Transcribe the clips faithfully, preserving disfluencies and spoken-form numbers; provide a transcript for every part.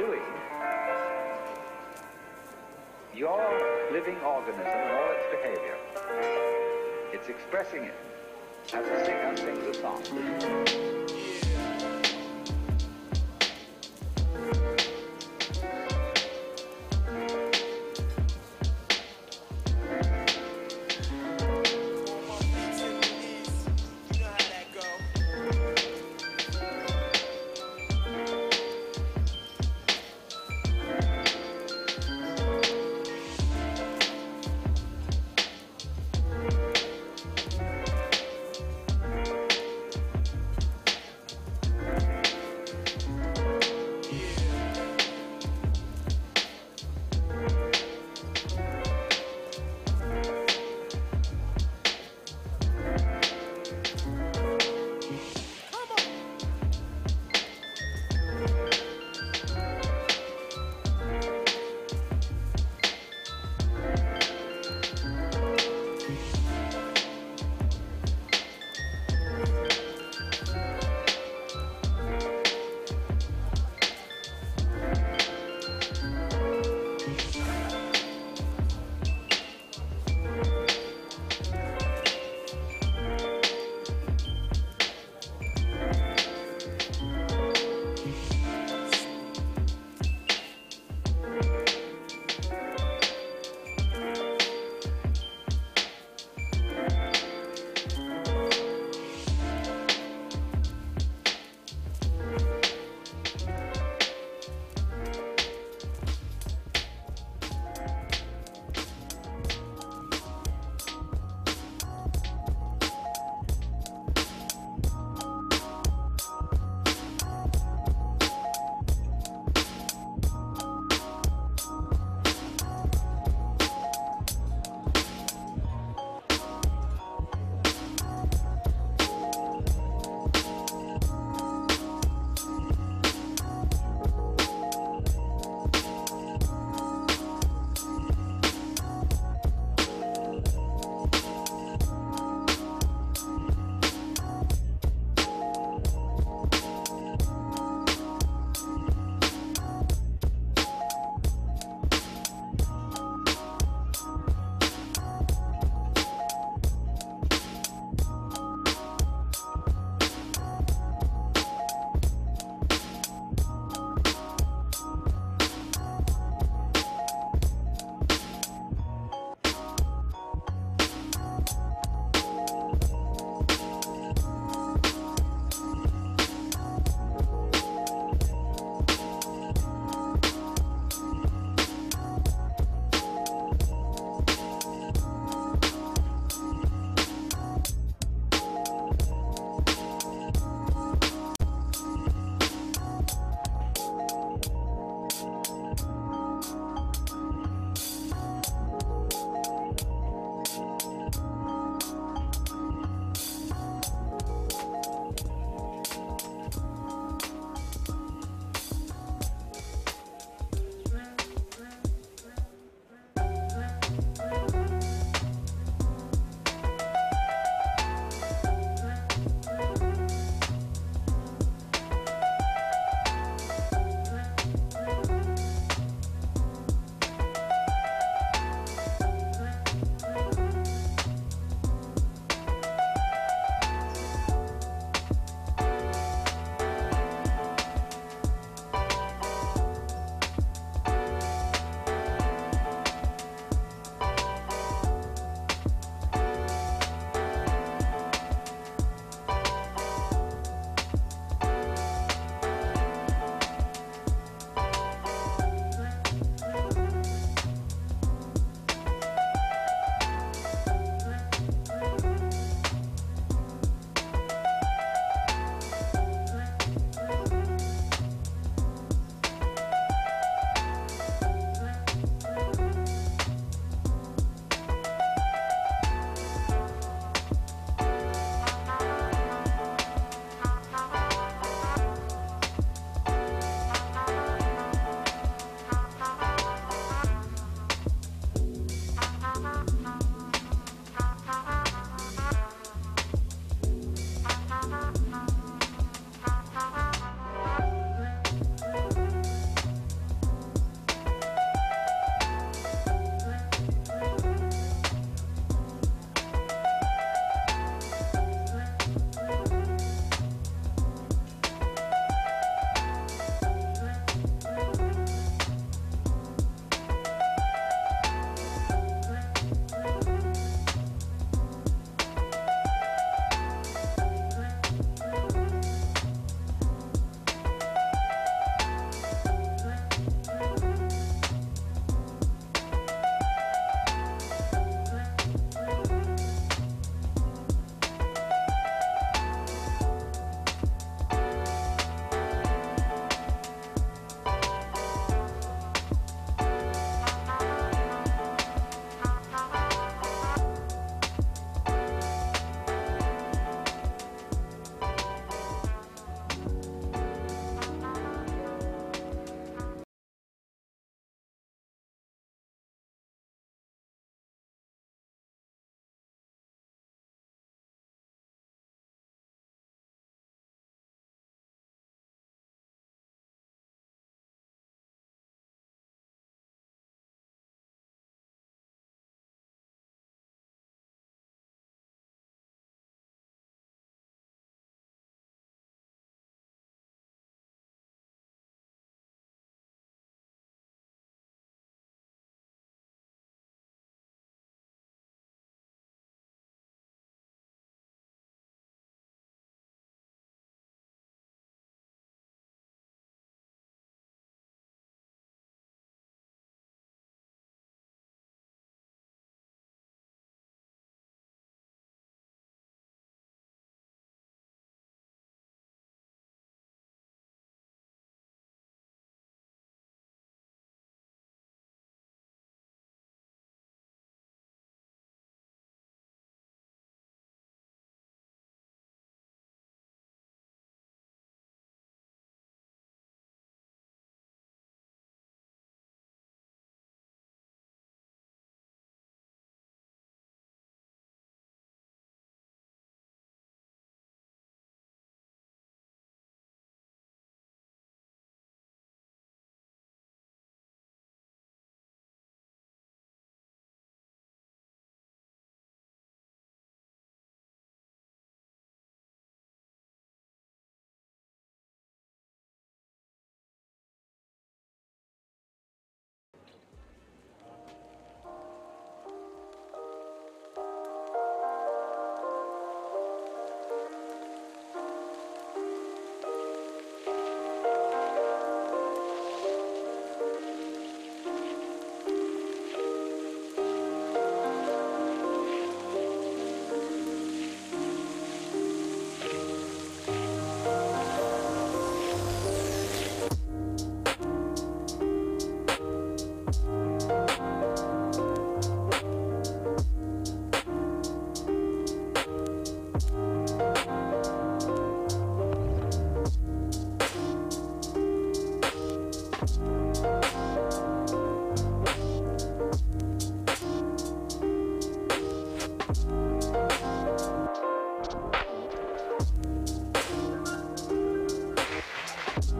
doing, your living organism and all its behavior, it's expressing it as a singer sings a song.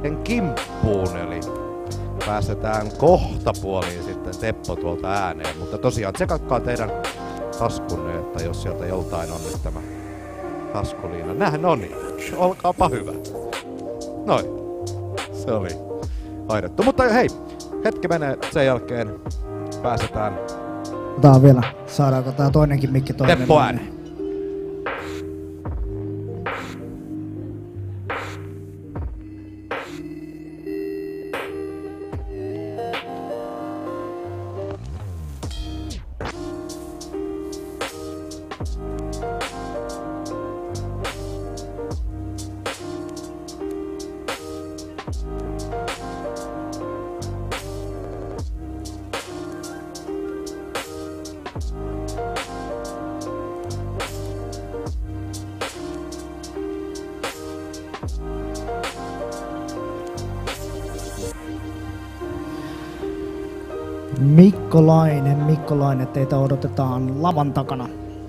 kimppuun, eli päästetään kohta puoliin sitten Teppo tuolta ääneen. Mutta tosiaan tsekatkaa teidän taskunne, että jos sieltä joltain on nyt tämä taskuliina. Nämähän on niitä. Olkaapa hyvä. Noin. Se oli hoidettu. Mutta hei, hetki menee sen jälkeen. Pääsetään. Otetaan vielä. Saadaanko tää toinenkin mikki toinen? Teppo ääneen. Mikkolainen, Mikkolainen, teitä odotetaan lavan takana.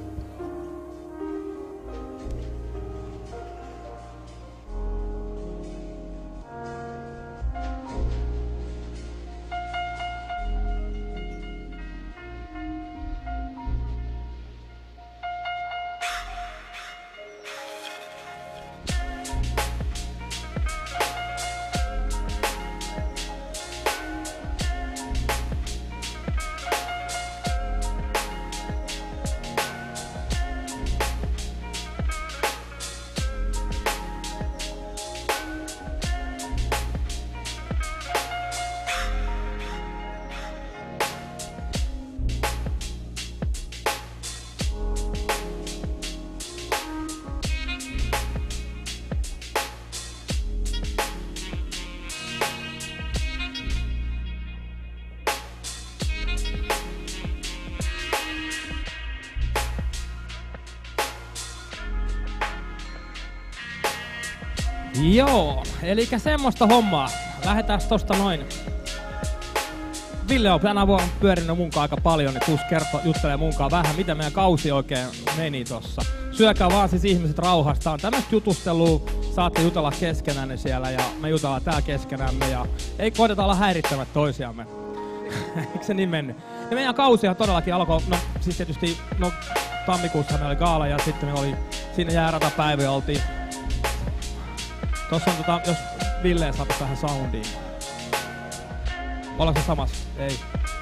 Joo, eli semmoista hommaa. Lähdetään tosta noin. Ville on tänä vuonna pyörinyt munkaan aika paljon, niin tuus kertoo, juttelee munkaan vähän, miten meidän kausi oikein meni tossa. Syökää vaan siis ihmiset rauhasta. On tämmöistä jutustelua, saatte jutella keskenänne siellä ja me jutellaan täällä keskenämme ja ei koiteta olla häirittävät toisiamme. Eikö se niin mennyt? Ja meidän kausihan todellakin alkoi, no siis tietysti, no tammikuussa meillä oli gaala ja sitten me oli siinä jääratapäivä ja oltiin. Tossa on tota, jos Villeen saatu tähän soundiin. Ollaanko se samassa? Ei.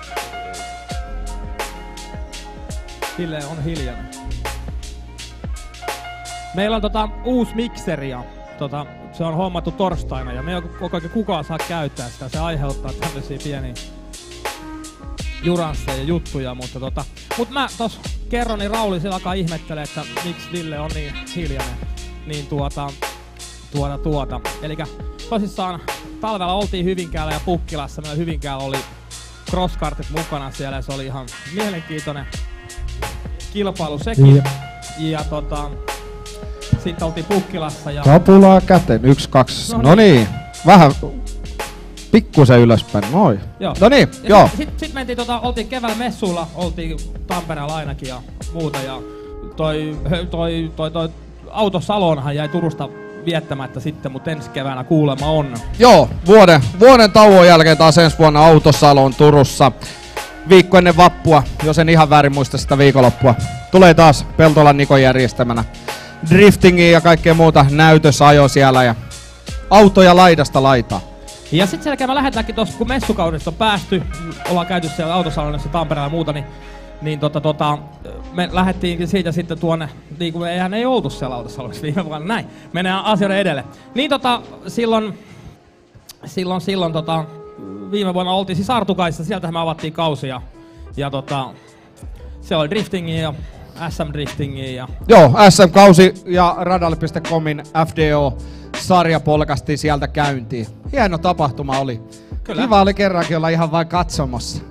Ville on hiljainen. Meillä on tota uusi mikseri ja tota, se on hommattu torstaina ja me ei koko ajan kukaan saa käyttää sitä. Se aiheuttaa tämmösiä pieniä juransseja ja juttuja, mutta tota... Mut mä tos kerron, niin Rauli siellä alkaa ihmettelee, että miksi Ville on niin hiljainen. Niin tuota... Tuota tuota. Elikkä tosissaan talvella oltiin Hyvinkäällä ja Pukkilassa. Meillä Hyvinkäällä oli crosskartit mukana siellä ja se oli ihan mielenkiintoinen kilpailu sekin. Ja, ja tota... Sitten oltiin Pukkilassa ja... Kapulaa käteen. Yksi, kaksi. No, no niin. Vähän pikkusen ylöspäin. Noin. No niin, joo. Sitten sit, sit mentiin tota, oltiin keväällä messuilla, oltiin Tampereella ainakin ja muuta ja toi, toi, toi, toi, toi Autosalonhan jäi Turusta viettämättä sitten, mutta ensi keväänä kuulemma on. Joo, vuoden, vuoden tauon jälkeen taas ensi vuonna Autosalon Turussa. Viikko ennen vappua, jos en ihan väärin muista sitä viikonloppua. Tulee taas Peltolan Nikon järjestämänä driftingia ja kaikkea muuta näytösajo siellä ja autoja laidasta laitaa. Ja sit sen jälkeen me lähdetäänkin tossa, kun messukaudesta on päästy, ollaan käyty siellä Autosalonissa Tampereella ja muuta, niin, niin tota, tota, me lähdettiinkin siitä sitten tuonne, niin kuin me eihän ei oltu siellä Autosalonissa viime vuonna, näin, mennään asioiden edelle. Niin tota, silloin, silloin, silloin tota, viime vuonna oltiin siis Artukaissa, sieltähän me avattiin kausia. Ja tota, se oli driftingia ja S M-driftingia. Ja... Joo, S M-kausi ja Radal piste comin F D O-sarja polkastiin sieltä käyntiin. Hieno tapahtuma oli. Kyllä. Kiva oli kerrankin olla ihan vain katsomassa.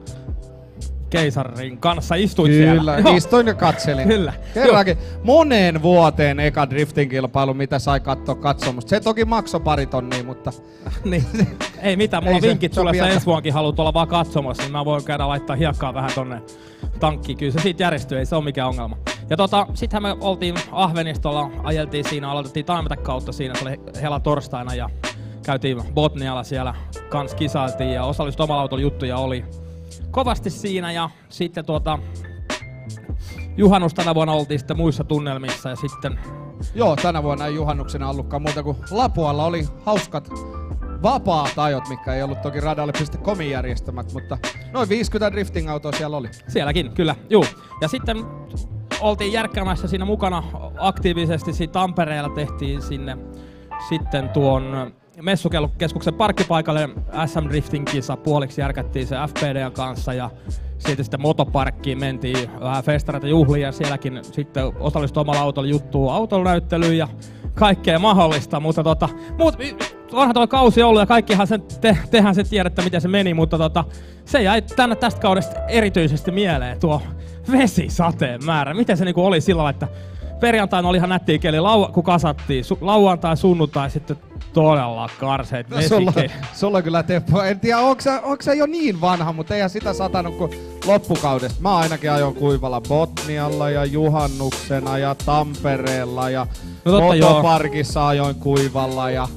Keisarin kanssa istuit Kyllä, siellä. Kyllä, istuin ja katselin. Kyllä. Kerrankin moneen vuoteen eka drifting-kilpailu, mitä sai katsoa katsomusta. Se toki maksoi pari tonnia, mutta... niin. Ei mitään, mulla on vinkit sulle, jos ensi vuonkin haluat olla vaan katsomassa, niin mä voin käydä laittaa hiekkaa vähän tonne tankkiin. Kyllä se siitä järjestyy, ei se ole mikään ongelma. Ja tota, sittenhän me oltiin Ahvenistolla, ajeltiin siinä, aloitettiin Taimetä kautta siinä, se oli hela torstaina ja käytiin Botnialla siellä kans kisailtiin ja osallistuin omalla autolla juttuja oli kovasti siinä ja sitten tuota juhannus tänä vuonna oltiin sitten muissa tunnelmissa ja sitten... Joo, tänä vuonna ei juhannuksena ollutkaan muuta kuin Lapualla oli hauskat vapaat ajot, mitkä ei ollut toki radalle piste comin järjestämät, mutta noin viisikymmentä drifting-autoa siellä oli. Sielläkin, kyllä, juu. Ja sitten oltiin järkkäämässä siinä mukana aktiivisesti, siinä Tampereella tehtiin sinne sitten tuon messukeskuksen parkkipaikalle S M Drifting kisa, puoliksi järkättiin se F P D:n kanssa ja siitä sitten motoparkkiin mentiin vähän festareita juhliin ja sielläkin sitten osallistui omalla autolla juttuun autolunäyttelyyn ja kaikkea mahdollista, mutta tota, muut, onhan tuo kausi ollut ja kaikkihan sen te, tehän se tiedätte miten se meni, mutta tota, se jäi tänne tästä kaudesta erityisesti mieleen tuo vesisateen määrä. Miten se niinku oli sillä lailla, että perjantaina oli ihan nättiä keli, lau- kun kasattiin, Su- lauantai, sunnuntai sitten todella karseet No, sulla, vesikeli. sulla kyllä Teppo, en tiedä onko sä, onko sä jo niin vanha, mutta eihän sitä satanut kuin loppukaudesta. Mä ainakin ajoin kuivalla Botnialla ja juhannuksena ja Tampereella ja No totta, motoparkissa joo. ajoin kuivalla ja...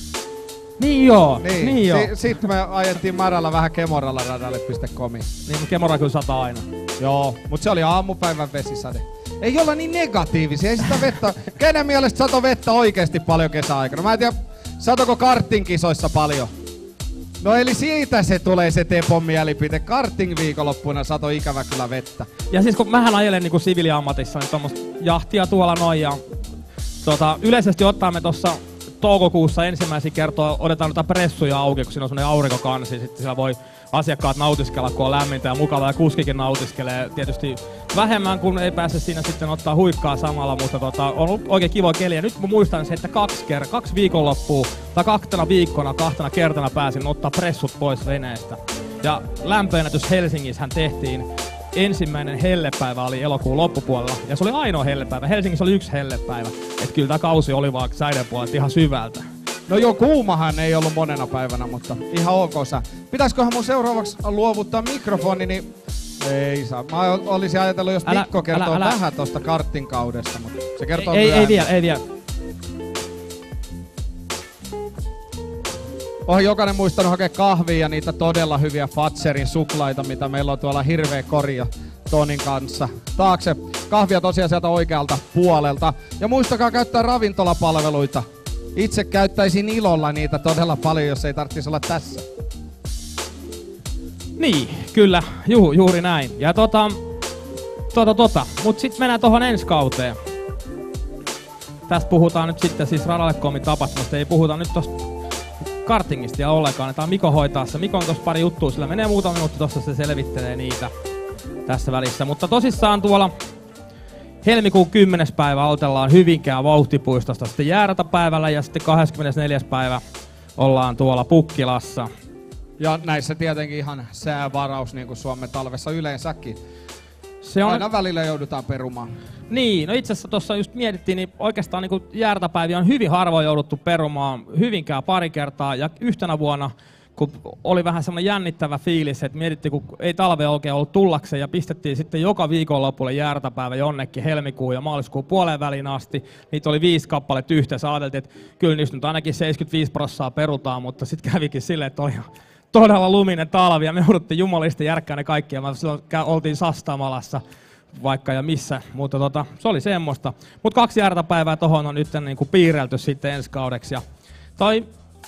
Niin joo, Niin, niin joo. si- sitten me ajettiin Märällä vähän Kemoralla radalle piste comi. Niin, Kemora kyllä sataa aina. Joo, mutta se oli aamupäivän vesisade. Ei olla niin negatiivisia, ei sitä vettä... Kenen mielestä sato vettä oikeesti paljon kesäaikana? Mä en tiedä, satoko karting kisoissa paljon? No eli siitä se tulee se Tepon mielipide. Karting viikonloppuna sato ikävä kyllä vettä. Ja siis kun mähän ajelen niinku siviiliammatissa, niin tommoista jahtia tuolla noin ja tota, yleisesti ottaen me tossa toukokuussa ensimmäisiä kertoa otetaan noita pressuja auki, kun siinä on semmonen aurinkokansi, sitten siellä voi asiakkaat nautiskella, kun on lämmintä ja mukavaa ja kuskikin nautiskelee tietysti vähemmän, kun ei pääse siinä sitten ottaa huikkaa samalla, mutta tota, on ollut oikein kiva keli. Ja nyt mä muistan se, että kaksi, ker- kaksi viikonloppua tai kahtena viikkona, kahtena kertana pääsin ottaa pressut pois veneestä. Ja lämpöennätys Helsingissähän tehtiin. Ensimmäinen hellepäivä oli elokuun loppupuolella ja se oli ainoa hellepäivä. Helsingissä oli yksi hellepäivä. Että kyllä tää kausi oli vaan säiden puolelta ihan syvältä. No joo, kuumahan ei ollut monena päivänä, mutta ihan ok sä. Pitäisköhän mun seuraavaksi luovuttaa mikrofoni, niin ei saa. Mä olisin ajatellut, jos Älä- Mikko kertoo älä- älä- vähän tosta kartin kaudesta, mutta se kertoo Ei, ei, ei myöhemmin. vielä, ei vielä. Oon jokainen muistanut hakea kahvia ja niitä todella hyviä Fatserin suklaita, mitä meillä on tuolla hirveä korja Tonin kanssa. Taakse kahvia tosiaan sieltä oikealta puolelta. Ja muistakaa käyttää ravintolapalveluita. Itse käyttäisin ilolla niitä todella paljon, jos ei tarvitsisi olla tässä. Niin, kyllä, Juhu, juuri näin. Ja tota, tota, tota. Mut sit mennään tohon ensi kauteen. Tästä puhutaan nyt sitten siis Radalle piste comin tapahtumasta, ei puhuta nyt tosta kartingista ja ollenkaan. Tämä Miko hoitaa se. Miko on tossa pari juttua, sillä menee muutama minuutti tossa, se selvittelee niitä tässä välissä. Mutta tosissaan tuolla helmikuun kymmenes päivä aloitellaan Hyvinkään vauhtipuistosta sitten jäärätäpäivällä ja sitten kahdeskymmenesneljäs päivä ollaan tuolla Pukkilassa. Ja näissä tietenkin ihan säävaraus, niin kuin Suomen talvessa yleensäkin. Se on... Aina välillä joudutaan perumaan. Niin, no itse asiassa tuossa just mietittiin, niin oikeastaan niin jäärätäpäiviä on hyvin harvoin jouduttu perumaan, Hyvinkään pari kertaa ja yhtenä vuonna, kun oli vähän semmoinen jännittävä fiilis, että mietittiin, kun ei talve oikein ollut tullakseen ja pistettiin sitten joka viikonlopulle jäärätäpäivä jonnekin helmikuun ja maaliskuun puoleen väliin asti. Niitä oli viisi kappaletta yhteensä, ajateltiin, että kyllä niistä nyt ainakin seitsemänkymmentäviisi prosenttia perutaan, mutta sitten kävikin silleen, että oli todella luminen talvi ja me jouduttiin jumalista järkkää ne kaikki ja silloin oltiin Sastamalassa vaikka ja missä, mutta tota, se oli semmoista. Mutta kaksi jäärätäpäivää tohon on nyt niinku piirrelty sitten ensi kaudeksi. Ja toi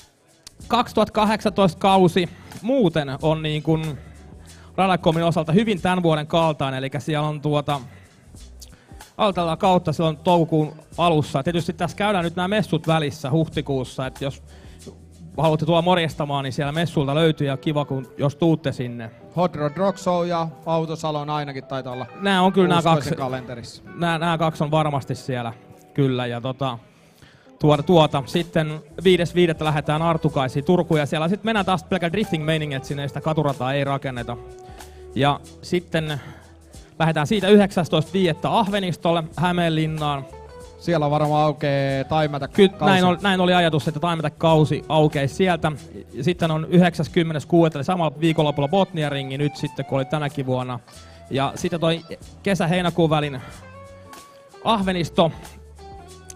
kaksituhattakahdeksantoista kausi muuten on niin kuin Radalle piste comin osalta hyvin tämän vuoden kaltainen, eli siellä on tuota aloitellaan kautta silloin toukokuun alussa. Tietysti tässä käydään nyt nämä messut välissä huhtikuussa, että jos haluatte tulla morjestamaan, niin siellä messulta löytyy ja kiva, kun jos tuutte sinne. Hot Rod Rock Show ja Autosalon ainakin taitaa olla Nämä on kyllä nämä kaksi, kalenterissa. nämä, nämä kaksi on varmasti siellä kyllä ja tota, tuota, tuota. Sitten viides viidettä lähdetään Artukaisiin Turkuun ja siellä sitten mennään taas pelkkä drifting-meiningi, että sinne sitä katurataa ei rakenneta. Ja sitten lähdetään siitä yhdeksästoista viidettä Ahvenistolle Hämeenlinnaan. Siellä varmaan aukeaa Taimata Kyllä kausi. näin, oli, näin oli ajatus, että Taimata kausi aukeisi sieltä. Sitten on yhdeksäskymmenes kuudetta eli samalla viikonlopulla Botnia ringi nyt sitten, kun oli tänäkin vuonna. Ja sitten toi kesä-heinäkuun välin Ahvenisto.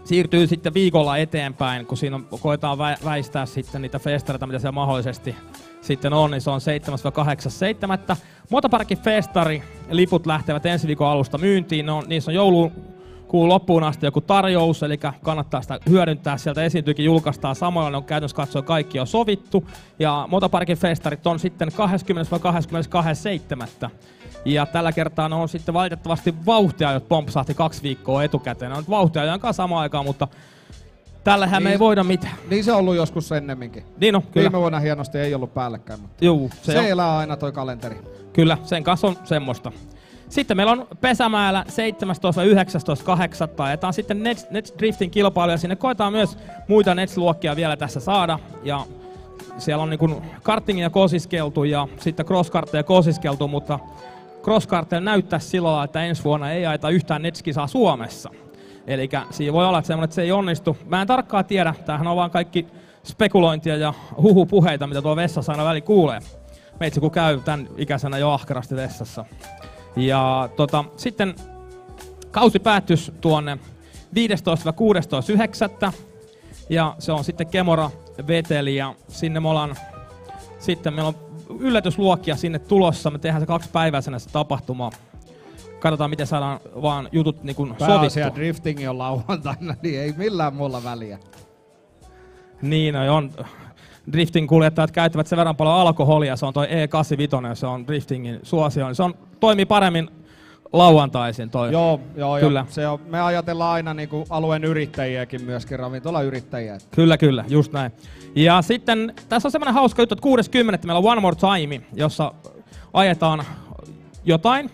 siirtyy sitten viikolla eteenpäin, kun siinä on, koetaan vä- väistää sitten niitä festareita, mitä siellä mahdollisesti sitten on, niin se on seitsemäs kahdeksas seitsemättä Motoparkin festari, liput lähtevät ensi viikon alusta myyntiin, no, niissä on joulukuun loppuun asti joku tarjous, eli kannattaa sitä hyödyntää, sieltä esiintyykin julkaistaan samoilla, ne on käytännössä katsoen kaikki on sovittu, ja Motoparkin festarit on sitten kahdeskymmenes kahdeskymmenestoinen seitsemättä Ja tällä kertaa ne on sitten valitettavasti vauhtiajot pompsahti kaksi viikkoa etukäteen. Ne on vauhtiajan kanssa samaan aikaan, mutta tällähän niin, me ei voida mitään. Niin se on ollut joskus ennemminkin. Niin on, kyllä. Viime vuonna hienosti ei ollut päällekkäin, mutta Juu, se, se on. elää aina toi kalenteri. Kyllä, sen kanssa on semmoista. Sitten meillä on Pesämäellä seitsemästoista yhdeksästoista kahdeksatta Ajetaan sitten Nets, Nets Driftin kilpailuja. Sinne koetaan myös muita Nets-luokkia vielä tässä saada. Ja siellä on niin kartingia kosiskeltu ja sitten crosskartteja kosiskeltu, mutta crosskartteja näyttää sillä lailla, että ensi vuonna ei ajeta yhtään Nets-kisaa Suomessa. Eli siinä voi olla semmoinen, että se ei onnistu. Mä en tarkkaan tiedä, tämähän on vaan kaikki spekulointia ja huhupuheita, mitä tuo vessassa aina väli kuulee. Meitsi kun käy tän ikäisenä jo ahkerasti vessassa. Ja tota, sitten kausi päättys tuonne viidestoista kuudestoista yhdeksättä Ja se on sitten Kemora veteli ja sinne me ollaan, sitten meillä on yllätysluokkia sinne tulossa. Me tehdään se kaksipäiväisenä se tapahtuma. Katsotaan miten saadaan vaan jutut niin kuin sovittu. Pääasia drifting on lauantaina, niin ei millään muulla väliä. Niin, no on. Drifting kuljettajat käyttävät sen verran paljon alkoholia, se on toi E kahdeksankymmentäviisi, se on driftingin suosio. Se on, toimii paremmin lauantaisin toi. Joo, joo, kyllä. joo. Se on, me ajatellaan aina niinku alueen yrittäjiäkin myöskin, ravintolayrittäjiä. Kyllä, kyllä, just näin. Ja sitten tässä on semmoinen hauska juttu, että kuudes kymmenettä meillä on One More Time, jossa ajetaan jotain.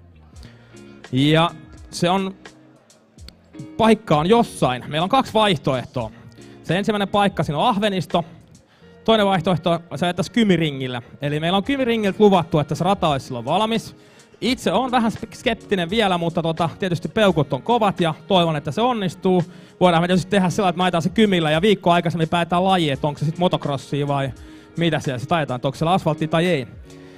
Ja se on, paikka on jossain. Meillä on kaksi vaihtoehtoa. Se ensimmäinen paikka siinä on Ahvenisto. Toinen vaihtoehto se ajettaisiin Kymiringillä. Eli meillä on Kymiringiltä luvattu, että se rata olisi silloin valmis. Itse on vähän skeptinen vielä, mutta tota, tietysti peukut on kovat ja toivon, että se onnistuu. Voidaan me tietysti tehdä sillä, että me ajetaan se Kymillä ja viikkoa aikaisemmin päätetään laji, että onko se sitten motocrossia vai mitä siellä sitten ajetaan, onko siellä asfalttia tai ei.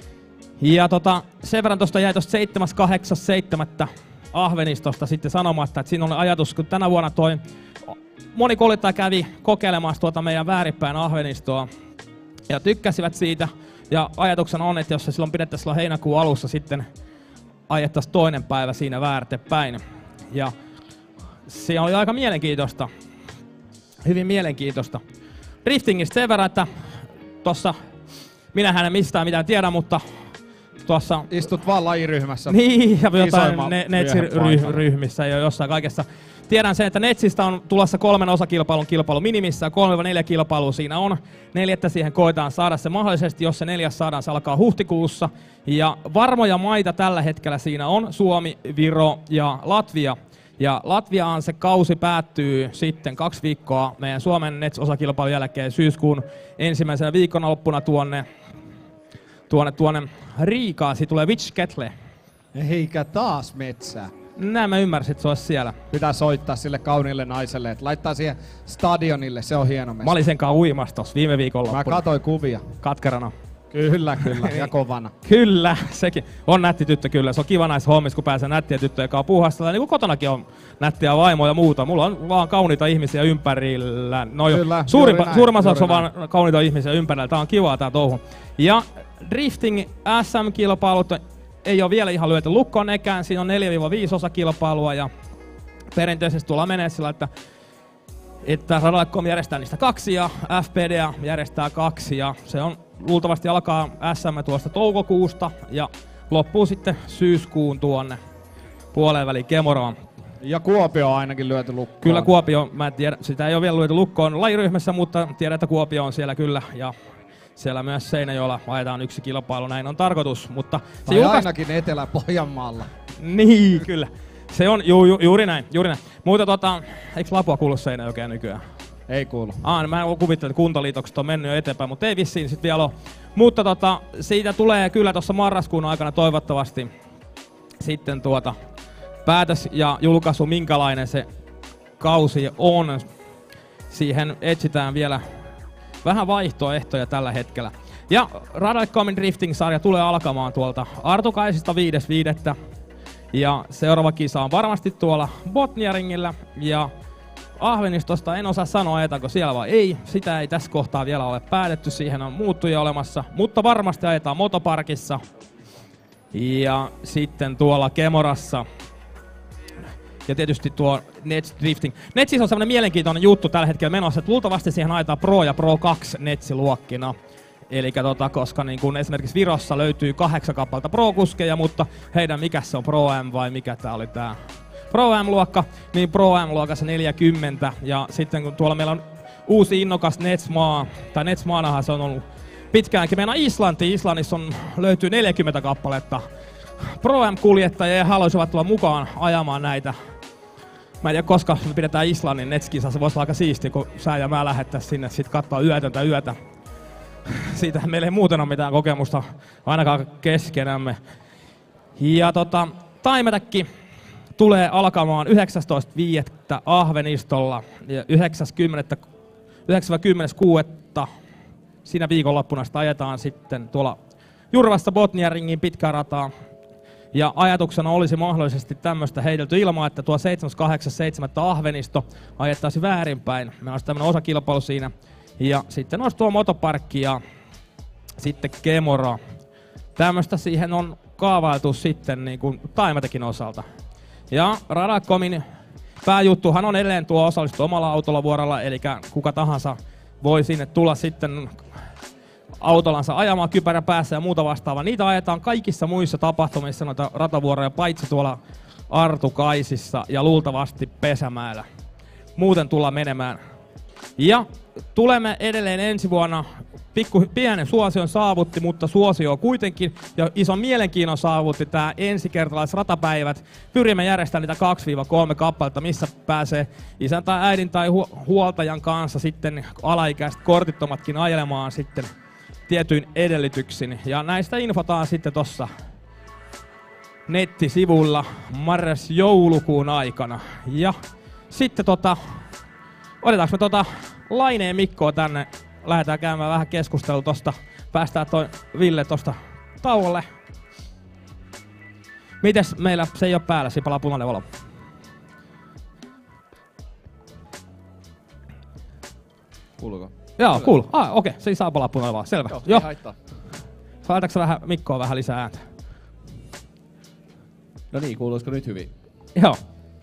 Ja tota, sen verran tuosta jäi tuosta seitsemäs kahdeksas seitsemättä Ahvenistosta sitten sanomatta, että siinä on ajatus, kun tänä vuonna toi moni kuljettaja kävi kokeilemassa tuota meidän väärinpäin Ahvenistoa ja tykkäsivät siitä. Ja ajatuksena on, että jos se silloin pidettäisiin silloin heinäkuun alussa sitten ajettaisiin toinen päivä siinä väärtepäin. Ja se oli aika mielenkiintoista. Hyvin mielenkiintoista. Driftingistä sen verran, että tossa minähän en mistään mitään tiedä, mutta tuossa... Istut vaan lajiryhmässä. Niin, ja jotain ne, Netsi-ryhmissä ja jossain kaikessa. Tiedän sen, että Netsistä on tulossa kolmen osakilpailun kilpailu minimissä. kolme neljä kilpailua siinä on. Neljättä siihen koetaan saada se mahdollisesti. Jos se neljäs saadaan, se alkaa huhtikuussa. Ja varmoja maita tällä hetkellä siinä on Suomi, Viro ja Latvia. Ja Latviaan se kausi päättyy sitten kaksi viikkoa meidän Suomen Nets-osakilpailun jälkeen syyskuun ensimmäisenä viikonloppuna tuonne, tuonne, tuonne Riikaan. Siitä tulee Vichketle. Eikä taas metsää. Näin mä ymmärsin, että se olisi siellä. Pitää soittaa sille kauniille naiselle, että laittaa siihen stadionille, se on hieno mesta. Mä olin sen kanssa uimassa tossa viime viikonloppuna. Mä katsoin kuvia. Katkerana. Kyllä, kyllä, ja kovana. Kyllä, sekin. On nätti tyttö kyllä. Se on kiva näissä hommissa, kun pääsee nättiä tyttöjä kanssa puuhastella. Niin kuin kotonakin on nättiä vaimoja ja muuta. Mulla on vaan kauniita ihmisiä ympärillä. No kyllä, suurimpa, suurimman osa on vaan kauniita ihmisiä ympärillä. Tää on kivaa tää touhu. Ja drifting S M-kilpailut ei ole vielä ihan lyöty lukkoon nekään. Siinä on neljä viisi osakilpailua ja perinteisesti tullaan menee sillä, että että Radar piste com järjestää niistä kaksi ja F P D A järjestää kaksi ja se on luultavasti alkaa S M tuosta toukokuusta ja loppuu sitten syyskuun tuonne puoleen väliin Kemoraan. Ja Kuopio on ainakin lyöty lukkoon. Kyllä Kuopio, mä en tiedä, sitä ei ole vielä lyöty lukkoon lajiryhmässä, mutta tiedän, että Kuopio on siellä kyllä ja siellä myös Seinäjoella ajetaan yksi kilpailu, näin on tarkoitus, mutta se tai julkaist... ainakin Etelä-Pohjanmaalla. Niin, kyllä. Se on ju, ju, juuri näin, juuri näin. Mutta tota, eikö Lapua kuulu Seinäjokeen nykyään? Ei kuulu. Ah, mä kuvittelen, että kuntaliitokset on mennyt jo eteenpäin, mutta ei vissiin sit vielä ole. Mutta tota, siitä tulee kyllä tuossa marraskuun aikana toivottavasti sitten tuota päätös ja julkaisu, minkälainen se kausi on. Siihen etsitään vielä vähän vaihtoehtoja tällä hetkellä. Ja Radar piste comin drifting-sarja tulee alkamaan tuolta Artukaisista viides viidettä Ja seuraava kisa on varmasti tuolla Botniaringillä ja Ahvenistosta en osaa sanoa, ajetaanko siellä vai ei. Sitä ei tässä kohtaa vielä ole päätetty, siihen on muuttuja olemassa. Mutta varmasti ajetaan motoparkissa. Ja sitten tuolla Kemorassa. Ja tietysti tuo Nets Drifting. Netsissä on semmoinen mielenkiintoinen juttu tällä hetkellä menossa, että luultavasti siihen ajetaan Pro ja Pro kaksi Netsiluokkina. Eli tota, koska niin kun esimerkiksi Virossa löytyy kahdeksan kappaletta Pro-kuskeja, mutta heidän mikä se on Pro M vai mikä tää oli tää Pro M-luokka, niin Pro M-luokassa neljäkymmentä. Ja sitten kun tuolla meillä on uusi innokas Netsmaa, tai Netsmaanahan se on ollut pitkäänkin. Meidän Islanti, Islannissa on, löytyy neljäkymmentä kappaletta Pro M-kuljettajia ja haluaisivat tulla mukaan ajamaan näitä. Mä en tiedä, koska me pidetään Islannin Netskisa, se voisi olla aika siistiä, kun sä ja mä lähettäis sinne sit katsoa yötöntä yötä. Siitä meillä ei muuten ole mitään kokemusta, ainakaan keskenämme. Ja tota, Taimetäkki tulee alkamaan yhdeksästoista viidettä Ahvenistolla ja yhdeksäs kymmenettä yhdeksäs kuudetta siinä viikonloppuna sitä ajetaan sitten tuolla Jurvasta Botniaringin pitkää rataa. Ja ajatuksena olisi mahdollisesti tämmöistä heitelty ilmaa, että tuo seitsemäs kahdeksas seitsemättä Ahvenisto ajettaisi väärinpäin. Meillä olisi tämmöinen osakilpailu siinä. Ja sitten olisi tuo motoparkki ja sitten Kemora. Tämmöistä siihen on kaavailtu sitten niin kuin Taimetäkin osalta. Ja Radacomin pääjuttuhan on edelleen tuo osallistua omalla autolla vuorolla, eli kuka tahansa voi sinne tulla sitten autolansa ajamaan kypärä päässä ja muuta vastaavaa. Niitä ajetaan kaikissa muissa tapahtumissa noita ratavuoroja, paitsi tuolla Artukaisissa ja luultavasti Pesämäellä. Muuten tullaan menemään. Ja tulemme edelleen ensi vuonna, pikku pienen suosion saavutti, mutta suosio kuitenkin ja ison mielenkiinnon saavutti tää ensikertalaisratapäivät. Pyrimme järjestämään niitä kaksi kolme kappaletta, missä pääsee isän tai äidin tai hu- huoltajan kanssa sitten alaikäiset kortittomatkin ajelemaan sitten tietyin edellytyksin. Ja näistä infotaan sitten tossa nettisivulla marras-joulukuun aikana. Ja sitten tota, otetaanko me tota Laineen Mikkoa tänne? Lähdetään käymään vähän keskustelua tosta. Päästään toi Ville tosta tauolle. Mites meillä se ei oo päällä, siinä palaa punainen valo. Kuuluuko? Joo, kuuluu. Ah, okei, okay. Se saa palaa punainen valo, selvä. Joo, Joo. ei haittaa. Laitatko vähän Mikkoa vähän lisää ääntä? No niin, kuuluisiko nyt hyvin? Joo.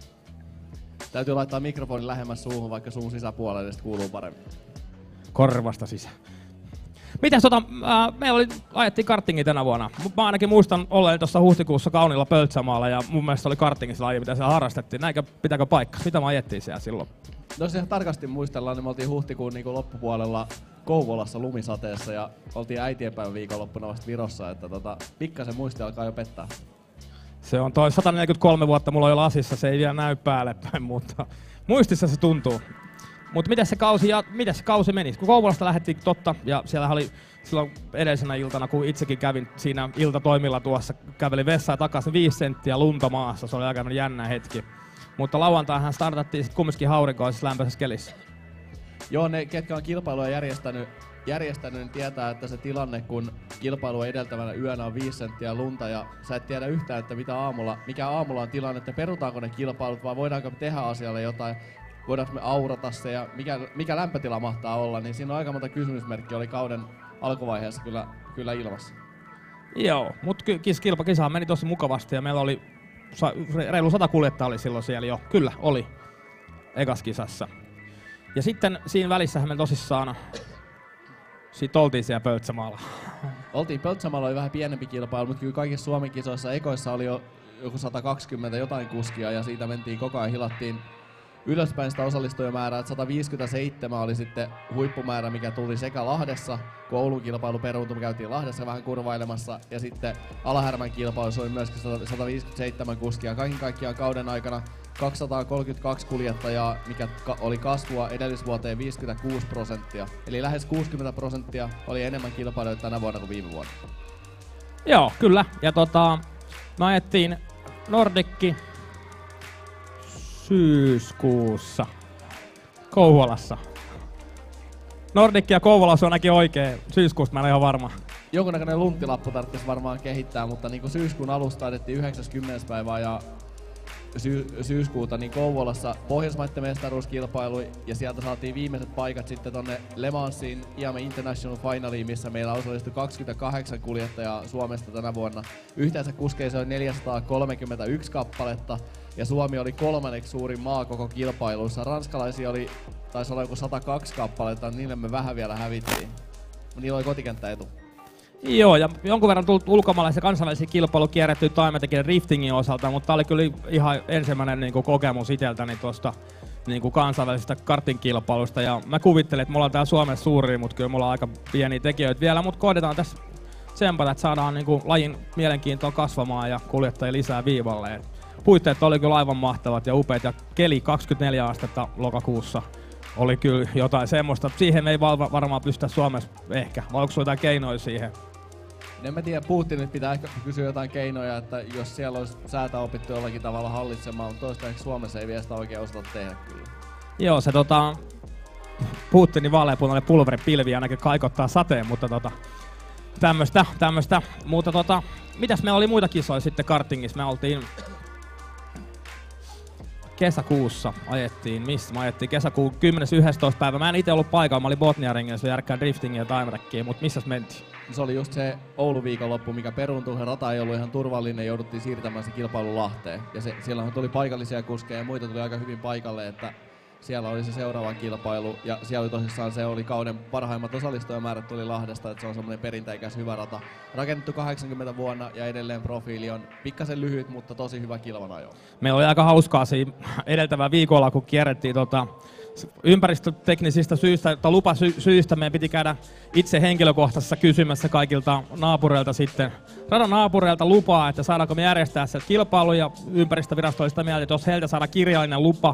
Täytyy laittaa mikrofoni lähemmäs suuhun, vaikka suun sisäpuolelle, niin sit kuuluu paremmin. Korvasta sisään. Mitäs tota, äh, meillä oli, ajettiin kartingia tänä vuonna. Mä ainakin muistan olleen tuossa huhtikuussa kauniilla Pöltsämaalla ja mun mielestä oli kartingissa laji, mitä siellä harrastettiin. Näinkö pitääkö paikka? Mitä mä ajettiin siellä silloin? No jos ihan tarkasti muistellaan, niin me oltiin huhtikuun niin loppupuolella Kouvolassa lumisateessa ja oltiin äitienpäivän viikonloppuna vasta Virossa, että tota, pikkasen muisti alkaa jo pettää. Se on toi sata neljäkymmentäkolme vuotta mulla on jo lasissa, se ei vielä näy päälle päin, mutta muistissa se tuntuu. Mutta miten se kausi, ja miten se kausi meni? Kun Kouvolasta lähdettiin totta, ja siellä oli silloin edellisenä iltana, kun itsekin kävin siinä iltatoimilla tuossa, kävelin vessaan takaisin viisi senttiä lunta maassa, se oli aika jännä hetki. Mutta lauantaihan startattiin sitten kumminkin aurinkoisessa lämpöisessä kelissä. Joo, ne ketkä on kilpailua järjestänyt, järjestänyt niin tietää, että se tilanne, kun kilpailua edeltävänä yönä on viisi senttiä lunta ja sä et tiedä yhtään, että mitä aamulla, mikä aamulla on tilanne, että perutaanko ne kilpailut vai voidaanko me tehdä asialle jotain, voidaanko me aurata se ja mikä, mikä lämpötila mahtaa olla, niin siinä on aika monta kysymysmerkkiä oli kauden alkuvaiheessa kyllä, kyllä ilmassa. Joo, mutta kilpa kisaan meni tosi mukavasti ja meillä oli reilu sata kuljettajaa oli silloin siellä jo. Kyllä, oli ekas kisassa. Ja sitten siinä välissähän me tosissaan siitä oltiin siellä Pöltsämaalla. Oltiin Pöltsämaalla, oli vähän pienempi kilpailu, mutta kyllä kaikissa Suomen kisoissa ekoissa oli jo joku sata kaksikymmentä jotain kuskia ja siitä mentiin koko ajan, hilattiin ylöspäin sitä osallistujamäärää, että sata viisikymmentäseitsemän oli sitten huippumäärä, mikä tuli sekä Lahdessa, kun Oulun kilpailu peruuntui, me käytiin Lahdessa vähän kurvailemassa, ja sitten Alahärmän kilpailussa oli myöskin sata viisikymmentäseitsemän kuskia. Kaiken kaikkiaan kauden aikana kaksisataakolmekymmentäkaksi kuljettajaa, mikä ka- oli kasvua edellisvuoteen viisikymmentäkuusi prosenttia. Eli lähes kuusikymmentä prosenttia oli enemmän kilpailijoita tänä vuonna kuin viime vuonna. Joo, kyllä. Ja tota, me ajettiin Nordicki syyskuussa Kouvolassa. Nordicki ja Kouvolassa on ainakin oikein. Syyskuusta mä en ole ihan varma. Jonkunnäköinen lunttilappu tarvitsisi varmaan kehittää, mutta niin kuin syyskuun alusta ajettiin yhdeksäskymmenes päivää ja syy- syyskuuta niin Kouvolassa Pohjoismaiden mestaruuskilpailu ja sieltä saatiin viimeiset paikat sitten tonne Le Mansiin I A M E International Finaliin, missä meillä osallistui kaksikymmentäkahdeksan kuljettajaa Suomesta tänä vuonna. Yhteensä kuskeissa oli neljäsataakolmekymmentäyksi kappaletta ja Suomi oli kolmanneksi suurin maa koko kilpailussa. Ranskalaisia oli, taisi olla joku sata kaksi kappaletta, niille me vähän vielä hävittiin. Niillä oli kotikenttäetu. Joo, ja jonkun verran tullut ulkomaalaisia kansainvälisiä kilpailuja kierrettyä taimentekijän driftingin osalta, mutta tää oli kyllä ihan ensimmäinen niin kuin kokemus iteltäni tuosta niin kuin kansainvälisestä karting-kilpailusta. Ja mä kuvittelen, että me ollaan täällä Suomessa suuria, mutta kyllä mulla on aika pieniä tekijöitä vielä, mutta koitetaan tässä tsempata, että saadaan niin kuin lajin mielenkiintoa kasvamaan ja kuljettajia lisää viivalle. Et puitteet oli kyllä aivan mahtavat ja upeat, ja keli kaksikymmentäneljä astetta lokakuussa oli kyllä jotain semmoista. Siihen ei varmaan pystytä Suomessa ehkä, vai onko sulla jotain keinoja siihen? En mä tiedä, Putinit pitää ehkä kysyä jotain keinoja, että jos siellä olisi säätä opittu jollakin tavalla hallitsemaan, mutta toistaiseksi Suomessa ei vielä sitä oikein osata tehdä kyllä. Joo, se tota, Putinin vaaleanpunainen pulveripilvi ainakin kaikottaa sateen, mutta tota, tämmöstä, tämmöstä. Mutta tota, mitäs meillä oli muita kisoja sitten kartingissa? Me oltiin kesäkuussa ajettiin, missä me ajettiin kesäkuun kymmenes yhdestoista päivä. Mä en ite ollut paikalla, mä olin Botnia-ringillä, se järkkää driftingia ja time-trackia, mutta missäs mentiin? Se oli just se Oulun viikonloppu, mikä peruuntui, rata ei ollut ihan turvallinen, jouduttiin siirtämään se kilpailu Lahteen. Ja se, siellä tuli paikallisia kuskeja ja muita tuli aika hyvin paikalle, että siellä oli se seuraava kilpailu. Ja siellä oli tosissaan se oli kauden parhaimmat osallistujamäärät tuli Lahdesta, että se on semmoinen perinteikäs hyvä rata. Rakennettu kahdeksankymmentä vuonna ja edelleen profiili on pikkasen lyhyt, mutta tosi hyvä kilvanajo. Meillä oli aika hauskaa siinä edeltävää viikolla, kun kierrettiin tota, ympäristöteknisistä syistä tai lupasyistä meidän piti käydä itse henkilökohtaisessa kysymässä kaikilta naapureilta sitten, radan naapureilta lupaa, että saadaanko me järjestää se kilpailu, ja ympäristövirasto oli sitä mieltä, että jos heiltä saadaan kirjallinen lupa,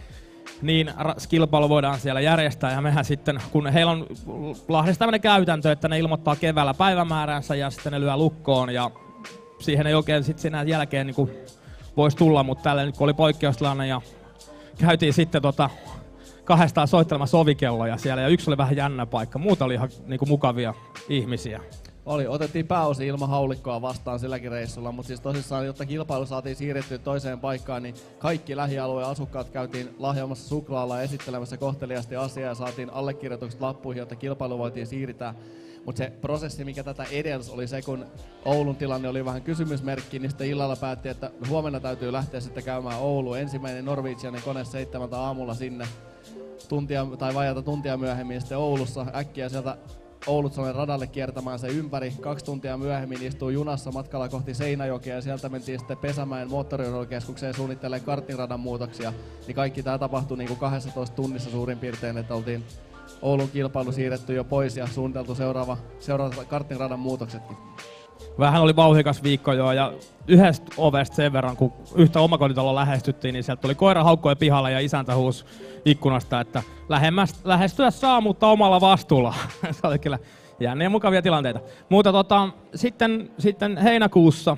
niin kilpailu voidaan siellä järjestää, ja mehän sitten, kun heillä on Lahdessa tämmöinen käytäntö, että ne ilmoittaa keväällä päivämääränsä ja sitten ne lyö lukkoon, ja siihen ei oikein sitten siinä jälkeen niin voisi tulla, mutta tällä nyt kun oli poikkeustilanne ja käytiin sitten tota kahdestaan soittelemassa ovikelloja siellä, ja yksi oli vähän jännä paikka, muuta oli ihan niinku mukavia ihmisiä. Oli, otettiin pääosin ilman haulikkoa vastaan silläkin reissulla, mutta siis tosissaan, jotta kilpailu saatiin siirrettyä toiseen paikkaan, niin kaikki lähialueen asukkaat käytiin lahjaamassa suklaalla ja esittelemässä kohteliaasti asiaa ja saatiin allekirjoitukset lappuihin, jotta kilpailu voitiin siirtää. Mutta se prosessi, mikä tätä edelsi, oli se, kun Oulun tilanne oli vähän kysymysmerkki, niin sitten illalla päätti, että huomenna täytyy lähteä sitten käymään Ouluun. Ensimmäinen Norwegianin kone seitsemältä aamulla sinne, tuntia tai vajata tuntia myöhemmin sitten Oulussa äkkiä sieltä Oulutsalmen radalle kiertämään se ympäri. Kaksi tuntia myöhemmin istuu junassa matkalla kohti Seinäjokea ja sieltä mentiin sitten Pesämäen moottoriurheilukeskukseen suunnittelemaan kartingradan muutoksia. Niin kaikki tämä tapahtui niin kuin kaksitoista tunnissa suurin piirtein, että oltiin Oulun kilpailu siirretty jo pois ja suunniteltu seuraava, seuraava kartingradan muutoksetkin. Vähän oli vauhdikas viikko jo, ja yhdestä ovesta sen verran, kun yhtä omakotitaloa lähestyttiin, niin sieltä tuli koira haukkoja pihalle ja isäntä huusi ikkunasta, että lähestyä saa, mutta omalla vastuulla. Se oli kyllä jänniä mukavia tilanteita. Mutta tota, sitten, sitten heinäkuussa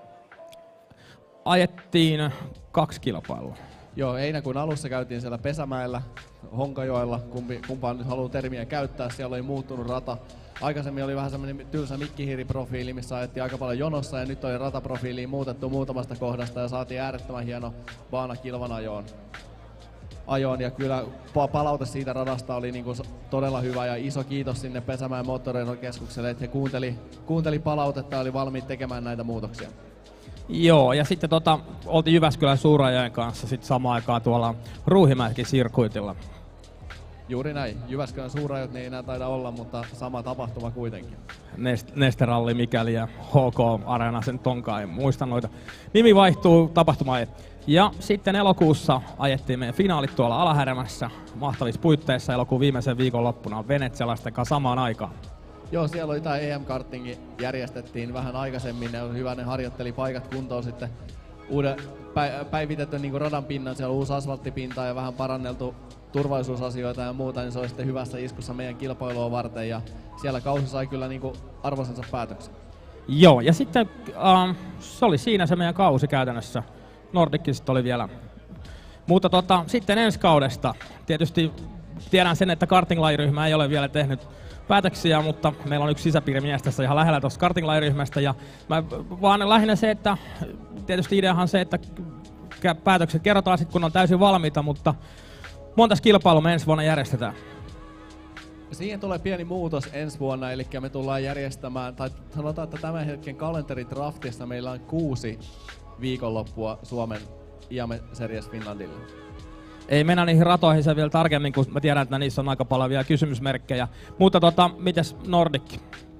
ajettiin kaksi kilpailua. Joo, heinäkuun alussa käytiin siellä Pesämäellä, Honkajoella, kumpi, kumpaan nyt haluaa termiä käyttää, siellä oli muuttunut rata. Aikaisemmin oli vähän semmoinen tylsä mikkihiiriprofiili, missä ajettiin aika paljon jonossa, ja nyt oli rataprofiiliin muutettu muutamasta kohdasta ja saatiin äärettömän hieno baana kilvan ajoon. ajoon. Ja kyllä palaute siitä radasta oli niinku todella hyvä, ja iso kiitos sinne Pesämäen moottoriurheilukeskukselle, että he kuunteli, kuunteli palautetta ja oli valmiit tekemään näitä muutoksia. Joo, ja sitten tota, oltiin Jyväskylän Suurajoen kanssa sit samaan aikaan tuolla Ruuhimäenkin sirkuitilla. Juuri näin. Jyväskylän Suurajot niin ei enää taida olla, mutta sama tapahtuma kuitenkin. Nest, Nesteralli mikäli ja H K Areena sen tonkaan, en muista noita. Nimi vaihtuu, tapahtuma ei. Ja sitten elokuussa ajettiin meidän finaalit tuolla Alahärmässä mahtavissa puitteissa elokuun viimeisen viikon loppuna venetsialaisten kanssa samaan aikaan. Joo, siellä oli tää E M-kartingi, järjestettiin vähän aikaisemmin, ne oli hyvä, ne harjoitteli paikat kuntoon sitten uuden pä- päivitetty niin radan pinnan, siellä on uusi asfalttipinta ja vähän paranneltu turvallisuusasioita ja muuta, niin se oli sitten hyvässä iskussa meidän kilpailua varten ja siellä kausi sai kyllä niin kuin arvoisensa päätöksen. Joo, ja sitten ähm, se oli siinä se meidän kausi käytännössä. Nordicista oli vielä. Mutta tota, sitten ensi kaudesta, tietysti tiedän sen, että kartinglajiryhmä ei ole vielä tehnyt päätöksiä, mutta meillä on yksi sisäpiirimies tässä ihan lähellä tuossa kartinglajiryhmästä, ja mä vaan lähinnä se, että tietysti ideahan se, että päätökset kerrotaan sitten, kun on täysin valmiita, mutta montas kilpailua me ensi vuonna järjestetään? Siihen tulee pieni muutos ensi vuonna, eli me tullaan järjestämään, tai sanotaan, että tämän hetken kalenteridraftissa meillä on kuusi viikonloppua Suomen I A M E Series Finlandilla. Ei mennä niihin ratoihin sen vielä tarkemmin, kun mä tiedän, että niissä on aika paljon vielä kysymysmerkkejä. Mutta tota, mites Nordic?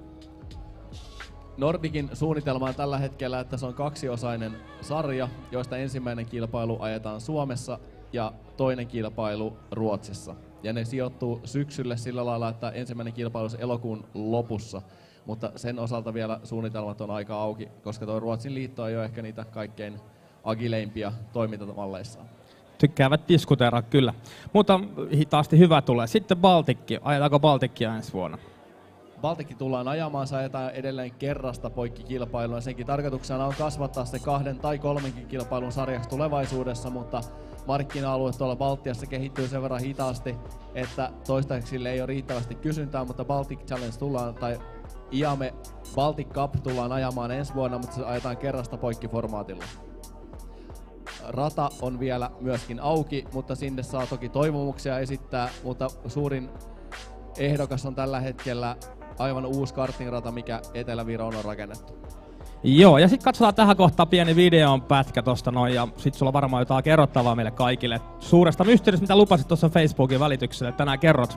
Nordicin suunnitelma on tällä hetkellä, että se on kaksiosainen sarja, joista ensimmäinen kilpailu ajetaan Suomessa ja toinen kilpailu Ruotsissa. Ja ne sijoittuu syksylle sillä lailla, että ensimmäinen kilpailu on elokuun lopussa. Mutta sen osalta vielä suunnitelmat on aika auki, koska tuo Ruotsin liitto ei ole ehkä niitä kaikkein agileimpia toimintamalleissaan. Tykkäävät diskuteeraa kyllä. Mutta hitaasti hyvä tulee. Sitten Baltikki. Ajetaanko Baltikkia ensi vuonna? Baltikki tullaan ajamaan, se ajetaan edelleen kerrasta poikki kilpailua. Senkin tarkoituksena on kasvattaa se kahden tai kolmenkin kilpailun sarjaksi tulevaisuudessa, mutta markkina-alue tuolla Baltiassa kehittyy sen verran hitaasti, että toistaiseksi sille ei ole riittävästi kysyntää, mutta Baltic Challenge tullaan, tai I A M E Baltic Cup tullaan ajamaan ensi vuonna, mutta se ajetaan kerrasta poikki formaatilla. Rata on vielä myöskin auki, mutta sinne saa toki toivomuksia esittää, mutta suurin ehdokas on tällä hetkellä aivan uusi kartingrata, mikä Etelä-Viroon on rakennettu. Joo, ja sitten katsotaan tähän kohtaan pieni videon pätkä tosta noin, ja sit sulla on varmaan jotain kerrottavaa meille kaikille suuresta mysteeristä, mitä lupasit tuossa Facebookin välityksellä, että tänään kerrot.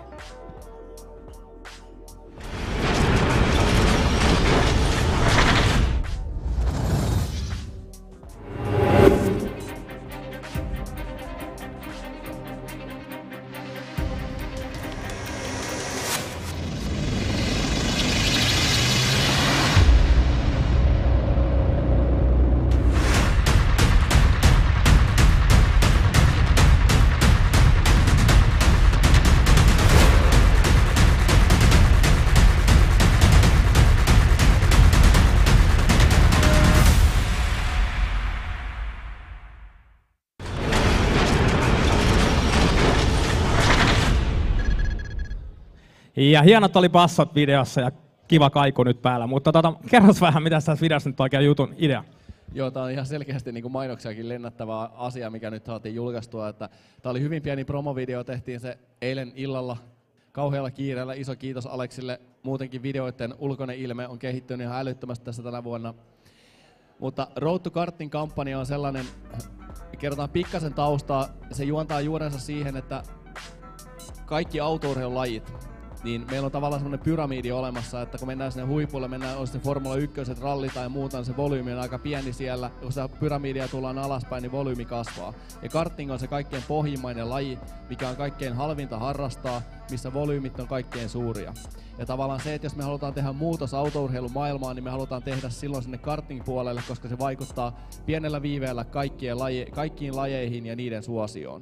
Ja hienot oli bassot videossa ja kiva kaiku nyt päällä, mutta tota, kerros vähän, mitä tässä videossa nyt oikein jutun idea? Joo, tämä on ihan selkeästi niin kuin mainoksiakin lennättävä asia, mikä nyt saatiin julkaistua. Tämä oli hyvin pieni promovideo, tehtiin se eilen illalla kauhealla kiireellä. Iso kiitos Aleksille. Muutenkin videoiden ulkoinen ilme on kehittynyt ihan älyttömästi tässä tänä vuonna. Mutta Road to Karting kampanja on sellainen, kerrotaan pikkasen taustaa, se juontaa juurensa siihen, että kaikki autourheilulajit, niin meillä on tavallaan semmoinen pyramidi olemassa, että kun mennään sinne huipulle, mennään on sitten Formula yksi, ralli tai muuta, niin se volyymi on aika pieni siellä. Kun sitä pyramidia tullaan alaspäin, niin volyymi kasvaa. Ja karting on se kaikkein pohjimmainen laji, mikä on kaikkein halvinta harrastaa, missä volyymit on kaikkein suuria. Ja tavallaan se, että jos me halutaan tehdä muutos autourheilumaailmaan, niin me halutaan tehdä silloin sinne karting-puolelle, koska se vaikuttaa pienellä viiveellä kaikkien laje, kaikkiin lajeihin ja niiden suosioon.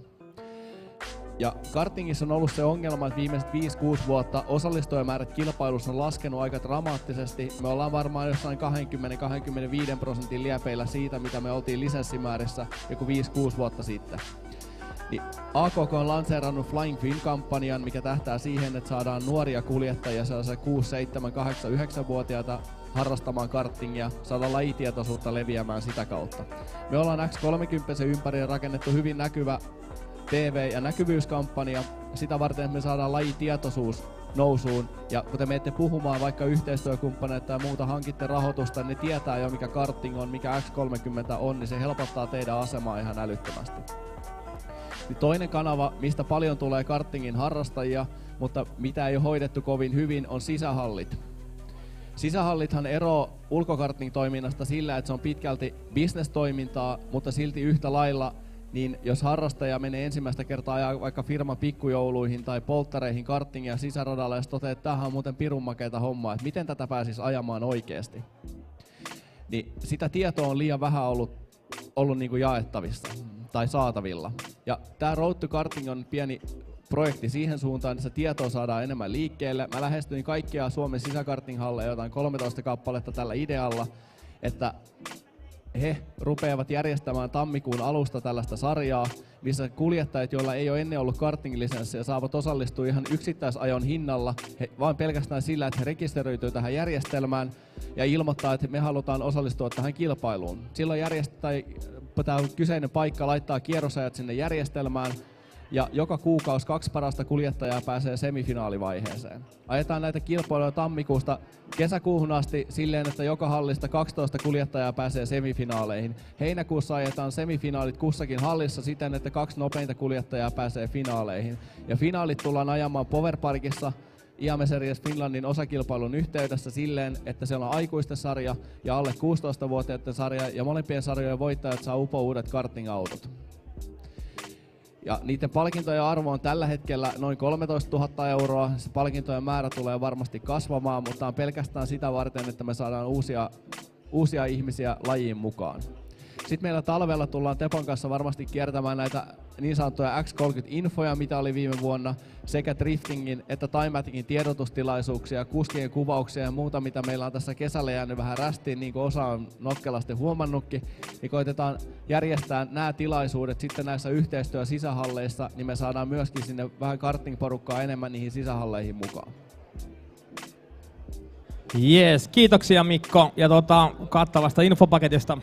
Ja kartingissa on ollut se ongelma, että viimeiset viisi kuusi vuotta osallistujamäärät kilpailussa on laskenut aika dramaattisesti. Me ollaan varmaan jossain kaksikymmentä kaksikymmentäviisi prosentin liepeillä siitä, mitä me oltiin lisenssimäärissä joku viisi kuusi vuotta sitten. Niin A K K on lanseerannut Flying Finn-kampanjan, mikä tähtää siihen, että saadaan nuoria kuljettajia, sellaisia kuusi, seitsemän, kahdeksan, yhdeksän-vuotiaita harrastamaan kartingia, saada lajitietoisuutta leviämään sitä kautta. Me ollaan X kolmekymmentä ympäri rakennettu hyvin näkyvä T V- ja näkyvyyskampanja sitä varten, että me saadaan lajitietoisuus nousuun. Ja kun te menette puhumaan vaikka yhteistyökumppaneita tai muuta, hankitte rahoitusta, niin ne tietää jo mikä karting on, mikä X kolmekymmentä on, niin se helpottaa teidän asemaa ihan älyttömästi. Niin toinen kanava, mistä paljon tulee kartingin harrastajia, mutta mitä ei ole hoidettu kovin hyvin, on sisähallit. Sisähallithan eroaa ulkokarting-toiminnasta sillä, että se on pitkälti bisnestoimintaa, mutta silti yhtä lailla, niin jos harrastaja menee ensimmäistä kertaa ajaa vaikka firman pikkujouluihin tai polttareihin kartingia sisäradalle, ja toteaa, että tämähän on muuten pirun makeata hommaa, että miten tätä pääsisi ajamaan oikeasti, niin sitä tietoa on liian vähän ollut, ollut niin kuin jaettavissa tai saatavilla. Ja tämä Road to Karting on pieni projekti siihen suuntaan, että tietoa saadaan enemmän liikkeelle. Mä lähestyin kaikkia Suomen sisäkartinghalleja, jotain kolmetoista kappaletta tällä idealla, että he rupeavat järjestämään tammikuun alusta tällaista sarjaa, missä kuljettajat, joilla ei ole ennen ollut kartinglisenssiä, saavat osallistua ihan yksittäisajon hinnalla, he, vain pelkästään sillä, että he rekisteröityy tähän järjestelmään ja ilmoittaa, että me halutaan osallistua tähän kilpailuun. Silloin järjest- tai tämä kyseinen paikka laittaa kierrosajat sinne järjestelmään, ja joka kuukausi kaksi parasta kuljettajaa pääsee semifinaalivaiheeseen. Ajetaan näitä kilpailuja tammikuusta kesäkuuhun asti silleen, että joka hallista kaksitoista kuljettajaa pääsee semifinaaleihin. Heinäkuussa ajetaan semifinaalit kussakin hallissa siten, että kaksi nopeinta kuljettajaa pääsee finaaleihin. Ja finaalit tullaan ajamaan Powerparkissa I A M E Series Finlandin osakilpailun yhteydessä silleen, että siellä on aikuisten sarja ja alle kuusitoistavuotiaiden sarja, ja molempien sarjojen voittajat saa upouudet karting-autot. Ja niiden palkintojen arvo on tällä hetkellä noin kolmetoista tuhatta euroa. Se palkintojen määrä tulee varmasti kasvamaan, mutta on pelkästään sitä varten, että me saadaan uusia, uusia ihmisiä lajiin mukaan. Sitten meillä talvella tullaan Tepon kanssa varmasti kiertämään näitä niin sanottuja X kolmekymmentä-infoja, mitä oli viime vuonna, sekä driftingin että Timeaticin tiedotustilaisuuksia, kuskien kuvauksia ja muuta, mitä meillä on tässä kesällä jäänyt vähän rästiin, niin kuin osa on nokkelasti huomannutkin, niin koitetaan järjestää nämä tilaisuudet sitten näissä yhteistyö sisähalleissa, niin me saadaan myöskin sinne vähän karting-porukkaa enemmän niihin sisähalleihin mukaan. Jees, kiitoksia Mikko ja tota, kattavasta infopaketista.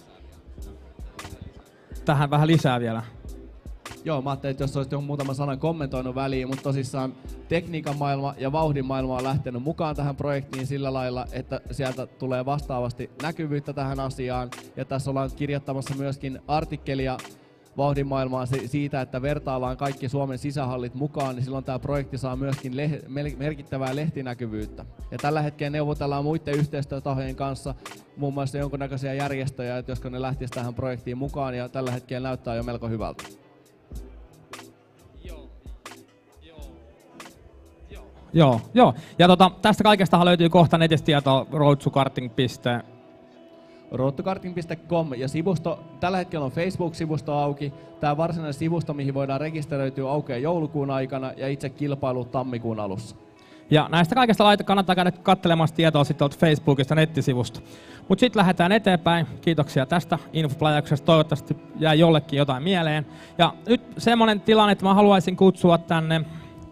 Tähän vähän lisää vielä. Joo, mä ajattelin, että jos olisit muutaman sanan kommentoinut väliin, mutta tosissaan tekniikan maailma ja vauhdin maailma on lähtenyt mukaan tähän projektiin sillä lailla, että sieltä tulee vastaavasti näkyvyyttä tähän asiaan. Ja tässä ollaan kirjoittamassa myöskin artikkelia vauhdin maailmaan siitä, että vertaillaan kaikki Suomen sisähallit mukaan, niin silloin tämä projekti saa myöskin leh- merkittävää lehtinäkyvyyttä. Ja tällä hetkellä neuvotellaan muiden yhteistyötahojen kanssa, muun muassa jonkunnäköisiä järjestöjä, että josko ne lähtisivät tähän projektiin mukaan, ja tällä hetkellä näyttää jo melko hyvältä. Joo, joo. Ja tota, tästä kaikestahan löytyy kohta netistä tietoa road to karting piste com. road to karting piste com ja sivusto, tällä hetkellä on Facebook-sivusto auki. Tämä varsinainen sivusto, mihin voidaan rekisteröityä, aukeaa joulukuun aikana ja itse kilpailu tammikuun alussa. Ja näistä kaikista laita kannattaa käydä katselemassa tietoa sitten tuolta Facebookista nettisivusta. Mutta sitten lähdetään eteenpäin. Kiitoksia tästä infopläjäyksestä. Toivottavasti jää jollekin jotain mieleen. Ja nyt semmonen tilanne, että mä haluaisin kutsua tänne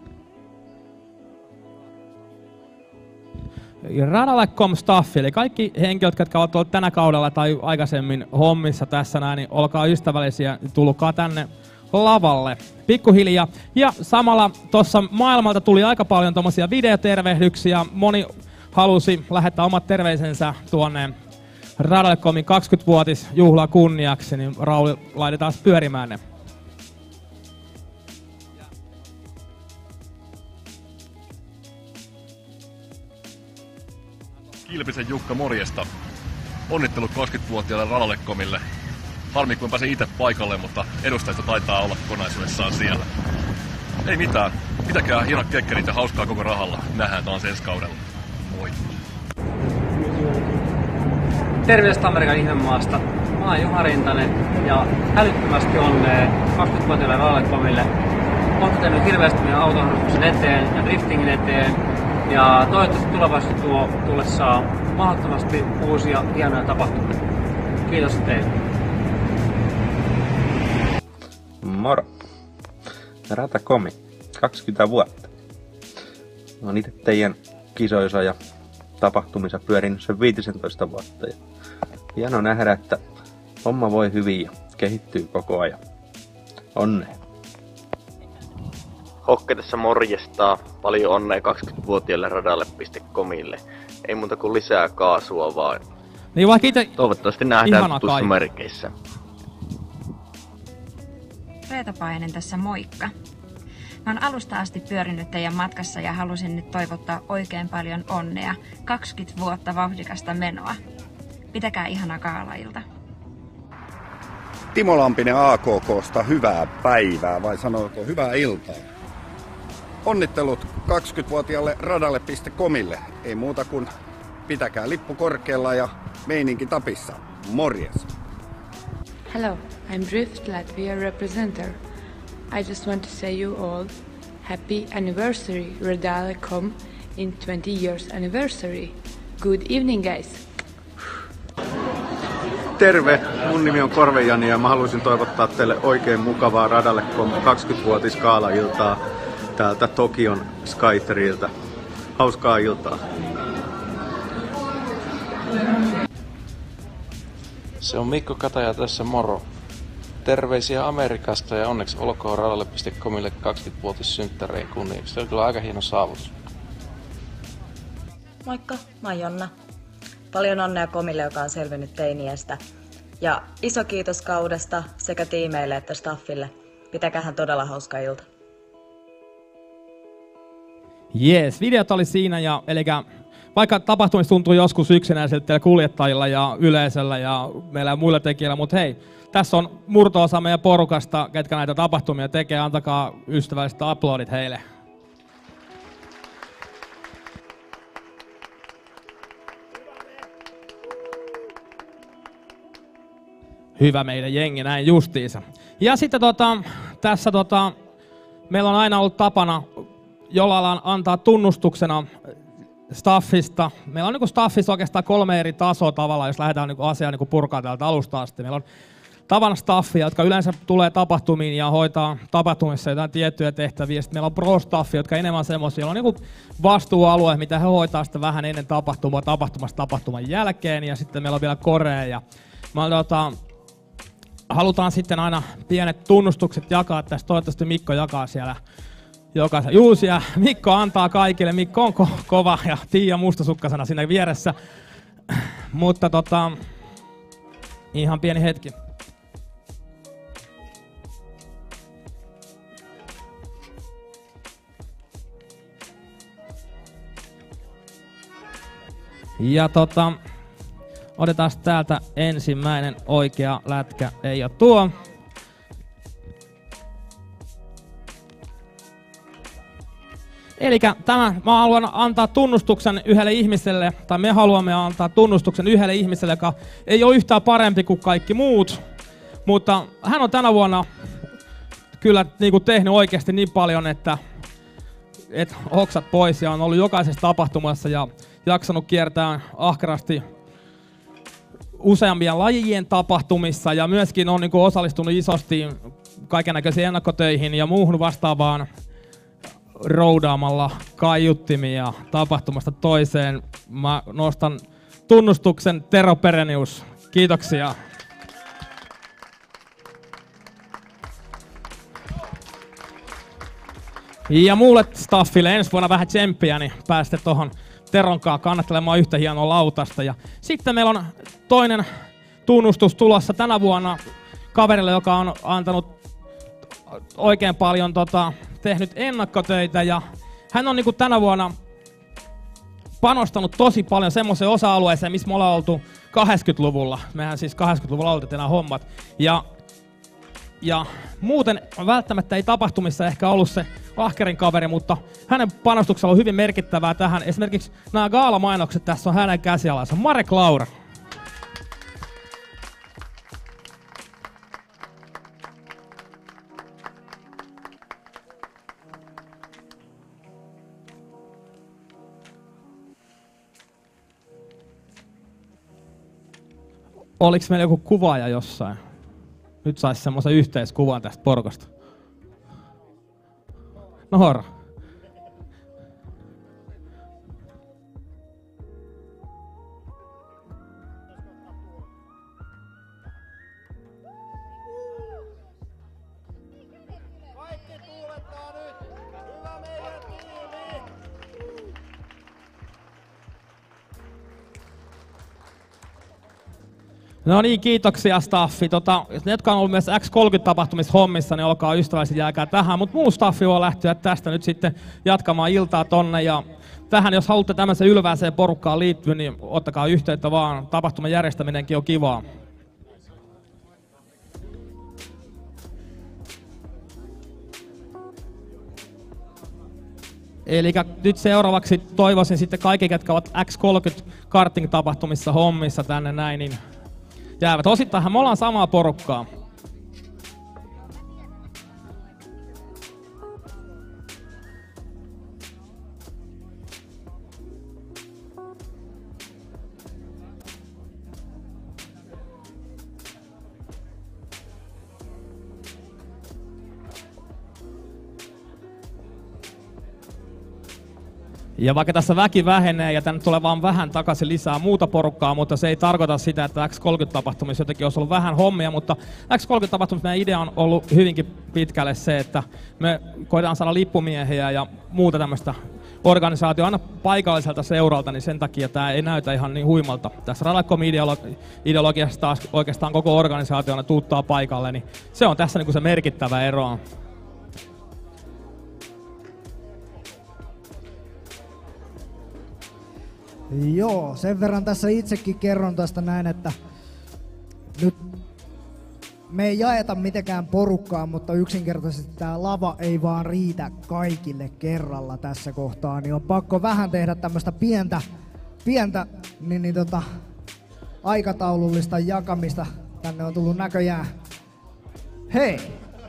Radalle piste com staffi, eli kaikki henkilöt, jotka ovat olleet tänä kaudella tai aikaisemmin hommissa tässä näin, niin olkaa ystävällisiä, tulkaa tänne lavalle pikkuhiljaa. Ja samalla tuossa maailmalta tuli aika paljon tommosia videotervehdyksiä. Moni halusi lähettää omat terveisensä tuonne Radalle piste comin kaksikymmenvuotisjuhlaa kunniaksi, niin Rauli, laitetaan pyörimään ne. Kilpisen Jukka, morjesta. Onnittelut kaksikymmenvuotiaalle Radalle piste comille. Harmi, kun pääsin itse paikalle, mutta edustajista taitaa olla kokonaisuudessaan siellä. Ei mitään. Pitäkää hienot kekkerit ja hauskaa koko rahalla. Nähdään taas ensi kaudella. Moi. Terveistä Amerikan ihmemaasta. Mä oon Juha Rintanen ja älyttömästi onnea kaksikymmenvuotiaalle Radalle piste comille. Oon tehnyt hirveästi meidän autoharrastuksen eteen ja driftingin eteen. Ja toivottavasti tulevaisuudessa tuo tullessaan mahdottomasti uusia hienoja tapahtumia. Kiitos teille. Moro. Rata piste com, kaksikymmentä vuotta. Olen itse teidän kisoissa ja tapahtumissa pyörinyt sen viisitoista vuotta. Ja hieno nähdä, että homma voi hyvin ja kehittyy koko ajan. Onnea. Hokke tässä morjestaa. Paljon onnea kaksikymmenvuotiaalle Radalle piste comille. Ei muuta kuin lisää kaasua vaan. Niin vaikka ite... Toivottavasti nähdään tutussa merkeissä. Reeta Painen tässä, moikka. Mä oon alusta asti pyörinyt teidän matkassa ja halusin nyt toivottaa oikein paljon onnea. kaksikymmentä vuotta vauhdikasta menoa. Pitäkää ihana kaalailta. Timo Lampinen A K K:sta, hyvää päivää vai sanoiko hyvää iltaa? Onnittelut kaksikymmenvuotiaalle Radalle piste comille. Ei muuta kuin pitäkää lippu korkealla ja meininki tapissa. Morjes! Hello, I'm Drift Latvia representative. I just want to say you all happy anniversary Radalle piste com in twenty years anniversary. Good evening guys! Terve, mun nimi on Korvejani ja mä haluaisin toivottaa teille oikein mukavaa Radalle piste com kaksikymmenvuotis gaala-iltaa täältä Tokion Skytriltä. Hauskaa iltaa. Se on Mikko Kataja tässä, moro. Terveisiä Amerikasta ja onneksi olkoon radalle piste comille kaksikymmenvuotissynttäreen kunniaksi. Se on kyllä aika hieno saavutus. Moikka, mä oon Jonna. Paljon onnea Komille, joka on selvinnyt teiniästä. Ja iso kiitos kaudesta sekä tiimeille että staffille. Pitäkähän todella hauska ilta. Jees, videot oli siinä ja elikkä vaikka tapahtumista tuntuu joskus yksinäisiltä kuljettajilla ja yleisöllä ja meillä muilla tekijöillä, mutta hei, tässä on murto-osa meidän porukasta, ketkä näitä tapahtumia tekee. Antakaa ystävälliset aplodit heille. Hyvä meidän jengi, näin justiinsa. Ja sitten tota, tässä tota, meillä on aina ollut tapana jollain lailla antaa tunnustuksena staffista. Meillä on niin kuin staffissa oikeastaan kolme eri tasoa tavallaan, jos lähdetään niin asiaa niin purkaa täältä alusta asti. Meillä on tavan staffia, jotka yleensä tulee tapahtumiin ja hoitaa tapahtumissa jotain tiettyjä tehtäviä. Sitten meillä on pro-staffia, jotka enemmän semmoisia, on niin vastuualue, mitä he hoitaa sitten vähän ennen tapahtumaa, tapahtumasta tapahtuman jälkeen. Ja sitten meillä on vielä Korea. Ja mä, tota, halutaan sitten aina pienet tunnustukset jakaa tästä. Toivottavasti Mikko jakaa siellä jokaisen. Juusi ja Mikko antaa kaikille. Mikko on ko- kova ja Tiia mustasukkasena siinä vieressä. Mutta tota, ihan pieni hetki. Ja tota, otetaan täältä ensimmäinen oikea lätkä, ei ole tuo. Elikkä tämä, mä haluan antaa tunnustuksen yhdelle ihmiselle, tai me haluamme antaa tunnustuksen yhdelle ihmiselle, joka ei ole yhtään parempi kuin kaikki muut. Mutta hän on tänä vuonna kyllä niin kuin tehnyt oikeasti niin paljon, että, että hoksat pois ja on ollut jokaisessa tapahtumassa ja jaksanut kiertää ahkerasti useampien lajien tapahtumissa ja myöskin on niin kuin osallistunut isosti kaikennäköisiin ennakkotöihin ja muuhun vastaavaan roudaamalla kaiuttimia tapahtumasta toiseen. Mä nostan tunnustuksen Tero Perenius. Kiitoksia. Ja muulle staffille ensi vuonna vähän tsemppiä, niin pääsette tohon Teronkaan kannattelemaan yhtä hienoa lautasta. Ja sitten meillä on toinen tunnustus tulossa tänä vuonna kaverille, joka on antanut oikein paljon tota, tehnyt ennakkotöitä. Ja hän on niinku tänä vuonna panostanut tosi paljon semmoiseen osa-alueeseen, missä me ollaan oltu kahdeksankymmentäluvulla. Mehän siis kahdeksankymmentäluvulla aloitettiin nämä hommat. Ja, ja muuten välttämättä ei tapahtumissa ehkä ollut se ahkerin kaveri, mutta hänen panostuksella on hyvin merkittävää tähän. Esimerkiksi nämä gaalamainokset tässä on hänen käsialansa. Marek Laura. Oliko meillä joku kuvaaja jossain? Nyt saisi semmoisen yhteiskuvan tästä porukasta. Noora. No niin, kiitoksia staffi. Tota, ne, jotka on ollut myös X kolmekymmentä-tapahtumissa hommissa, niin olkaa ystävällisiä, jääkää tähän. Mutta muu staffi voi lähteä tästä nyt sitten jatkamaan iltaa tonne. Ja tähän, jos haluatte tämmöiseen ylvääseen porukkaan liittyä, niin ottakaa yhteyttä vaan. Tapahtuman järjestäminenkin on kivaa. Eli nyt seuraavaksi toivoisin sitten kaikki, ketkä ovat X kolmekymmentä karting-tapahtumissa hommissa tänne näin, niin jäävät. Osittainhan me ollaan samaa porukkaa. Ja vaikka tässä väki vähenee ja tänne tulee vaan vähän takaisin lisää muuta porukkaa, mutta se ei tarkoita sitä, että X kolmekymmentä-tapahtumissa jotenkin olisi ollut vähän hommia, mutta X kolmekymmentä-tapahtumissa meidän idea on ollut hyvinkin pitkälle se, että me koetaan saada lippumiehiä ja muuta tämmöistä organisaatio aina paikalliselta seuralta, niin sen takia tämä ei näytä ihan niin huimalta. Tässä Rallecom-ideologiassa taas oikeastaan koko organisaationa tuuttaa paikalle, niin se on tässä niinku se merkittävä ero. Joo, sen verran tässä itsekin kerron tästä näin, että nyt me ei jaeta mitenkään porukkaa, mutta yksinkertaisesti tämä lava ei vaan riitä kaikille kerralla tässä kohtaa, niin on pakko vähän tehdä tämmöistä pientä, pientä niin, niin tota, aikataulullista jakamista. Tänne on tullut näköjään. Hei!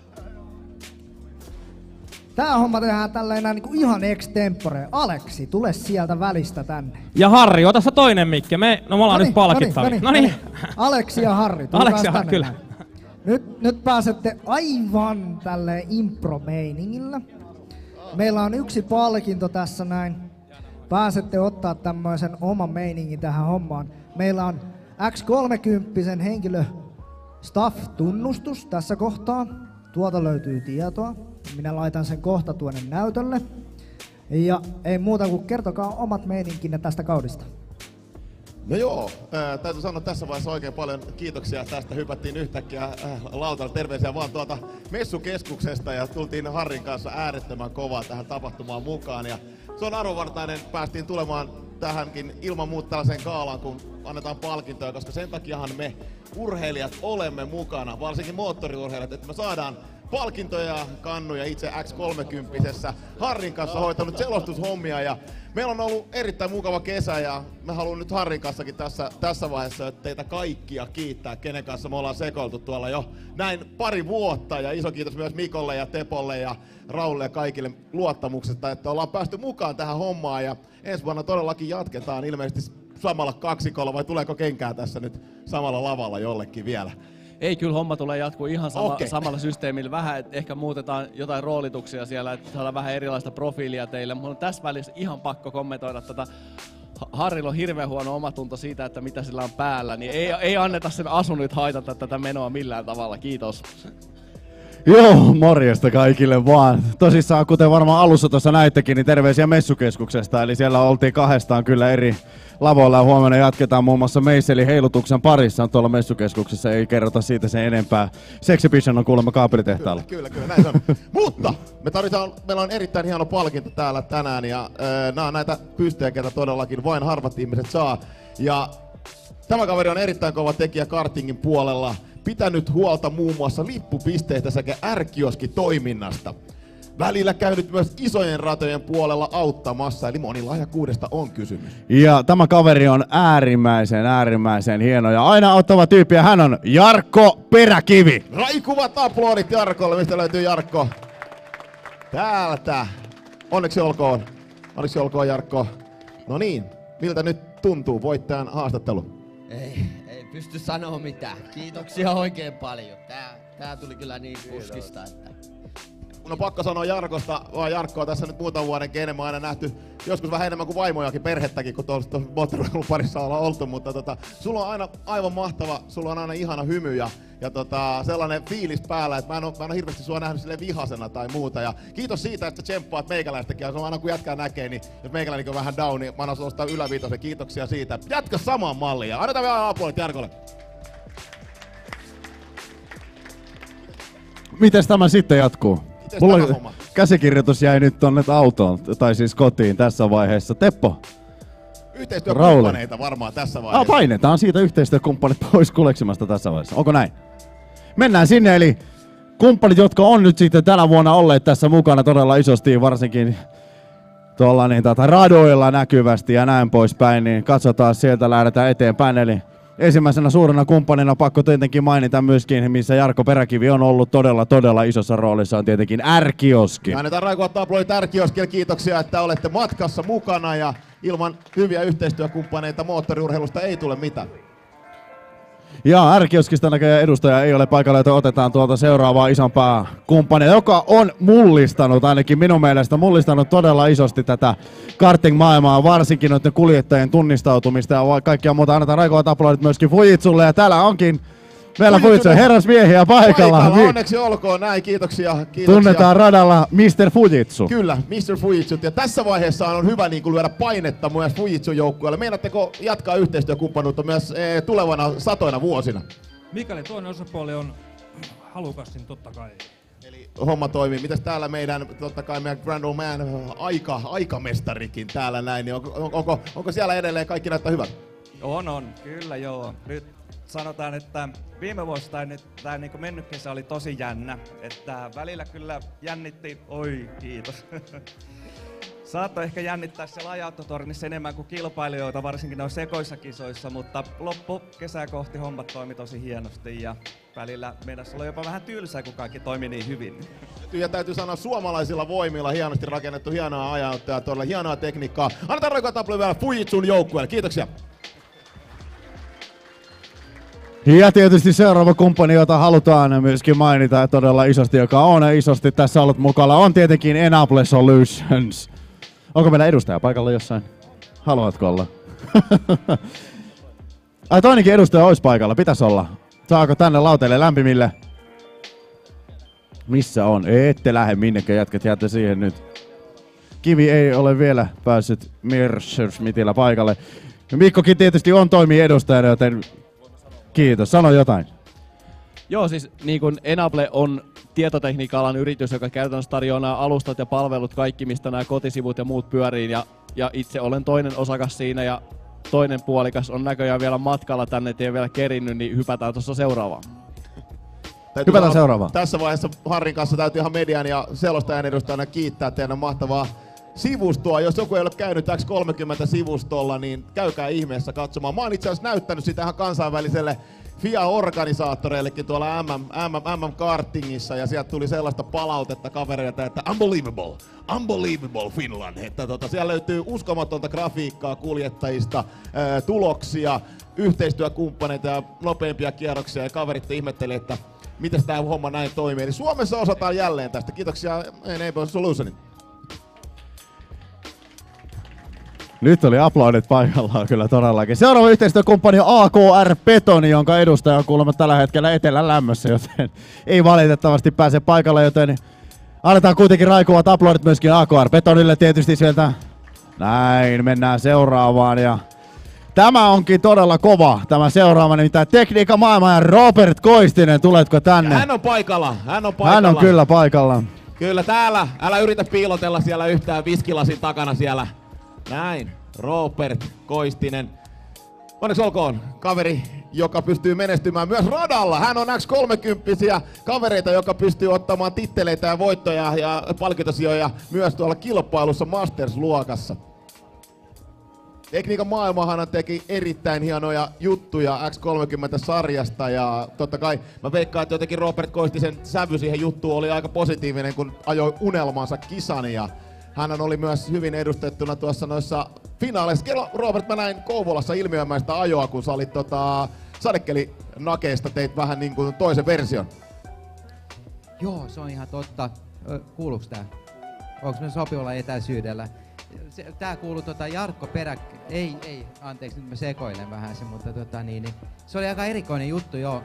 Tää homma tehdään tällä niinku ihan extempore. Aleksi, tule sieltä välistä tänne. Ja Harri, ota sä toinen mikki. Me, no me ollaan noniin, nyt palkittavia. Noniin, noniin, noniin. Aleksi ja Harri, Aleksi ja Harri, kyllä. Nyt, nyt pääsette aivan tälle impro-meiningillä. Meillä on yksi palkinto tässä näin. Pääsette ottaa tämmöisen oman meiningin tähän hommaan. Meillä on X kolmekymmentä henkilö staff-tunnustus tässä kohtaa. Tuolta löytyy tietoa. Minä laitan sen kohta tuonne näytölle. Ja ei muuta kuin kertokaa omat meininkinne tästä kaudesta. No joo, ää, täytyy sanoa tässä vaiheessa oikein paljon kiitoksia tästä. Hypättiin yhtäkkiä äh, lautalle, terveisiä vaan tuolta messukeskuksesta ja tultiin Harrin kanssa äärettömän kovaa tähän tapahtumaan mukaan. Ja se on arvovartainen, päästiin tulemaan tähänkin ilman muuta tällaiseen gaalaan, kun annetaan palkintoja, koska sen takiahan me urheilijat olemme mukana, varsinkin moottoriurheilijat, että me saadaan palkintoja, kannuja itse X kolmekymmentä Harrin kanssa hoitanut selostushommia ja meillä on ollut erittäin mukava kesä ja mä haluan nyt Harrin kanssakin tässä, tässä vaiheessa teitä kaikkia kiittää, kenen kanssa me ollaan sekoiltu tuolla jo näin pari vuotta ja iso kiitos myös Mikolle ja Tepolle ja Raulle ja kaikille luottamuksesta, että ollaan päästy mukaan tähän hommaan ja ensi vuonna todellakin jatketaan ilmeisesti samalla kaksikolla vai tuleeko kenkää tässä nyt samalla lavalla jollekin vielä? Ei, kyllä homma tulee jatkuu ihan sama, okay. samalla systeemillä. Vähän, että ehkä muutetaan jotain roolituksia siellä, että saadaan vähän erilaista profiilia teille. Mutta on tässä välissä ihan pakko kommentoida tätä. Harrilla on hirveän huono omatunto siitä, että mitä sillä on päällä, niin ei, ei anneta sen asun nyt haitata tätä menoa millään tavalla. Kiitos. Joo, morjesta kaikille vaan. Tosissaan, kuten varmaan alussa tuossa näittekin, niin terveisiä messukeskuksesta. Eli siellä oltiin kahdestaan kyllä eri lavoilla ja huomenna jatketaan muun muassa Meisselin heilutuksen parissa tuolla messukeskuksessa. Ei kerrota siitä sen enempää. Sexhibition on kuulemma kaapelitehtaalla. Kyllä, kyllä, kyllä, näin on. Mutta me tarvitaan, meillä on erittäin hieno palkinto täällä tänään ja äh, nämä on näitä pystejä, ketä todellakin vain harvat ihmiset saa. Ja tämä kaveri on erittäin kova tekijä kartingin puolella. Pitänyt huolta muun muassa lippupisteistä sekä R-kioskitoiminnasta. Välillä käynyt myös isojen ratojen puolella auttamassa, eli monilahjakkuudesta on kysymys. Ja tämä kaveri on äärimmäisen, äärimmäisen hieno ja aina auttava tyyppi ja hän on Jarkko Peräkivi. Raikuvat aplodit Jarkolle, mistä löytyy Jarkko? Täältä. Onneksi olkoon. Onneksi olkoon Jarkko. No niin, miltä nyt tuntuu voittajan haastattelu? Ei, ei pysty sanoa mitään. Kiitoksia oikein paljon. Tää, tää tuli kyllä niin puskista, että... Mun on pakko sanoa Jarkosta, vaan Jarkko on tässä nyt muutaman vuoden enemmän aina nähty, joskus vähän enemmän kuin vaimojakin, perhettäkin, kun tuossa moottoriurheilun parissa ollaan oltu, mutta tota, sulla on aina aivan mahtava, sulla on aina ihana hymy ja, ja tota, sellainen fiilis päällä, että mä en, ole, mä en ole hirveästi sua nähnyt silleen vihasena tai muuta. Ja kiitos siitä, että sä tsemppaat meikäläistäkin, ja se on aina kun jätkää näkee, niin jos meikäläinen on vähän down, niin mä annan sulla yläviitosen, kiitoksia siitä. Jatka samaan malliin ja annetaan vielä apuolet Jarkolle. Mites tämä sitten jatkuu? Mulla käsikirjoitus jäi nyt tonne autoon, tai siis kotiin tässä vaiheessa. Teppo. Yhteistyökumppaneita varmaan tässä vaiheessa. Ah, painetaan siitä yhteistyökumppanit pois kuleksimasta tässä vaiheessa. Onko näin? Mennään sinne, eli kumppanit, jotka on nyt sitten tänä vuonna olleet tässä mukana todella isosti, varsinkin tuolla niin tätä radoilla näkyvästi ja näin poispäin, niin katsotaan sieltä, lähdetään eteenpäin. Eli ensimmäisenä suurena kumppanina pakko tietenkin mainita myöskin, missä Jarkko Peräkivi on ollut todella, todella isossa roolissa, on tietenkin R-kioski. Annetaan raikuvat aplodit R-kioskille, kiitoksia, että olette matkassa mukana ja ilman hyviä yhteistyökumppaneita moottoriurheilusta ei tule mitään. Ja R-kioskista näköjään edustaja ei ole paikalla, joten otetaan tuolta seuraavaa isompaa kumppania, joka on mullistanut, ainakin minun mielestä mullistanut todella isosti tätä karting-maailmaa, varsinkin noiden kuljettajien tunnistautumista ja kaikkia muuta. Annetaan raikovat aplodit myöskin Fujitsulle, ja täällä onkin meillä Fujitsu herrasmiehiä paikalla. Paikalla, onneksi olkoon näin, kiitoksia. kiitoksia. Tunnetaan radalla mister Fujitsu. Kyllä, mister Fujitsu. Ja tässä vaiheessa on hyvä niin kuin lyödä painetta myös Fujitsu-joukkueelle. Meinaatteko jatkaa yhteistyökumppanuutta myös e, tulevana satoina vuosina? Mikäli toinen osapuoli on halukas, niin totta kai. Eli homma toimii. Mitäs täällä meidän, totta kai meidän Grand Old Man, aika, aikamestarikin täällä näin, niin onko, onko, onko siellä edelleen kaikki näyttää hyvältä? On, on. Kyllä joo. Nyt sanotaan, että viime vuosi tai nyt tää niinku mennyt kesä oli tosi jännä. Että välillä kyllä jännitti, oi kiitos. Saattoi ehkä jännittää siellä aja-autotornissa enemmän kuin kilpailijoita, varsinkin noissa sekoissa kisoissa, mutta loppu kesää kohti hommat toimi tosi hienosti ja välillä meinasi olla jopa vähän tylsää, kun kaikki toimi niin hyvin. Ja täytyy sanoa suomalaisilla voimilla hienosti rakennettu hienoa ajanottoa, todella hienoa tekniikkaa. Annetaan roikaa taplu vielä Fujitsun joukkueelle. Kiitoksia. Ja tietysti seuraava kumppani, jota halutaan myöskin mainita todella isosti, joka on isosti tässä ollut mukana, on tietenkin Enable Solutions. Onko meillä edustaja paikalla jossain? Haluatko olla? Ai toinenkin edustaja olisi paikalla, pitäisi olla. Saako tänne lauteille lämpimille? Missä on? Ette lähde minnekään, jätkät, jäätte siihen nyt. Kivi ei ole vielä päässyt Messerschmittillä paikalle. Mikkokin tietysti on toimii edustajana, joten kiitos. Sano jotain. Joo, siis niin kuin Enable on tietotekniikka-alan yritys, joka käytännössä tarjoaa alustat ja palvelut, kaikki mistä nämä kotisivut ja muut pyörii. Ja, ja itse olen toinen osakas siinä ja toinen puolikas on näköjään vielä matkalla tänne, ettei vielä kerinnyt, niin hypätään tuossa seuraavaan. Hypätään seuraavaan. Tässä vaiheessa Harrin kanssa täytyy ihan median ja selostajan edustajana kiittää teidän mahtavaa sivustoa. Jos joku ei ole käynyt X kolmekymmentä-sivustolla, niin käykää ihmeessä katsomaan. Mä oon itse asiassa näyttänyt sitä ihan kansainväliselle F I A-organisaattoreillekin tuolla M M, M M Kartingissa, ja sieltä tuli sellaista palautetta kavereilta, että unbelievable, unbelievable Finland, että tota, siellä löytyy uskomatonta grafiikkaa kuljettajista, ää, tuloksia, yhteistyökumppaneita ja nopeampia kierroksia, ja kaverit ihmetteli, että miten tämä homma näin toimii. Eli Suomessa osataan jälleen tästä. Kiitoksia Enable Solutionit. Nyt oli aplodit paikallaan kyllä todellakin. Seuraava yhteistyökumppani on A K R Betoni, jonka edustaja on kuulemma tällä hetkellä etelän lämmössä, joten ei valitettavasti pääse paikalle, joten annetaan kuitenkin raikuvat aplodit myöskin A K R Betonille tietysti sieltä. Näin, mennään seuraavaan ja tämä onkin todella kova, tämä seuraava, nimittäin Tekniikan maailma ja Robert Koistinen, tuletko tänne? Ja hän on paikalla, hän on paikalla. Hän on kyllä paikalla. Kyllä täällä, älä yritä piilotella siellä yhtään viskilasin takana siellä. Näin, Robert Koistinen. Onneksi olkoon kaveri, joka pystyy menestymään myös radalla. Hän on X kolmekymmentä kavereita, joka pystyy ottamaan titteleitä ja voittoja ja palkintosijoja myös tuolla kilpailussa Masters-luokassa. Tekniikan maailmahan teki erittäin hienoja juttuja X kolmekymmentä-sarjasta ja totta kai mä veikkaan, että jotenkin Robert Koistisen sävy siihen juttuun oli aika positiivinen, kun ajoi unelmansa kisan ja hän oli myös hyvin edustettuna tuossa noissa finaaleissa. Kello, Robert, mä näin Kouvolassa ilmiömäistä ajoa, kun sä olit tota, sadekelinakeesta, teit vähän niin kuin toisen version. Joo, se on ihan totta. Kuuluuks tää? Onks me sopivalla etäisyydellä? Se, tää kuuluu tota Jarkko Perä... Ei, ei, anteeksi, nyt mä sekoilen vähän se, mutta tota niin, niin se oli aika erikoinen juttu, joo.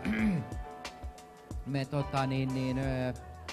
Me tota niin niin... Öö,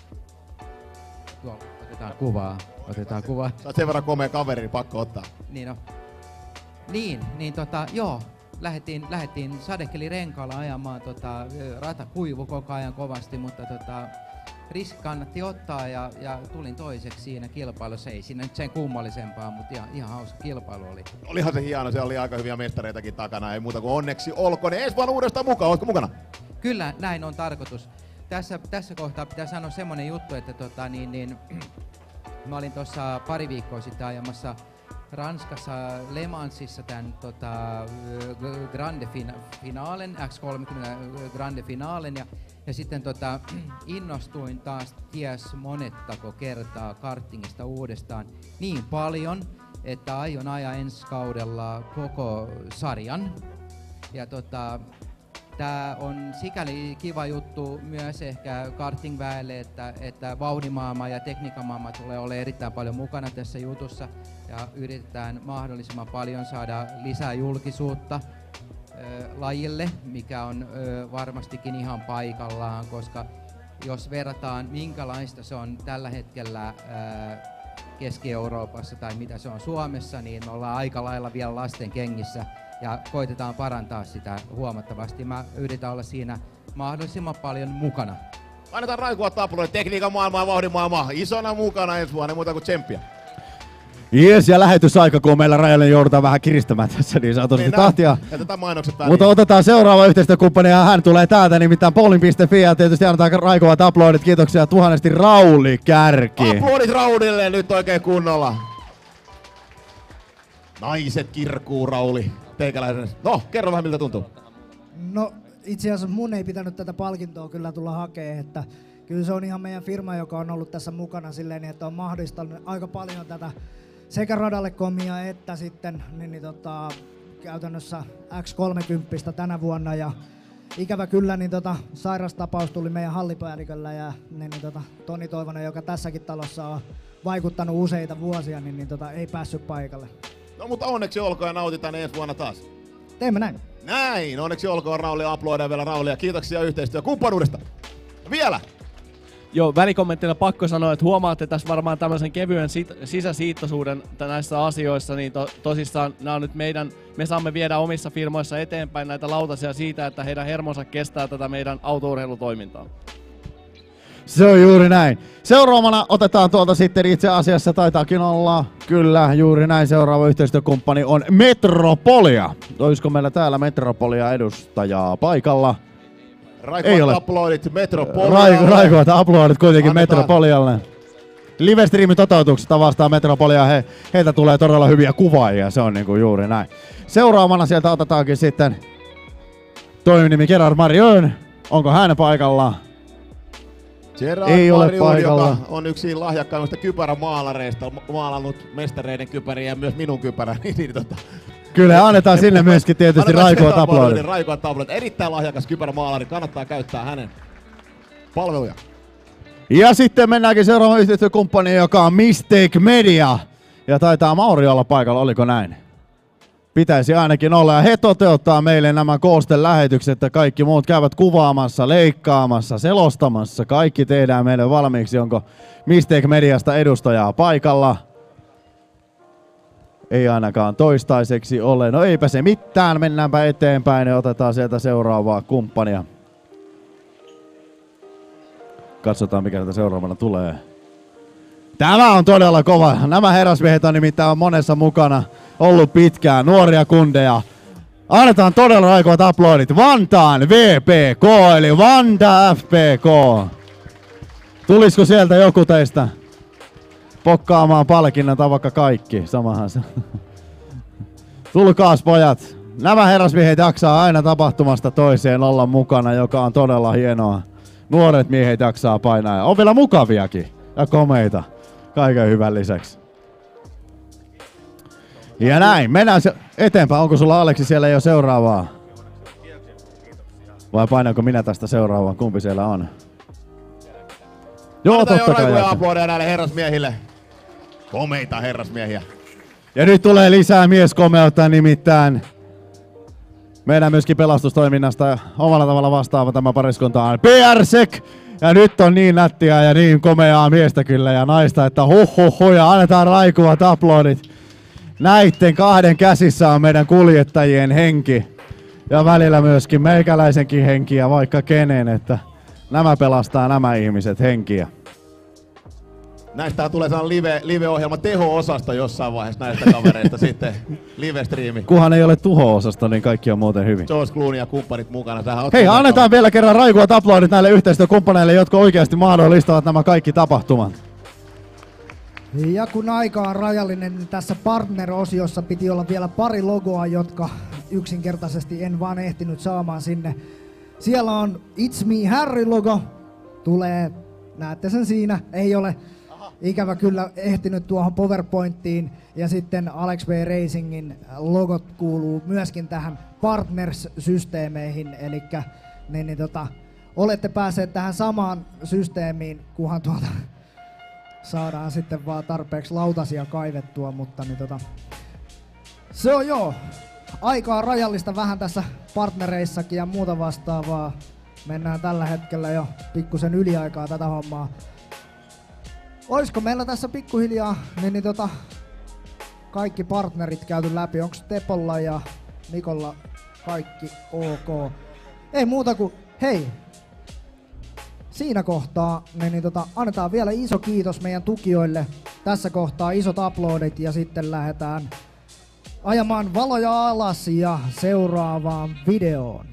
tuolla, otetaan kuvaa. Otetaan kuva. Sä oot sen verran komea kaveri, niin pakko ottaa. Niin no. Niin, niin tota, joo. Lähettiin, lähettiin sadekelirenkaalla ajamaan, tota, rata kuivu koko ajan kovasti, mutta tota, riski kannatti ottaa ja, ja tulin toiseksi siinä kilpailussa. Ei siinä nyt sen kummallisempaa, mutta ihan, ihan hauska kilpailu oli. Olihan se hieno, se oli aika hyviä mestareitakin takana, ei muuta kuin onneksi olkoon. Ensi vaan uudestaan mukaan, ootko mukana? Kyllä, näin on tarkoitus. Tässä, tässä kohtaa pitää sanoa semmonen juttu, että tota, niin, niin, mä olin tuossa pari viikkoa sitten ajamassa Ranskassa Le Mansissa tämän tota, Grande Finalen, X kolmekymmentä Grande Finalen ja, ja sitten tota, innostuin taas ties monettako kertaa kartingista uudestaan niin paljon, että aion ajaa ensi kaudella koko sarjan. Ja tota, Tää on sikäli kiva juttu myös ehkä kartingväelle, että, että vauhdimaailma ja tekniikamaailma tulee olemaan erittäin paljon mukana tässä jutussa ja yritetään mahdollisimman paljon saada lisää julkisuutta ö, lajille, mikä on ö, varmastikin ihan paikallaan, koska jos verrataan minkälaista se on tällä hetkellä ö, Keski-Euroopassa tai mitä se on Suomessa, niin me ollaan aika lailla vielä lasten kengissä ja koitetaan parantaa sitä huomattavasti. Mä yritän olla siinä mahdollisimman paljon mukana. Annetaan Raikua tappuloille tekniikan maailmaa ja vauhdin maailmaa isona mukana ensi vuonna, muuta kuin tsemppiä. Jes, ja lähetysaika, kun meillä rajalle joudutaan vähän kiristämään tässä niin sanotusti tahtia. Jätetään mainokset väliin. Mutta otetaan seuraava yhteistyökumppani ja hän tulee täältä, nimittäin bowling piste fi ja tietysti annetaan Raikovat aplodit. Kiitoksia tuhannesti Rauli Kärki. Aplodit Raudille nyt oikein kunnolla. Naiset kirkuu, Rauli. Teikäläisen. No, kerro vähän miltä tuntuu. No itse asiassa mun ei pitänyt tätä palkintoa kyllä tulla hakemaan, että kyllä se on ihan meidän firma, joka on ollut tässä mukana silleen, että on mahdollistanut aika paljon tätä sekä Radallecomia että sitten niin, niin, tota, käytännössä X kolmekymmentä tänä vuonna ja ikävä kyllä niin tota, sairastapaus tuli meidän hallipäälliköllä ja niin, niin, tota, Toni Toivonen, joka tässäkin talossa on vaikuttanut useita vuosia, niin, niin tota, ei päässyt paikalle. No mutta onneksi olkoon ja nautitaan ensi vuonna taas. Teemme näin. Näin, onneksi olkoon Rauli, aploidaan vielä Raulia. Kiitoksia yhteistyökumppanuudesta. Vielä! Joo, välikommenttina pakko sanoa, että huomaatte tässä varmaan tämmöisen kevyen sit- sisäsiittoisuuden näissä asioissa, niin to- tosissaan nämä on nyt meidän, me saamme viedä omissa firmoissa eteenpäin näitä lautasia siitä, että heidän hermonsa kestää tätä meidän autourheilutoimintaa. Se on juuri näin. Seuraavana otetaan tuolta sitten itse asiassa, taitaakin olla, kyllä, juuri näin. Seuraava yhteistyökumppani on Metropolia. Olisiko meillä täällä Metropolia edustajaa paikalla? Raikuvat aplodit Metropolialle. Raiku, raikuvat aplodit kuitenkin Annetaan. Metropolialle. Livestreamin toteutuksesta vastaa Metropolia. He, heiltä tulee todella hyviä kuvaajia, se on niinku juuri näin. Seuraavana sieltä otetaankin sitten toiminimi Gerard Marion. Onko hän paikalla? Gerard Ei ole Marion, paikalla. joka on yksi lahjakkaimmista kypärämaalareista, maalannut mestareiden kypäriä ja myös minun kypärä. niin, tota. Kyllä, annetaan sinne myöskin tietysti Raikuvat aplodit. Raikuvat aplodit. Erittäin lahjakas kypärämaalari, kannattaa käyttää hänen palveluja. Ja sitten mennäänkin seuraavaan yhteistyökumppaniin, joka on Mistake Media. Ja taitaa Mauri olla paikalla, oliko näin? Pitäisi ainakin olla. Ja he toteuttaa meille nämä koosten lähetykset ja kaikki muut käyvät kuvaamassa, leikkaamassa, selostamassa. Kaikki tehdään meille valmiiksi. Onko Mistake Mediasta edustajaa paikalla? Ei ainakaan toistaiseksi ole. No eipä se mitään, mennäänpä eteenpäin ja otetaan sieltä seuraavaa kumppania. Katsotaan mikä tätä seuraavana tulee. Tämä on todella kova. Nämä herrasmiehet on nimittäin monessa mukana ollut pitkään. Nuoria kundeja. Annetaan todella Raikuvat aplodit. Vantaan V P K eli Vanta F P K. Tulisiko sieltä joku teistä pokkaamaan palkinnon tai vaikka kaikki? Samahan se. Tulkaas pojat. Nämä herrasmiehet jaksaa aina tapahtumasta toiseen olla mukana, joka on todella hienoa. Nuoret miehet jaksaa painaa ja on vielä mukaviakin ja komeita. Kaiken hyvän lisäksi. Ja näin, mennään se eteenpäin. Onko sulla Aleksi siellä jo seuraavaa? Vai painanko minä tästä seuraavaan? Kumpi siellä on? Joo, Annetaan totta kai. Raikuja aplodeja näille herrasmiehille. Komeita herrasmiehiä. Ja nyt tulee lisää mieskomeutta, nimittäin meidän myöskin pelastustoiminnasta omalla tavalla vastaava tämä pariskunta on P R Sek. Ja nyt on niin nättiä ja niin komeaa miestä kyllä ja naista, että huh huh huh ja annetaan Raikuvat aplodit. Näitten kahden käsissä on meidän kuljettajien henki. Ja välillä myöskin meikäläisenkin henki ja vaikka kenen, että nämä pelastaa nämä ihmiset henkiä. Näistä tulee sellainen live, live-ohjelma teho-osasta jossain vaiheessa näistä kavereista sitten live-striimi. Kunhan ei ole tuho-osasto, niin kaikki on muuten hyvin. George Clooney ja kumppanit mukana. Tähän Hei, annetaan vielä kerran Raikuvat aplodit näille yhteistyökumppaneille, jotka oikeasti mahdollistavat nämä kaikki tapahtumat. Ja kun aika on rajallinen, niin tässä partner-osiossa piti olla vielä pari logoa, jotka yksinkertaisesti en vaan ehtinyt saamaan sinne. Siellä on It's Me Harry-logo, tulee, näette sen siinä, ei ole. ikävä kyllä ehtinyt tuohon PowerPointiin, ja sitten Alex B Racingin logot kuuluu myöskin tähän Partners-systeemeihin, eli niin, niin tota, olette päässeet tähän samaan systeemiin, kunhan tuolta saadaan sitten vaan tarpeeksi lautasia kaivettua, mutta niin tota, se on joo. Aikaa rajallista vähän tässä partnereissakin ja muuta vastaavaa. Mennään tällä hetkellä jo pikkusen yliaikaa tätä hommaa. Olisiko meillä tässä pikkuhiljaa niin, niin tota, kaikki partnerit käyty läpi? Onko Tepolla ja Mikolla kaikki ok? Ei muuta kuin hei! Siinä kohtaa niin, niin tota, annetaan vielä iso kiitos meidän tukijoille. Tässä kohtaa isot uploadit ja sitten lähdetään ajamaan valoja alas ja seuraavaan videoon.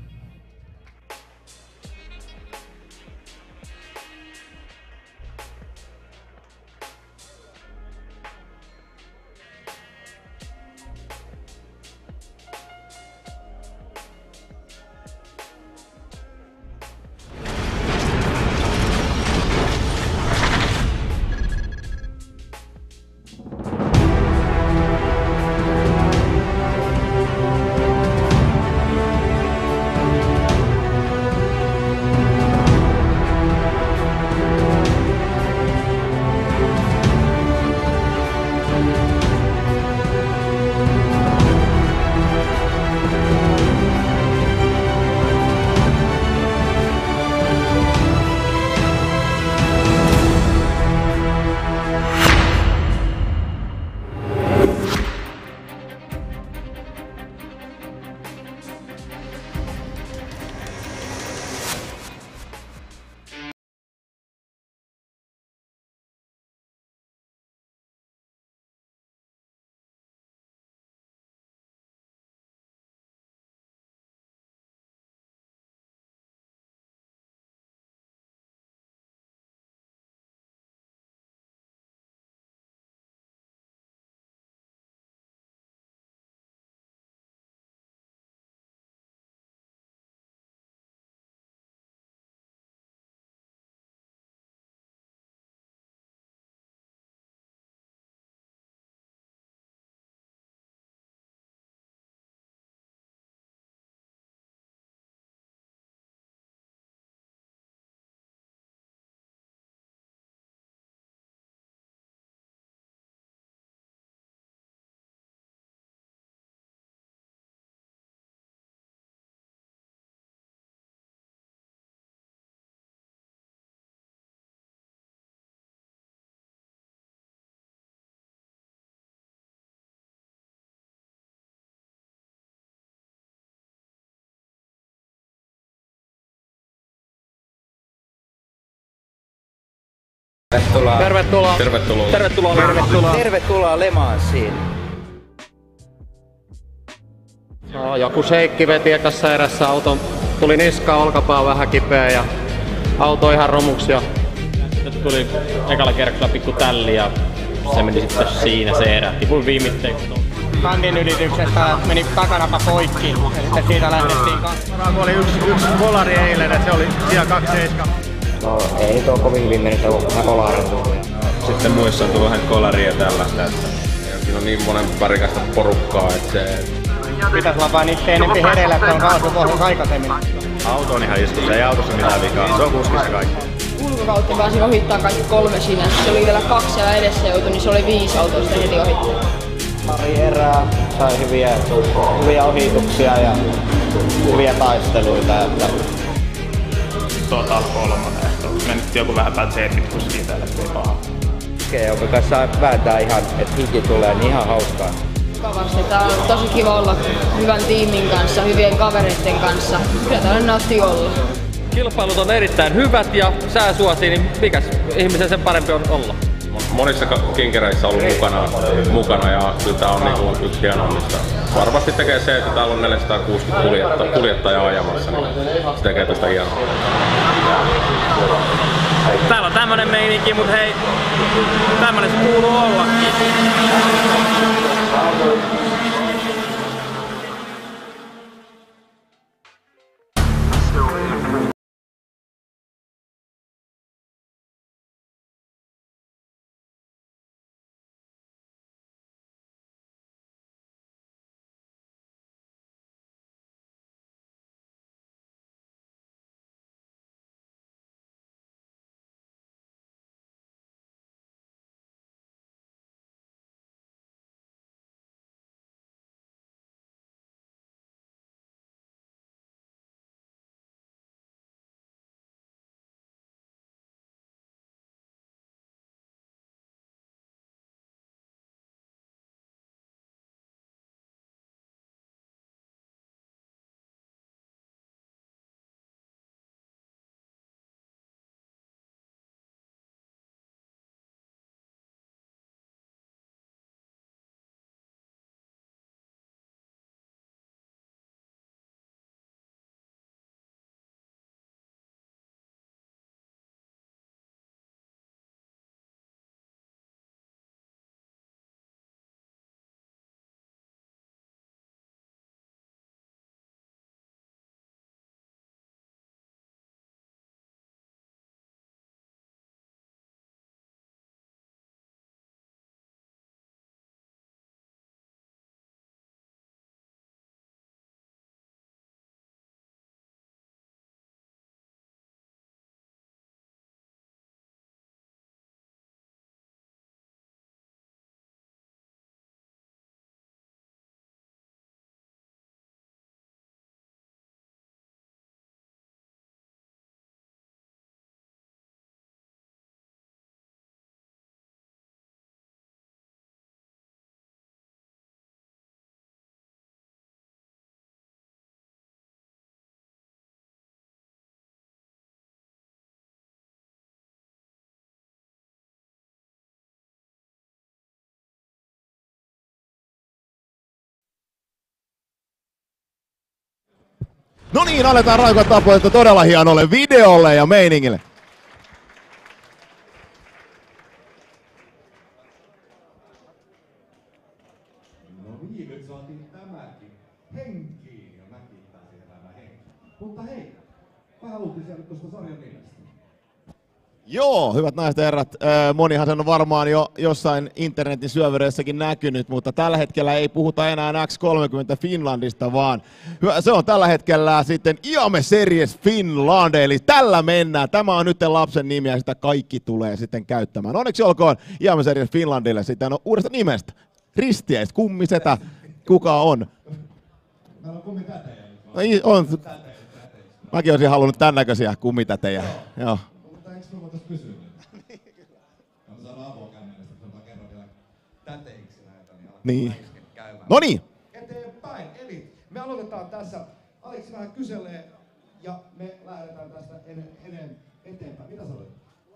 Tervetuloa. Tervetuloa. Tervetuloa. Tervetuloa. Tervetuloa. Tervetuloa Le Mansiin. No, joku sheikki veti ekassa erässä auton. Tuli niska, olkapää vähän kipeä ja auto ihan romuksi jo. Sitten tuli ekalla kerralla pikku tälli ja se meni sitten siinä se erä. Tipuin viimitteeksi. Kandin ylityksestä meni takanapa poikki ja sitten siitä lähdettiin kanssa. Oli yksi, yksi kolari eilen, että se oli siellä kaksi seitsemän. No ei tuo kovin hyvin mennyt, että vähän kolaria. Sitten muissa on tullut vähän kolaria tällaista, että siinä on niin monen värikasta porukkaa, että se... Pitäis olla vaan itse enempi hereillä, että on kaasupohjus aikaisemmin. Auto on ihan iskussa, ei autossa mitään vikaa, se on kuskissa kaikki. Ulkokautta pääsin ohittaa kaikki kolme siinä. Se oli vielä kaksi siellä edessä joutui, niin se oli viisi autoa sitä heti ohittaa. Pari erää, sai hyviä, hyviä ohituksia ja hyviä taisteluita. Että... Tota kolmonen. Mennyt joku vähän päin seepit kuskiin täällä, ettei paha. Okei, okay, joka saa vääntää ihan, että hiki tulee, niin ihan hauskaa. Mukavasti. Tää on tosi kiva olla hyvän tiimin kanssa, hyvien kavereiden kanssa. Kyllä täällä nauttii olla. Kilpailut on erittäin hyvät ja sää suosii, niin mikäs ihmisen sen parempi on olla? Monissa kinkereissä on ollut mukana, mukana ja kyllä tää on niinku yksi hienoimmista. Varmasti tekee se, että täällä on neljäsataakuusikymmentä kuljettajaa, kuljettajaa ajamassa, niin se tekee tästä hienoa. Täällä on tämmönen meininki, mut hei, tämmönen se kuuluu ollakin. niin, aletaan raikot aplodit todella hienolle videolle ja meiningille. No niin, nyt saatiin tämäkin henkiin ja mäkin pääsin elämään henkiin. Mutta hei, vähän uutisia nyt tuosta sarjan nimestä. Joo, hyvät naiset ja herrat, monihan sen on varmaan jo jossain internetin syövereissäkin näkynyt, mutta tällä hetkellä ei puhuta enää X kolmekymmentä Finlandista, vaan se on tällä hetkellä sitten I A M E Series Finland, eli tällä mennään. Tämä on nyt lapsen nimi ja sitä kaikki tulee sitten käyttämään. Onneksi olkoon I A M E Series Finlandille sitten on uudesta nimestä. Ristiäis, kummisetä, kuka on? Meillä on kummitätejä. No, on. Mäkin olisin halunnut tämän näköisiä kummitätejä. Joo. Mutta eikö me voitais kysyä nyt? Mä saadaan avokämmenestä, kun mä kerron vielä täteiksi näitä, niin aletaan Niin. käymään. No niin. Eteenpäin. Eli me aloitetaan tässä. Aleksi vähän kyselee ja me lähdetään tästä en, enen, eteenpäin. Mitä sä olet?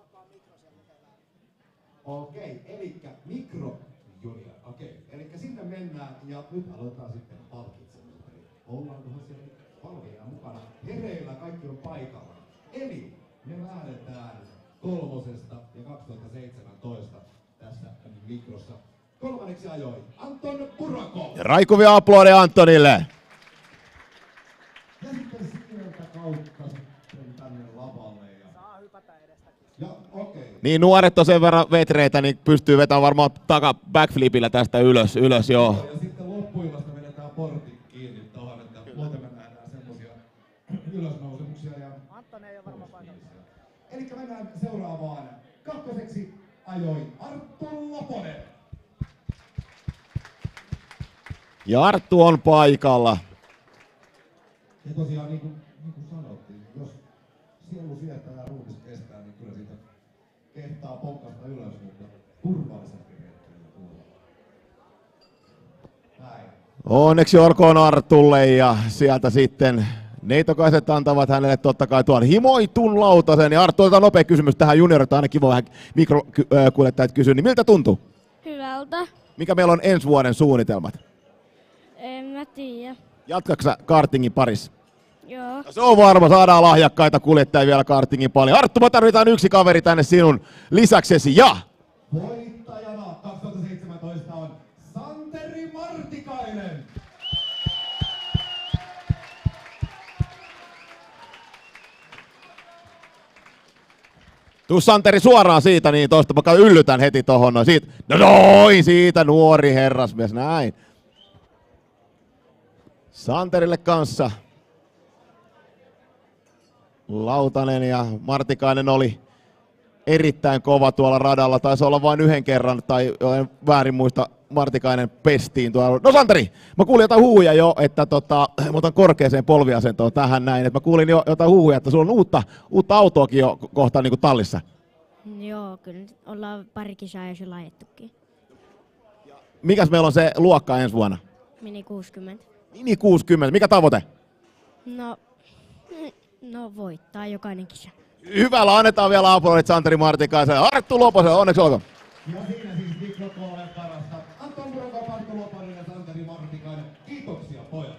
Okei, elikkä mikro junior. Okei, elikkä sinne mennään ja nyt aloitetaan sitten palkitsemista. Ollaankohan siellä valmiina mukana? Hereillä kaikki on paikalla. Eli me lähdetään kolmosesta ja kaksituhattaseitsemäntoista tässä mikrossa. Kolmanneksi ajoi Anton Purako. Raikuvia aplodeja Antonille. Ja sitten sieltä kautta sitten tänne lavalle. Ja... Saa hypätä edestäkin. Ja okei. Okay. Niin nuoret on sen verran vetreitä, niin pystyy vetämään varmaan taka backflipillä tästä ylös, ylös joo. Ja sitten loppuillasta vedetään portit kiinni tohon, että muuten me nähdään semmosia ylösnousemuksia. Ja... Anton ei ole varmaan paikalla. Elikkä mennään seuraavaan. Kakkoseksi ajoi Arttu Loponen. Ja Arttu on paikalla. Ja tosiaan niin kuin, niin kuin sanottiin, jos sielu sietää ja ruumis kestää, niin kyllä siitä kehtaa ponkasta ylös, mutta turvallisempi retkellä tulee. Näin. Onneksi olkoon Artulle ja sieltä sitten neitokaiset antavat hänelle totta kai tuon himoitun lautasen. Ja Arttu, otetaan nopea kysymys tähän juniorilta, aina kiva vähän mikrokuljettajat kysyä, niin miltä tuntuu? Hyvältä. Mikä meillä on ensi vuoden suunnitelmat? En mä tiedä. Jatkatko sä kartingin parissa? Joo. Se on varma, saadaan lahjakkaita kuljettajia vielä kartingin paljon. Arttu, me tarvitaan yksi kaveri tänne sinun lisäksesi ja... Voittajana kaksituhattaseitsemäntoista on Santeri Martikainen. Tuu Santeri suoraan siitä, niin toista mä yllytän heti tohon. No, siitä, no noin siitä, nuori herrasmies, näin. Santerille kanssa. Lautanen ja Martikainen oli erittäin kova tuolla radalla. Taisi olla vain yhden kerran, tai en väärin muista, Martikainen pestiin tuolla. No Santeri, mä kuulin jotain huuja jo, että tota, mä otan korkeaseen polviasentoon tähän näin. Et mä kuulin jo jotain huuja, että sulla on uutta, uutta autoakin jo kohta niin kuin tallissa. Joo, kyllä nyt ollaan pari kisaa jo sillä ajettukin. Mikäs meillä on se luokka ensi vuonna? Mini kuusikymmentä. Mini kuusikymmentä, mikä tavoite? No, no voittaa jokainen kisa. Hyvällä, annetaan vielä aplodit Santeri Martikaiselle. Arttu Loposelle, onneksi olkoon. Ja siinä siis mikrokoolen parasta. Anton Purako, Arttu Loponen ja Santeri Martikainen. Kiitoksia pojat.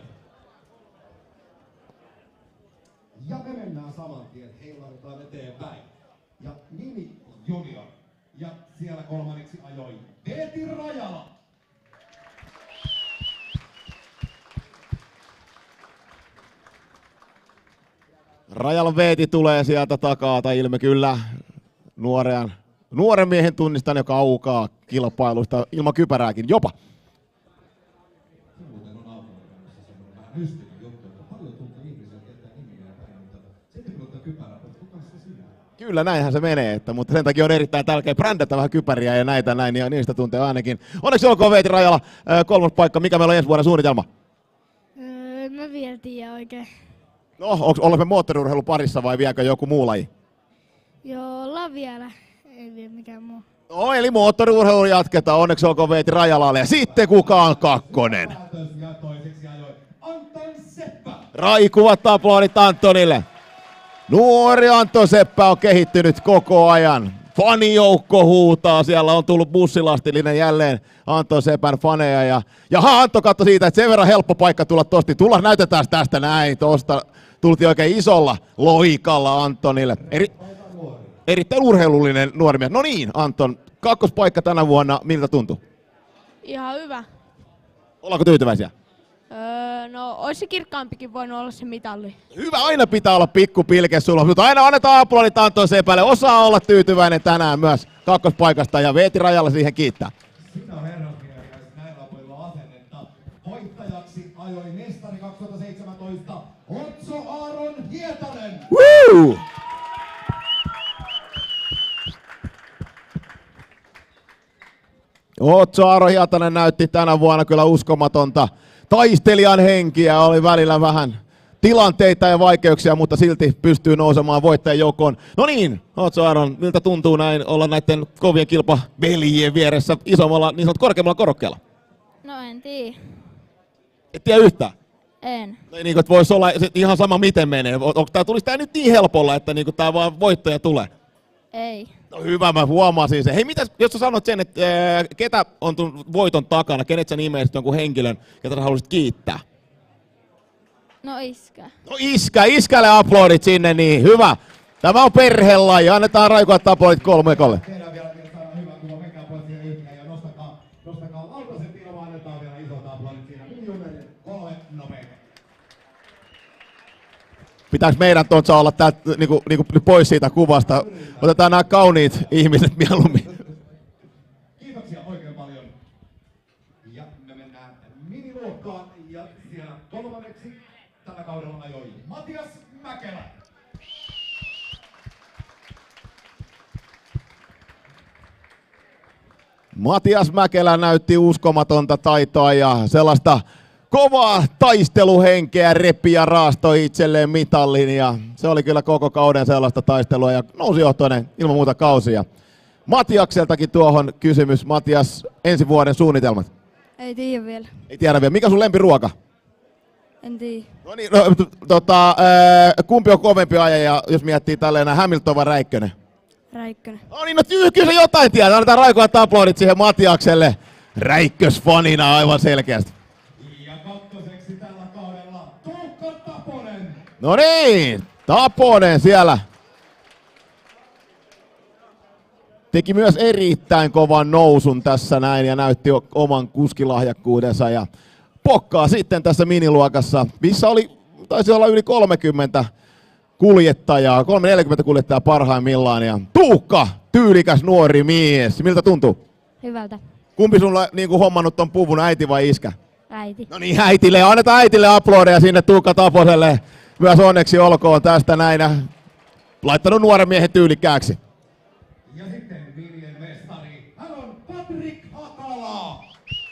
Ja me mennään saman tien, heilautetaan eteenpäin. Ja Nimi Junior. Ja siellä kolmanneksi ajoi Veeti Rajala. Rajalan Veeti tulee sieltä takaa, tai ilme kyllä nuoren, nuoren miehen tunnistan, joka aukaa kilpailusta ilman kypärääkin jopa. Kyllä näinhän se menee, että, mutta sen takia on erittäin tärkeää brändätä vähän kypäriä ja näitä näin, ja niistä tuntee ainakin. Onneksi olkoon Veeti Rajala, kolmas paikka. Mikä meillä on ensi vuoden suunnitelma? Öö, mä vielä tiedä oikein. No, onko me moottoriurheilu parissa vai viekö joku muu laji? Joo, ollaan vielä. Ei vielä mikään muu. No, eli moottoriurheilu jatketaan. Onneksi olkoon Veeti Rajalalle. Ja sitten kuka on kakkonen? Raikuvat aplodit Antonille. Nuori Anton Seppä on kehittynyt koko ajan. Fanijoukko huutaa, siellä on tullut bussilastillinen jälleen Anton Sepän faneja. Ja, jaha, Anto katso siitä, että sen verran helppo paikka tulla tosti. Tulla, näytetään tästä näin, tosta, tultiin oikein isolla loikalla Antonille. Eri, erittäin urheilullinen nuori mies. No niin, Anton, kakkospaikka tänä vuonna, miltä tuntuu? Ihan hyvä. Ollaanko tyytyväisiä? Öö, no, olisi kirkkaampikin voinut olla se mitalli. Hyvä, aina pitää olla pikku pilke sulla, mutta aina annetaan aplodit Anton Sepälle. Osaa olla tyytyväinen tänään myös kakkospaikasta ja Veeti Rajalla siihen kiittää. Sitä herrasmiehiä, näillä pojilla asennetta. Voittajaksi ajoi mestari kaksituhattaseitsemäntoista Otso Aaron Hietanen. Woo! Otso Aaron Hietanen näytti tänä vuonna kyllä uskomatonta taistelijan henkiä. Oli välillä vähän tilanteita ja vaikeuksia, mutta silti pystyy nousemaan voittajan joukkoon. No niin, Otso Aaron, miltä tuntuu näin olla näiden kovien kilpaveljien vieressä isommalla, niin sanot korkeammalla korokkeella? No en tiedä. Et tiedä yhtään? En. No, niin kuin, voisi olla ihan sama miten menee. Onko tää, tulisi tää nyt niin helpolla, että niin tää vaan voittaja tulee? Ei. No hyvä, mä huomasin sen. Hei, mitäs, jos sä sanot sen, että ää, ketä on tuon voiton takana, kenet sä nimeisit jonkun henkilön, ketä sä haluaisit kiittää? No iskä. No iskä, iskälle aplodit sinne, niin hyvä. Tämä on perhelaji, annetaan raikuvat aplodit kolmekolle. Tehdään vielä, vielä saadaan hyvä kuva, menkää pois siihen yhteen ja nostakaa, nostakaa lautaset ilmaan, annetaan vielä isot aplodit siinä. Miljoonille kolme nopeita. Pitääkö meidän Tontsa olla täältä niinku, niinku, pois siitä kuvasta? Otetaan nämä kauniit ihmiset mieluummin. Kiitoksia oikein paljon. Ja me mennään miniluokkaan ja siellä kolmanneksi tällä kaudella ajoi Matias Mäkelä. Matias Mäkelä näytti uskomatonta taitoa ja sellaista kovaa taisteluhenkeä, repi ja raastoi itselleen mitallin ja se oli kyllä koko kauden sellaista taistelua ja nousijohtoinen ilman muuta kausia. Matiakseltakin tuohon kysymys. Matias, ensi vuoden suunnitelmat? Ei tiedä vielä. Ei tiedä vielä. Mikä sun lempiruoka? En tiedä. No niin, no, tota, ää, kumpi on kovempi ajaja, jos miettii tälleen Hamilton vai Räikkönen? Räikkönen. No niin, no kyllä se jotain tiedät. Annetaan raikuvat aplodit siihen Matiakselle. Räikkösfanina aivan selkeästi. Ja kakkoseksi tällä kaudella Tuukka Taponen. No niin, Taponen siellä. Teki myös erittäin kovan nousun tässä näin ja näytti oman kuskilahjakkuudensa ja pokkaa sitten tässä miniluokassa, missä oli, taisi olla yli kolmekymmentä kuljettajaa, kolmekymmentä neljäkymmentä kuljettajaa parhaimmillaan ja Tuukka, tyylikäs nuori mies. Miltä tuntuu? Hyvältä. Kumpi sulla niin kuin hommannut ton puvun, äiti vai iskä? Äiti. No niin, äitille. Annetaan äitille aplodeja sinne Tuukka Taposelle. Myös onneksi olkoon tästä näinä. Laittanut nuoren miehen tyylikkääksi. Ja sitten Viljen mestari, hän on Patrik Hakala.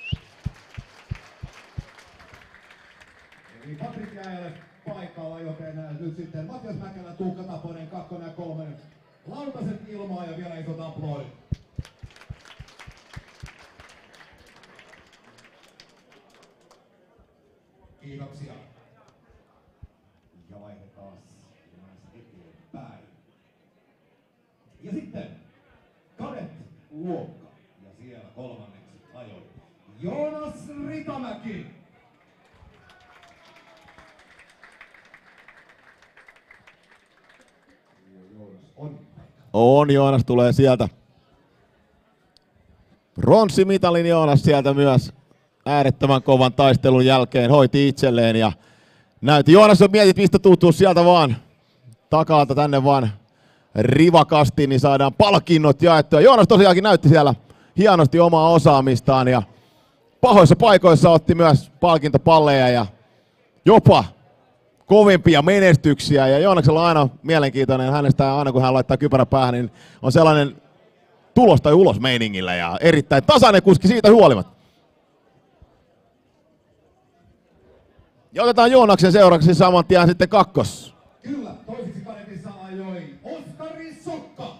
Eli Patrik jäi paikalla, joten nyt sitten Matias Mäkelä, Tuukka Taponen, kakkonen ja kolmen. Lautaset ilmaa ja vielä isot aplodit. Kiitoksia. Ja vaihdetaan eteenpäin. Ja sitten kadet-luokka. Ja siellä kolmanneksi ajoi Joonas Ritamäki. On, Joonas tulee sieltä. Pronssimitalin Joonas sieltä myös. Äärettömän kovan taistelun jälkeen hoiti itselleen ja näytti. Joonas, jos mietit, mistä tuuttuu sieltä vaan takalta tänne vaan rivakasti, niin saadaan palkinnot jaettua. Joonas tosiaankin näytti siellä hienosti omaa osaamistaan ja pahoissa paikoissa otti myös palkintopalleja ja jopa kovimpia menestyksiä. Ja Joonaksella on aina mielenkiintoinen, hänestä aina kun hän laittaa kypärä päähän, niin on sellainen tulos tai ulos meiningillä ja erittäin tasainen kuski siitä huolimatta. Ja otetaan Joonaksen seuraavaksi saman tien sitten kakkos. Kyllä, toiseksi kadetissa ajoi Oskari Sokka.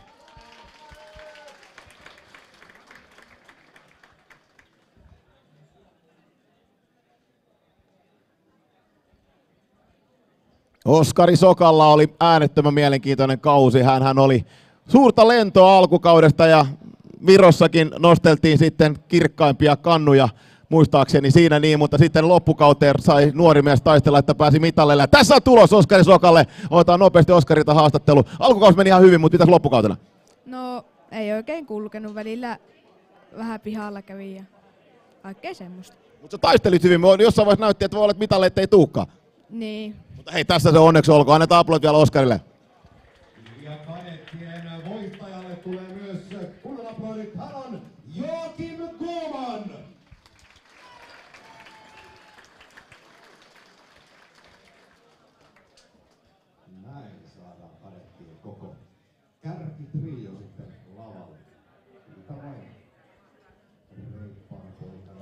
Oskari Sokalla oli äärettömän mielenkiintoinen kausi. Hänhän oli suurta lentoa alkukaudesta ja Virossakin nosteltiin sitten kirkkaimpia kannuja muistaakseni siinä niin, mutta sitten loppukauteen sai nuori mies taistella, että pääsi mitalleille. Tässä on tulos Oskari Sokalle. Otetaan nopeasti Oskarilta haastattelu. Alkukausi meni ihan hyvin, mutta mitäs loppukautena? No ei oikein kulkenut, välillä vähän pihalla kävi ja kaikkea semmoista. Mutta sä taistelit hyvin, jossain vaiheessa näytti, että voi olla, että mitalle ettei tuukaan. Niin. Mutta hei, tässä se onneksi olkoon. Annetaan aplodit vielä Oskarille. Ja kadettien voittajalle tulee myös kunnon aplodit. Hän on Joakim Koman. Näin saadaan kadettien koko kärkitrio sitten lavalle. Mitä vain reippaan poikana.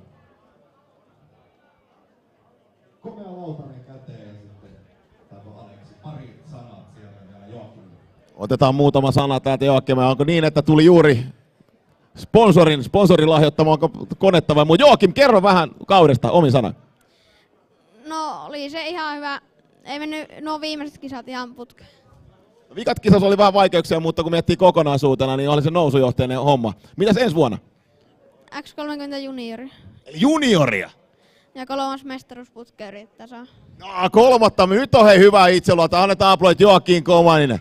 Komea lautanen käteen ja sitten täällä Aleksi pari sanat sieltä vielä Joakimille. Otetaan muutama sana täältä Joakim. Onko niin, että tuli juuri sponsorin, sponsorin lahjoittama, onko konetta vai muu? Joakim, kerro vähän kaudesta omin sana. No oli se ihan hyvä. Ei mennyt nuo viimeiset kisat ihan putkeen. Vikat kisassa oli vähän vaikeuksia, mutta kun miettii kokonaisuutena, niin oli se nousujohteinen homma. Mitäs ensi vuonna? X kolmekymmentä juniori. Eli junioria. Ja kolmas mestaruusputke yrittää saa. No, kolmatta. Nyt on hei hyvä itseluota. Annetaan aplodit Joakim Komanille.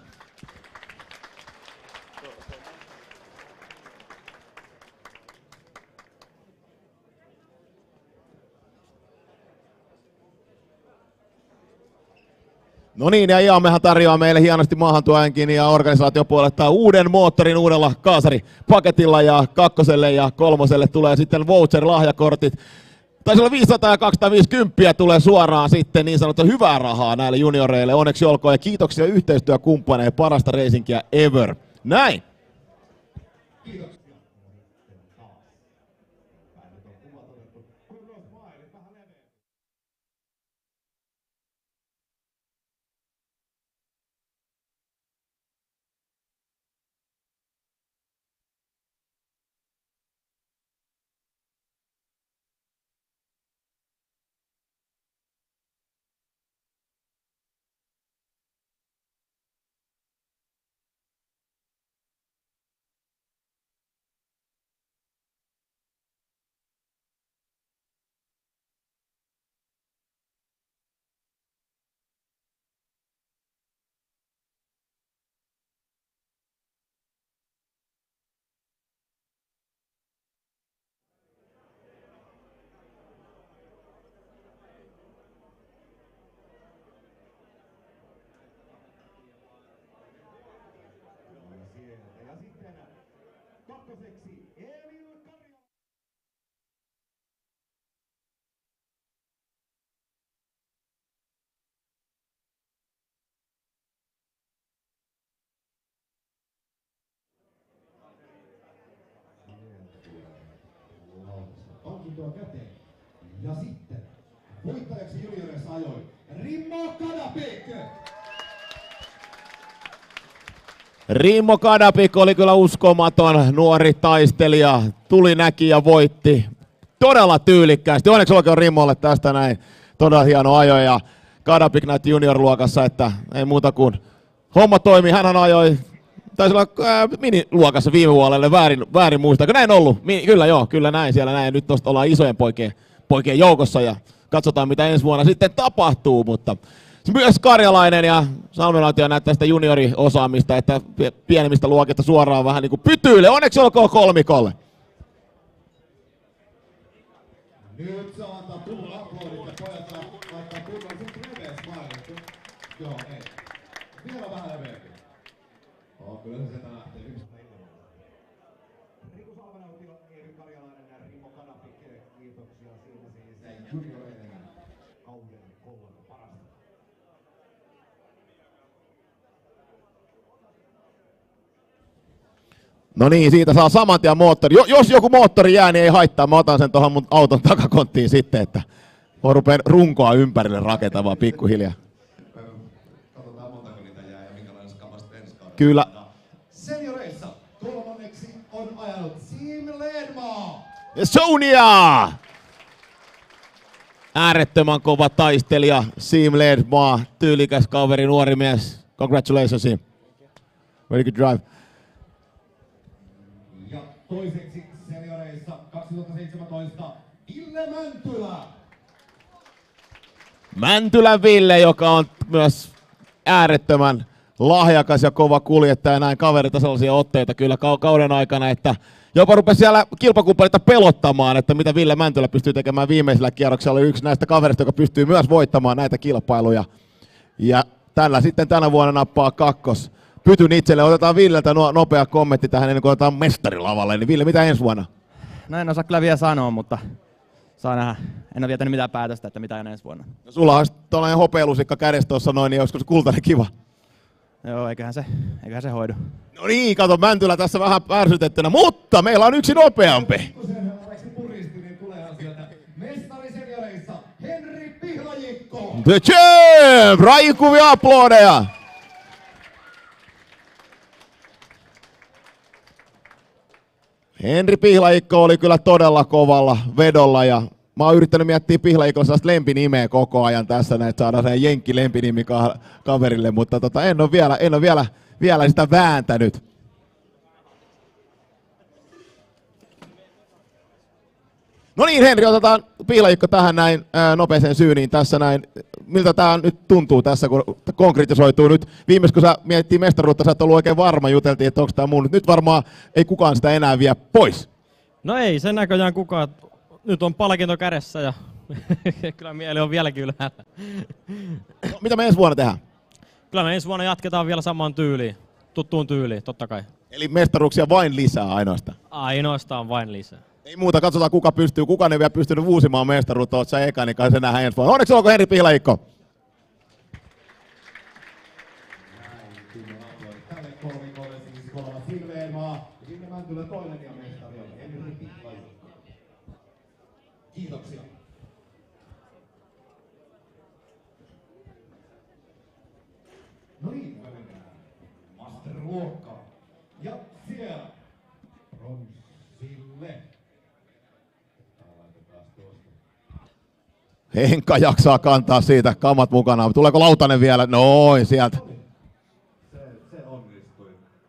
No niin, ja Iammehan tarjoaa meille hienosti maahantuojankin ja organisaatiopuolelta uuden moottorin uudella kaasaripaketilla ja kakkoselle ja kolmoselle tulee sitten voucher-lahjakortit. Taisi olla viisisataa ja kaksisataaviisikymmentä tulee suoraan sitten niin sanottu hyvää rahaa näille junioreille. Onneksi olkoon ja kiitoksia yhteistyökumppaneille, parasta racingkia ever. Näin! Kiitos. Kakkoseksi Emil Karjala. Palkintoa käteen. Ja sitten voittajaksi juniorissa ajoi Rimmo Kadapik. Rimmo Kadapik oli kyllä uskomaton nuori taistelija. Tuli, näki ja voitti todella tyylikkäästi. Onneksi olkoon Rimmolle tästä näin. Todella hieno ajo ja Kadapik näytti junior-luokassa, että ei muuta kuin homma toimi. Hänhän ajoi, taisi olla ää, miniluokassa viime vuodelle, väärin, väärin muistaako näin ollut? Mi- kyllä joo, kyllä näin siellä näin. Nyt tosta ollaan isojen poikien, poikien joukossa ja katsotaan mitä ensi vuonna sitten tapahtuu, mutta myös karjalainen ja salmelautio näyttää sitä junioriosaamista, että pienemmistä luokista suoraan vähän niin kuin pytyille. Onneksi olkoon kolmikolle. Nyt saa antaa kunnon aplodit ja pojat saa laittaa kunnolliset leveät smailit. Joo, ei. Vielä vähän leveämpi. Oh, kyllä se sieltä lähtee yhdessä ilman. Riku Salmelautio, Eevi Karjalainen ja Rimmo Kadapik. Kiitoksia siinä siis junioreiden kauden kolme parasta. No niin, siitä saa saman tien moottori. Jo, jos joku moottori jää, niin ei haittaa. Mä otan sen tuohon mun auton takakonttiin sitten, että voi rupea runkoa ympärille rakentamaan pikkuhiljaa. Katsotaan montako niitä jää ja minkälainen se kapasite ensi kaudella. Kyllä. Senioreissa kolmanneksi on ajanut Team Ledmaa. Ja Sonia! Äärettömän kova taistelija, Team Ledmaa, tyylikäs kaveri, nuori mies. Congratulations, Team. Very good drive. Ja toiseksi senioreissa kaksituhattaseitsemäntoista Ville Ville Mäntylä. Mäntylän Ville, joka on myös äärettömän lahjakas ja kova kuljettaja. Näin kaverilta sellaisia otteita kyllä kauden aikana, että jopa rupesi siellä kilpakumppanita pelottamaan, että mitä Ville Mäntylä pystyy tekemään viimeisellä kierroksella. Oli yksi näistä kaverista, joka pystyy myös voittamaan näitä kilpailuja. Ja tällä sitten tänä vuonna nappaa kakkos pytyn itselle. Otetaan Villeltä no, nopea kommentti tähän ennen kuin otetaan mestarilavalle. Niin Ville, mitä ensi vuonna? No en osaa kyllä vielä sanoa, mutta saa nähdä. En ole vielä tehnyt mitään päätöstä, että mitä on ensi vuonna. No, sulla on tuollainen hopealusikka kädessä tuossa noin, niin olisiko se kultainen kiva? Joo, eiköhän se, eiköhän se hoidu. No niin, kato Mäntylä tässä vähän ärsytettynä, mutta meillä on yksi nopeampi. Henri Pihlajikko. The Champ! Rajikuvia aplodeja! Henri Pihlajikko oli kyllä todella kovalla vedolla ja mä oon yrittänyt miettiä Pihlajikolla sellaista lempinimeä koko ajan tässä, että saadaan sen jenkki lempinimi ka- kaverille, mutta tota, en ole vielä, en ole vielä, vielä sitä vääntänyt. No niin, Henri, otetaan Pihlajikko tähän näin ää, nopeeseen syyniin tässä näin. Miltä tää nyt tuntuu tässä, kun konkretisoituu nyt? Viimeis kun sä mietittiin mestaruutta, sä et ollut oikein varma, juteltiin, että onko tää mun. Nyt varmaan ei kukaan sitä enää vie pois. No ei sen näköjään kukaan. Nyt on palkinto kädessä ja kyllä mieli on vieläkin ylhäällä. No, mitä me ensi vuonna tehdään? Kyllä me ensi vuonna jatketaan vielä samaan tyyliin, tuttuun tyyliin, totta kai. Eli mestaruuksia vain lisää ainoastaan? Ainoastaan vain lisää. Ei muuta, katsotaan kuka pystyy. Kukaan ei vielä pystynyt uusimaan mestaruutta, oot sä eka, niin kai se nähdään ensi vuonna. Onneksi olkoon Henri Pihlajikko! Tälle kolmikolle siis kolmas Silveenmaa. Ville Mäntylä toinen ja mestari on Henri Pihlajikko. Kiitoksia. No niin, mennään master-luokkaan. Ja siellä bronssille. Henkka jaksaa kantaa siitä kamat mukana. Tuleeko Lautanen vielä? Noin sieltä. Se, se onnistui.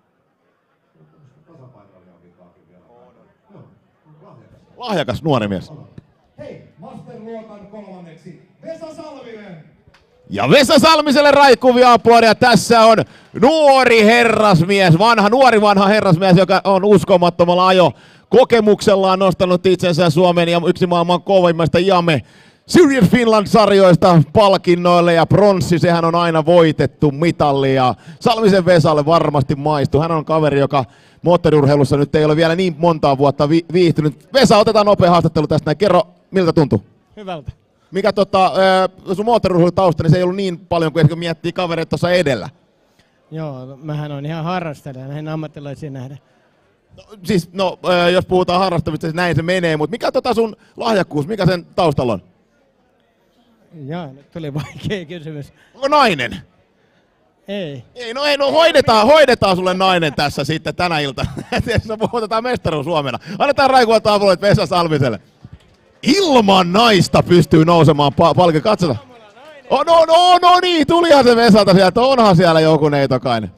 Tasapainoilijavikaakin vielä. Joo, lahjakas. Lahjakas nuori mies. Hei, master-luokan kolmanneksi Vesa Salminen. Ja Vesa Salmiselle raikuvia aplodeja. Tässä on nuori herrasmies, vanha, nuori vanha herrasmies, joka on uskomattomalla ajo kokemuksellaan nostanut itsensä Suomen ja yksi maailman kovimmasta Jame Serious Finland-sarjoista palkinnoille ja pronssi, sehän on aina voitettu mitalli ja Salmisen Vesalle varmasti maistuu. Hän on kaveri, joka moottoriurheilussa nyt ei ole vielä niin montaa vuotta vi- viihtynyt. Vesa, otetaan nopea haastattelu tästä näin. Kerro, miltä tuntuu? Hyvältä. Mikä tota, sun moottoriurheilutausta, niin se ei ollut niin paljon kuin ehkä miettii kavereita tuossa edellä. Joo, mähän on ihan harrastelija, näihin ammattilaisiin nähdä. No, siis, no, jos puhutaan harrastamista, niin näin se menee, mutta mikä tota sun lahjakkuus, mikä sen taustalla on? Joo, nyt tuli vaikea kysymys. Onko nainen? Ei. Ei, no ei, no hoidetaan, hoidetaan sulle nainen tässä sitten tänä iltana. Otetaan mestaruus huomenna. Annetaan raikuvalta avuloit Vesa Salmiselle. Ilman naista pystyy nousemaan pa- palkin. Katsotaan. Oh, no, no, no niin, tulihan se Vesalta sieltä. Onhan siellä joku neitokainen.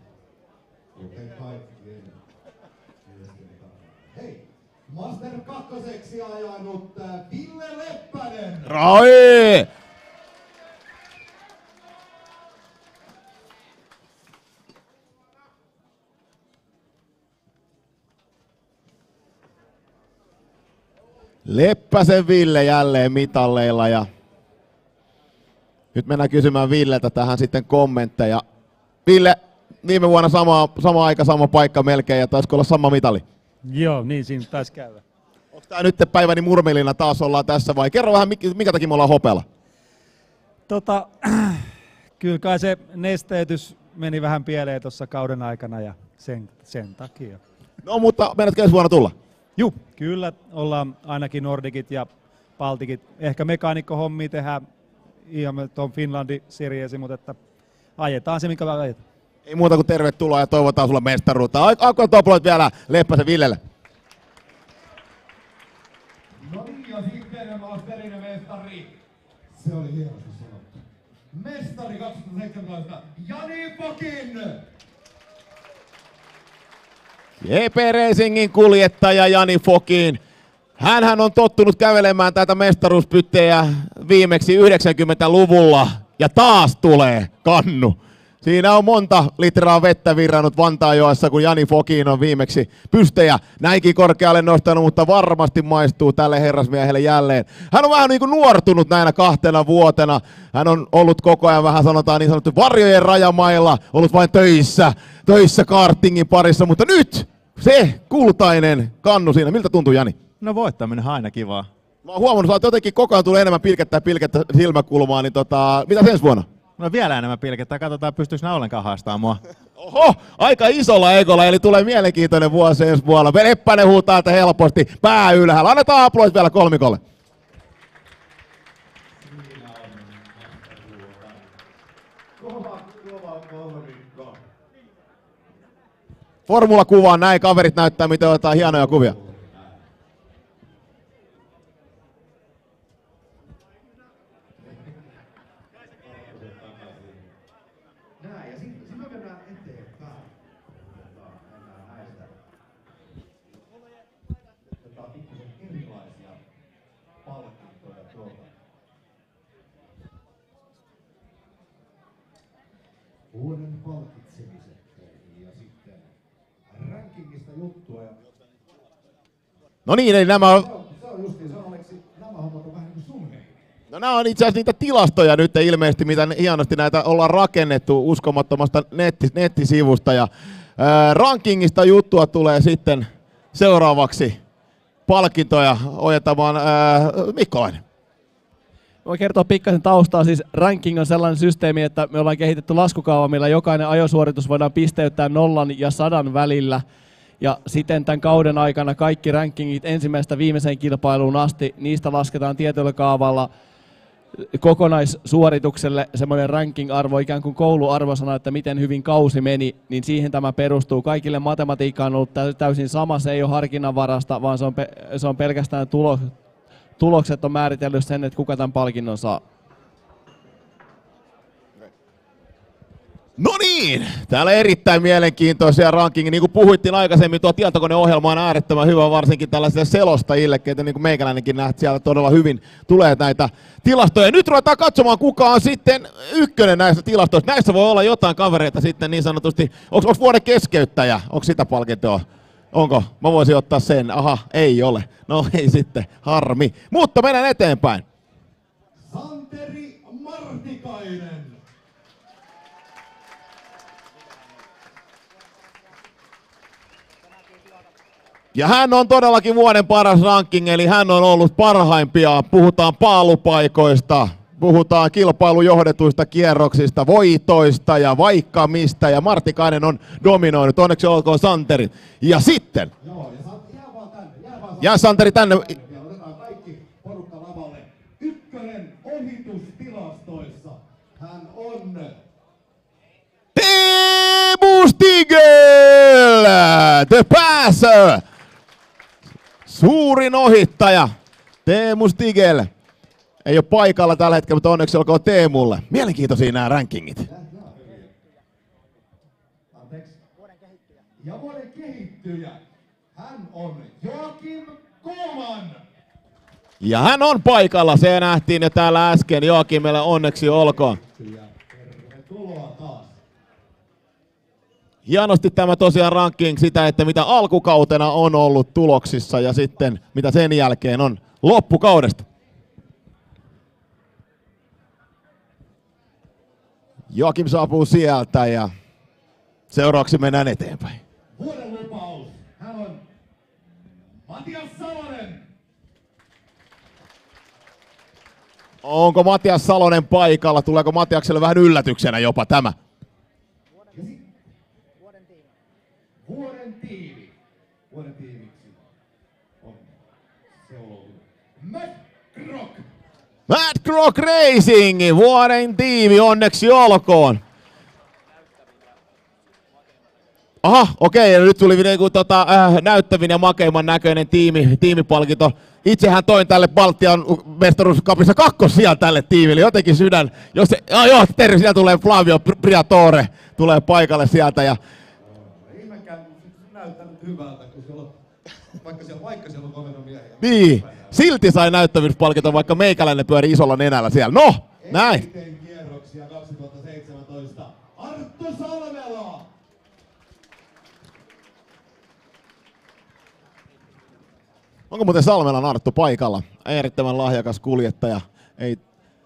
Hei, Master kakkoseksi ajanut Ville Leppänen. Rai! Leppäsen Ville jälleen mitalleilla ja nyt mennään kysymään Villeltä tähän sitten kommentteja. Ville, viime vuonna sama, sama aika, sama paikka melkein ja taisiko olla sama mitali? Joo, niin siinä taisi käydä. Onko tää nyt päiväni murmelina taas ollaan tässä vai kerro vähän mikä takia me ollaan hopealla? Tota, kyllä kai se nesteytys meni vähän pieleen tuossa kauden aikana ja sen, sen takia. No mutta meidätkö ensi vuonna tulla? Juu, kyllä ollaan ainakin Nordicit ja Balticit. Ehkä mekaanikkohommia tehdään ihan tuon Finlandi Seriesi, mutta että ajetaan se, mikä ajetaan. Ei muuta kuin tervetuloa ja toivotaan sulle mestaruutta. Alkoon toploit vielä Leppäsen Villelle. No niin, ja sitten masterinen mestari. Se oli hienosti sanottu. Mestari kaksituhattaseitsemäntoista, Jani Fokin. J P Racingin kuljettaja Jani Fokin. Hänhän on tottunut kävelemään tätä mestaruuspyttejä viimeksi yhdeksänkymmentäluvulla ja taas tulee kannu. Siinä on monta litraa vettä virrannut Vantaajoessa, kun Jani Fokin on viimeksi pystejä näinkin korkealle nostanut, mutta varmasti maistuu tälle herrasmiehelle jälleen. Hän on vähän niin kuin nuortunut näinä kahtena vuotena. Hän on ollut koko ajan vähän sanotaan niin sanottu varjojen rajamailla, ollut vain töissä, töissä kartingin parissa, mutta nyt se kultainen kannu siinä. Miltä tuntuu, Jani? No voittaminen on aina kivaa. Mä oon huomannut, että jotenkin koko ajan tulee enemmän pilkettä ja pilkettä silmäkulmaa, niin tota, mitä ensi vuonna? No vielä enemmän pilkettä, katsotaan pystyykö nää ollenkaan haastamaan mua. Oho, aika isolla egolla, eli tulee mielenkiintoinen vuosi ensi vuonna. Leppänen huutaa, että helposti pää ylhäällä. Annetaan aplodit vielä kolmikolle. Formula-kuvaan näin, kaverit näyttää, miten otetaan hienoja kuvia. Vuoden palkitsemiset ja sitten rankingista juttua. Ja... No niin, eli nämä on... Se on justiin, se on Aleksi, nämä hommat on vähän niin kuin sun hei. No nämä on itse asiassa niitä tilastoja nyt ilmeisesti, mitä hienosti näitä ollaan rakennettu uskomattomasta netti, nettisivusta. Ja, ää, rankingista juttua tulee sitten seuraavaksi palkintoja ojentamaan ää, Mikkolainen. Voin kertoa pikkasen taustaa. Siis ranking on sellainen systeemi, että me ollaan kehitetty laskukaava, millä jokainen ajosuoritus voidaan pisteyttää nollan ja sadan välillä. Ja siten tämän kauden aikana kaikki rankingit ensimmäisestä viimeiseen kilpailuun asti, niistä lasketaan tietyllä kaavalla kokonaissuoritukselle semmoinen ranking-arvo, ikään kuin kouluarvosana, että miten hyvin kausi meni, niin siihen tämä perustuu. Kaikille matematiikka on ollut täysin sama, se ei ole harkinnanvarasta, vaan se on, pe- se on pelkästään tulo- tulokset on määritellyt sen, että kuka tämän palkinnon saa. No niin, täällä erittäin mielenkiintoisia rankingia. Niin kuin puhuittiin aikaisemmin, tuo tietokoneohjelma on äärettömän hyvä, varsinkin tällaisille selostajille, keitä niin kuin meikäläinenkin näet, siellä todella hyvin tulee näitä tilastoja. Nyt ruvetaan katsomaan, kuka on sitten ykkönen näistä tilastoista. Näissä voi olla jotain kavereita sitten niin sanotusti. Onko, onko vuoden keskeyttäjä? Onko sitä palkintoa? Onko? Mä voisin ottaa sen. Aha, ei ole. No ei sitten, harmi. Mutta mennään eteenpäin. Santeri Martikainen. Ja hän on todellakin vuoden paras ranking, eli hän on ollut parhaimpia. Puhutaan paalupaikoista, puhutaan kilpailujohdetuista kierroksista, voitoista ja vaikka mistä. Ja Martikainen on dominoinut, onneksi olkoon Santeri. Ja sitten... Joo, ja Santeri, jää vaan tänne. Jää, vaan jää Santeri tänne. Ja otetaan kaikki porukka lavalle. Ykkönen ohitustilastoissa. Hän on... Teemu Stigel! The Passer! Suurin ohittaja, Teemu Stigel. Ei ole paikalla tällä hetkellä, mutta onneksi olkoon Teemulle. Mielenkiintoisia nämä rankingit. Ja vuoden kehittyjä, hän on Joakim Koman. Ja hän on paikalla, se nähtiin jo täällä äsken. Joakimelle onneksi olkoon. Tervetuloa taas. Hienosti tämä tosiaan ranking sitä, että mitä alkukautena on ollut tuloksissa ja sitten mitä sen jälkeen on loppukaudesta. Joakim saapuu sieltä ja seuraavaksi mennään eteenpäin. Vuoden lupaus, hän on Matias Salonen. Onko Matias Salonen paikalla? Tuleeko Matiakselle vähän yllätyksenä jopa tämä? Vuoden tiimi. Vuoden tiimiksi on seuloutunut Matt Krock. Matt Krock Racing, vuoden tiimi, onneksi olkoon. Aha, okei, ja nyt tuli niinku tota, äh, näyttävin ja makeimman näköinen tiimi, tiimipalkinto. Itsehän toin tälle Baltian mestaruuskapissa kakkos siellä tälle tiimille, jotenkin sydän. Jos se, oh, joo, terve, siellä tulee Flavio Briatore, tulee paikalle sieltä. Ja Ei mäkään näyttänyt hyvältä, kun siellä on Vaikka siellä, vaikka siellä on komennon miehiä. Niin, silti sai näyttävyyspalkinton, vaikka meikäläinen pyöri isolla nenällä siellä. No, näin. Eniten kierroksia kaksituhattaseitsemäntoista. Arttu Salmela! Onko muuten Salmelan Arttu paikalla? Erittäin lahjakas kuljettaja. Ei...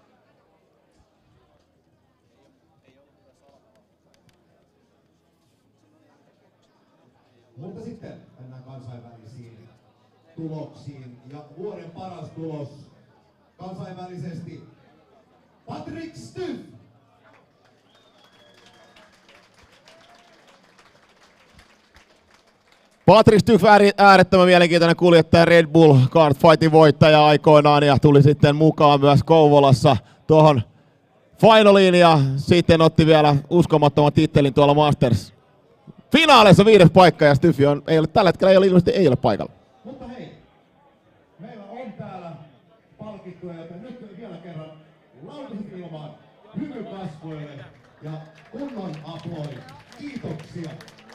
Mutta sitten mennään kansainvälisiin tuloksiin. Ja vuoden paras tulos kansainvälisesti Patrick Styf. Patrick Styf, äärettömän mielenkiintoinen kuljettaja, Red Bull Kart Fightin voittaja aikoinaan ja tuli sitten mukaan myös Kouvolassa tuohon finaliin ja sitten otti vielä uskomattoman tittelin tuolla Masters finaaleissa viides paikka ja Styf on, ei ole, tällä hetkellä ei ole ilmeisesti ei ole paikalla. Mutta hei, meillä on täällä palkittuja, joten nyt vielä kerran lautaset ilmaan, hymy kasvoille ja kunnon aplodit. Kiitoksia.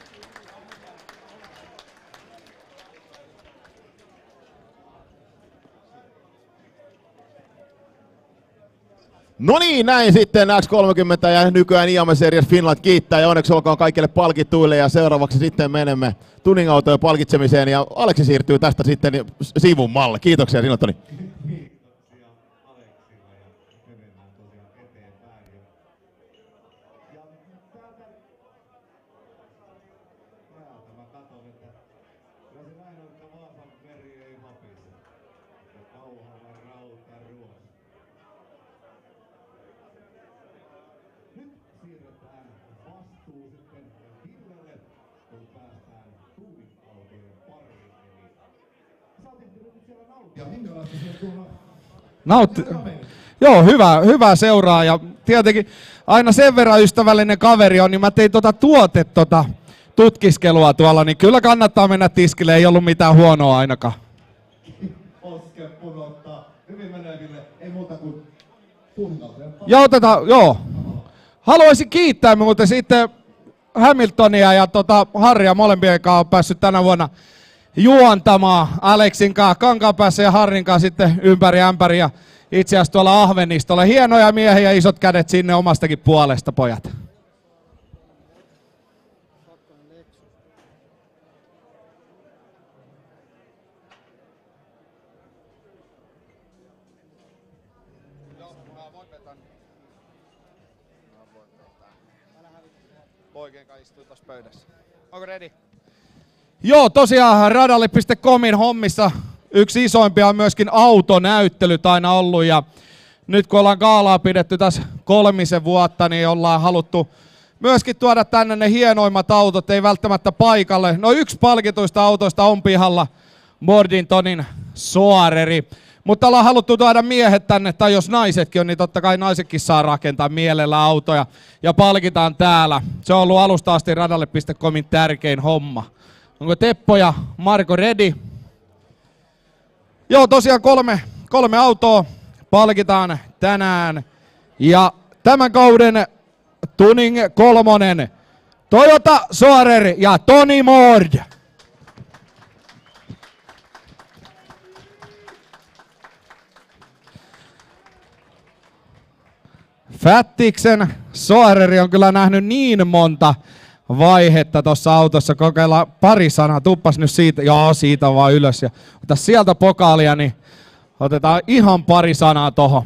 No niin, näin sitten X kolmekymmentä ja nykyään I M Series Finland kiittää ja onneksi olkoon kaikille palkittuille ja seuraavaksi sitten menemme tuning-autojen palkitsemiseen ja Aleksi siirtyy tästä sitten sivummalle. Kiitoksia sinulle, Toni. Nautti. Joo, hyvä, hyvä seuraa ja tietenkin aina sen verran ystävällinen kaveri on, niin mä tein tota tuote tota tutkiskelua tuolla, niin kyllä kannattaa mennä tiskille, ei ollut mitään huonoa ainakaan. Oske punottaa. Hyvin meneville, ei muuta kuin tunnalta. Ja otetaan, joo. Haluaisin kiittää muuten sitten Hamiltonia ja tota Harria molempien kanssa on päässyt tänä vuonna juontamaan Aleksin kanssa, Kankaanpäässä ja Harrin kanssa sitten ympäri ämpäri ja itse asiassa tuolla Ahvenistolla. Hienoja miehiä, isot kädet sinne omastakin puolesta, pojat. Poikien kanssa istuu tuossa pöydässä. Onko ready? Joo, tosiaan radalle piste comin hommissa yksi isoimpia on myöskin autonäyttelyt aina ollut ja nyt kun ollaan gaalaa pidetty tässä kolmisen vuotta, niin ollaan haluttu myöskin tuoda tänne ne hienoimmat autot, ei välttämättä paikalle. No yksi palkituista autoista on pihalla, Morningtonin Soareri, mutta ollaan haluttu tuoda miehet tänne, tai jos naisetkin on, niin totta kai naisetkin saa rakentaa mielellä autoja ja palkitaan täällä. Se on ollut alusta asti radalle piste comin tärkein homma. Onko Teppo ja Marko ready? Joo, tosiaan kolme, kolme autoa palkitaan tänään. Ja tämän kauden Tuning kolmonen, Toyota Soarer ja Toni Mord. Fattiksen Soareri on kyllä nähnyt niin monta vaihetta tuossa autossa. Kokeillaan pari sanaa. Tuppas nyt siitä. Joo, siitä vaan ylös. Ja ota sieltä pokaalia, niin otetaan ihan pari sanaa tohon.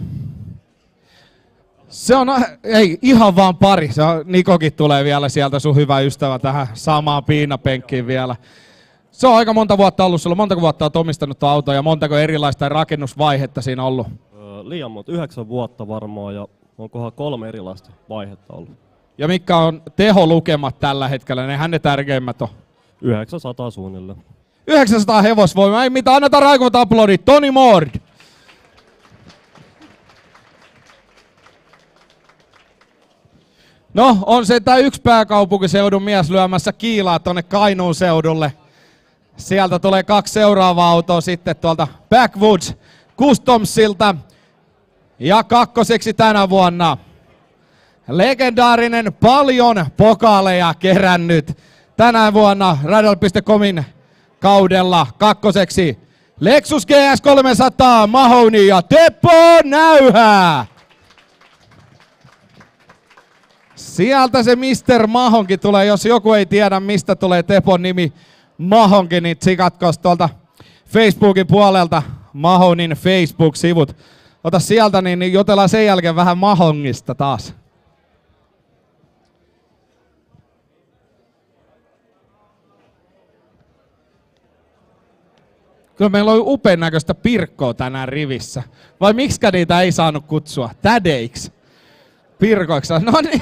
Se on, ei ihan vaan pari. Se on, Nikokin tulee vielä sieltä, sun hyvä ystävä, tähän samaan piinapenkkiin vielä. Se on aika monta vuotta ollut sulla. Montako vuotta olet omistanut tuon auton ja montako erilaista rakennusvaihetta siinä ollut? Öö, liian monta. Yhdeksän vuotta varmaan ja onkohan kolme erilaista vaihetta ollut. Ja mitkä on teholukemat tällä hetkellä? Nehän ne tärkeimmät on. yhdeksänsataa suunnilleen. yhdeksänsataa hevosvoimaa. Ei mitään, annetaan raikuvat aplodit. Toni Mord. No, on se tää yksi pääkaupunkiseudun mies lyömässä kiilaa tonne Kainuun seudulle. Sieltä tulee kaksi seuraavaa autoa sitten tuolta Backwoods Customsilta. Ja kakkoseksi tänä vuonna legendaarinen, paljon pokaaleja kerännyt tänä vuonna Radal piste comin kaudella kakkoseksi Lexus G S kolmesataa, Mahoney ja Teppo Näyhä. Sieltä se mister Mahonkin tulee, jos joku ei tiedä mistä tulee Tepon nimi Mahonkin, niin tsikatkoos tuolta Facebookin puolelta Mahonin Facebook-sivut. Ota sieltä, niin jutellaan sen jälkeen vähän Mahongista taas. Kyllä meillä on upean näköistä Pirkkoa tänään rivissä. Vai miksikä niitä ei saanut kutsua? Tädeiksi. Pirkoiksi. No niin.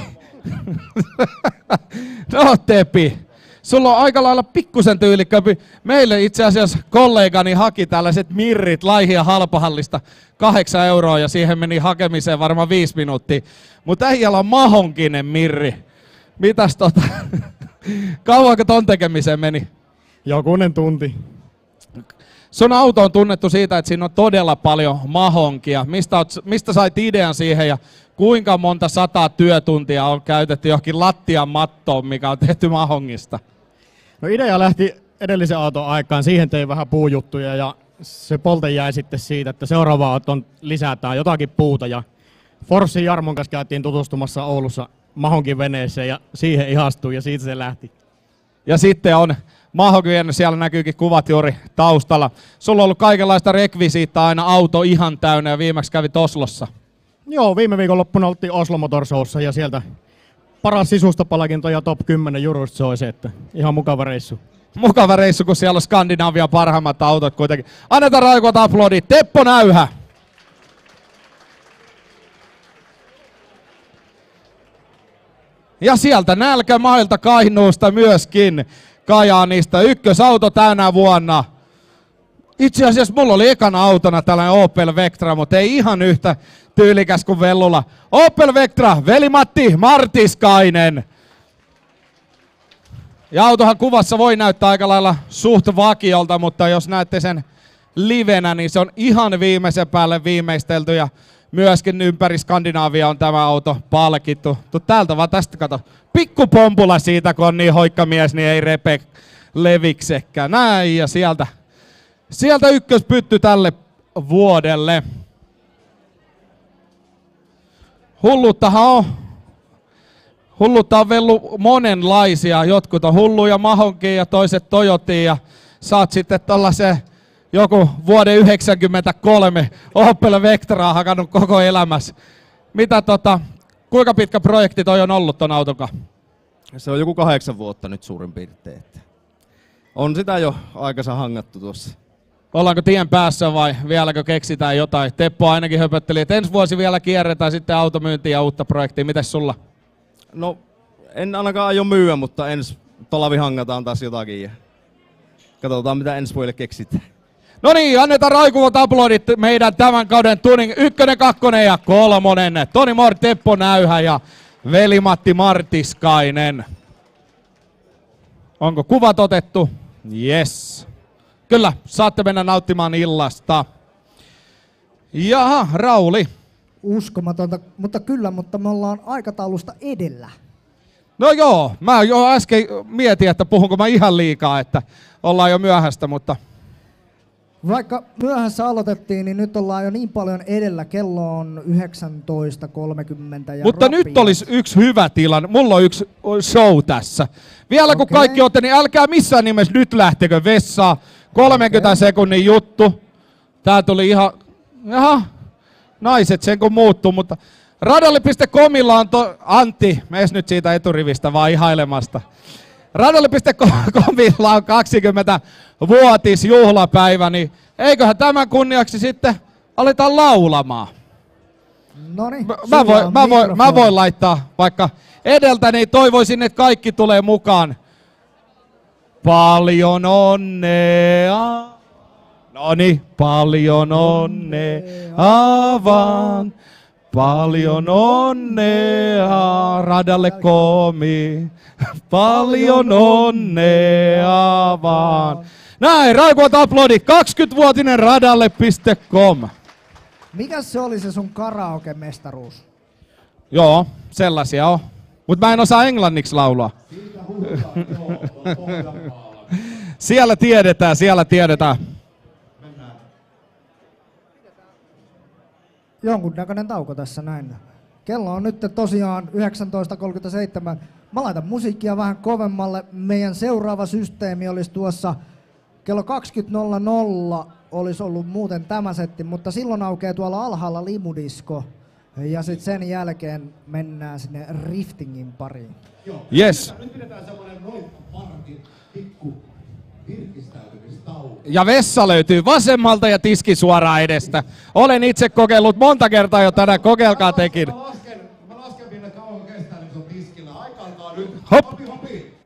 No Tepi. Sulla on aika lailla pikkusen tyylikkämpi. Meille itse asiassa kollegani haki tällaiset mirrit Laihia halpahallista kahdeksan euroa ja siihen meni hakemiseen varmaan viisi minuuttia. Mutta äijällä on Mahonkinen mirri. Mitäs tota? Kauanko ton tekemiseen meni? Jokunen tunti. Sun auto on tunnettu siitä, että siinä on todella paljon mahonkia. Mistä, oot, mistä sait idean siihen ja kuinka monta sataa työtuntia on käytetty johonkin lattian mattoon, mikä on tehty mahongista? No idea lähti edellisen auton aikaan. Siihen tein vähän puujuttuja ja se polte jäi sitten siitä, että seuraava auton lisätään jotakin puuta. Ja Forssin Jarmon kanssa käytiin tutustumassa Oulussa Mahonkin veneeseen ja siihen ihastui ja siitä se lähti. Ja sitten on Mahonkin, siellä näkyykin kuvat juuri taustalla. Sulla on ollut kaikenlaista rekvisiittaa aina auto ihan täynnä ja viimeksi kävit Oslossa. Joo, viime viikonloppuna oltiin Oslo Motor Showssa ja sieltä paras sisustopalkinto ja top kymmenen jurusta se oli se, että ihan mukava reissu. Mukava reissu, kun siellä on Skandinavian parhaimmat autot kuitenkin. Annetaan raikot aplodit. Teppo Näyhä. Ja sieltä nälkämailta Kainuusta myöskin Kajaanista. Ykkösauto tänä vuonna. Itse asiassa mulla oli ekana autona tällainen Opel Vectra, mutta ei ihan yhtä tyylikäs kuin Vellulla. Opel Vectra, Veli-Matti Martiskainen. Ja autohan kuvassa voi näyttää aika lailla suht vakiolta, mutta jos näette sen livenä, niin se on ihan viimeisen päälle viimeistelty ja myöskin ympäri Skandinaavia on tämä auto palkittu. Tuu täältä vaan tästä kato. Pikku pompula siitä, kun on niin hoikkamies, niin ei repe leviksekään. Näin ja sieltä. Sieltä ykköspytty tälle vuodelle. Hulluttahan on. Hullutta on vellu monenlaisia. Jotkut on hulluja Mahonkiin ja toiset Toyotiin ja saat sitten tollasen joku vuoden yhdeksänkymmentäkolme Opel Vectraa hakannut koko elämässä. Mitä tota, kuinka pitkä projekti toi on ollut ton autonkaan? Se on joku kahdeksan vuotta nyt suurin piirtein. On sitä jo aikansa hangattu tuossa. Ollaanko tien päässä vai vieläkö keksitään jotain? Teppo ainakin höpötteli, että ensi vuosi vielä kierretään sitten automyyntiä ja uutta projektia. Mites sulla? No, en ainakaan aio myyä, mutta ensi talavi hangataan taas jotakin ja katsotaan mitä ensi vuodelle keksitään. No niin, annetaan raikuvat aplodit meidän tämän kauden tuning ykkönen, kakkonen ja kolmonen. Toni Moore, Teppo Näyhä ja Veli-Matti Martiskainen. Onko kuvat otettu? Yes. Kyllä, saatte mennä nauttimaan illasta. Jaha, Rauli. Uskomatonta, mutta kyllä, mutta me ollaan aikataulusta edellä. No joo, mä jo äsken mietin, että puhunko mä ihan liikaa, että ollaan jo myöhäistä, mutta... Vaikka myöhässä aloitettiin, niin nyt ollaan jo niin paljon edellä. Kello on yhdeksäntoista kolmekymmentä. Ja mutta rapia. Nyt olisi yksi hyvä tilanne. Mulla on yksi show tässä. Vielä okay. Kun kaikki olette, niin älkää missään nimessä nyt lähtekö vessaan. kolmenkymmenen okay. sekunnin juttu. Tää tuli ihan... Jaha, naiset sen kun muuttuu, mutta... Radalle piste comilla on to... Antti, mees nyt siitä eturivistä vaan ihailemasta. Radalle piste comilla on kaksikymmentävuotisjuhlapäivä, niin eiköhän tämän kunniaksi sitten aletaan laulamaan. Noniin, mä, voin, mä, voin, mä voin laittaa vaikka edeltä, niin toivoisin, että kaikki tulee mukaan. Paljon onnea. Noniin, paljon onnea vaan. Paljon onnea radalle komi, paljon onnea vaan. Näin, raikuvat aplodit, kaksikymmentävuotinen radalle piste com. Mikäs se oli se sun karaoke-mestaruus? Joo, sellaisia on. Mut mä en osaa englanniksi laulaa. Siellä tiedetään, siellä tiedetään. Jonkunnäköinen tauko tässä näin. Kello on nyt tosiaan yhdeksäntoista kolmekymmentäseitsemän. Mä laitan musiikkia vähän kovemmalle. Meidän seuraava systeemi olisi tuossa kello kaksikymmentä nolla nolla olisi ollut muuten tämä setti, mutta silloin aukeaa tuolla alhaalla limudisko. Ja sitten sen jälkeen mennään sinne riftingin pariin. Yes. Nyt pidetään semmonen noin vartin pikku virkistäytymistauko. Ja vessa löytyy vasemmalta ja tiski suoraan edestä. Olen itse kokeillut monta kertaa jo tänään, kokeilkaa tekin. Mä lasken, mä lasken minne kauan kestää, niin se on tiskillä. Aika alkaa nyt. Hop. Hopi, hopi.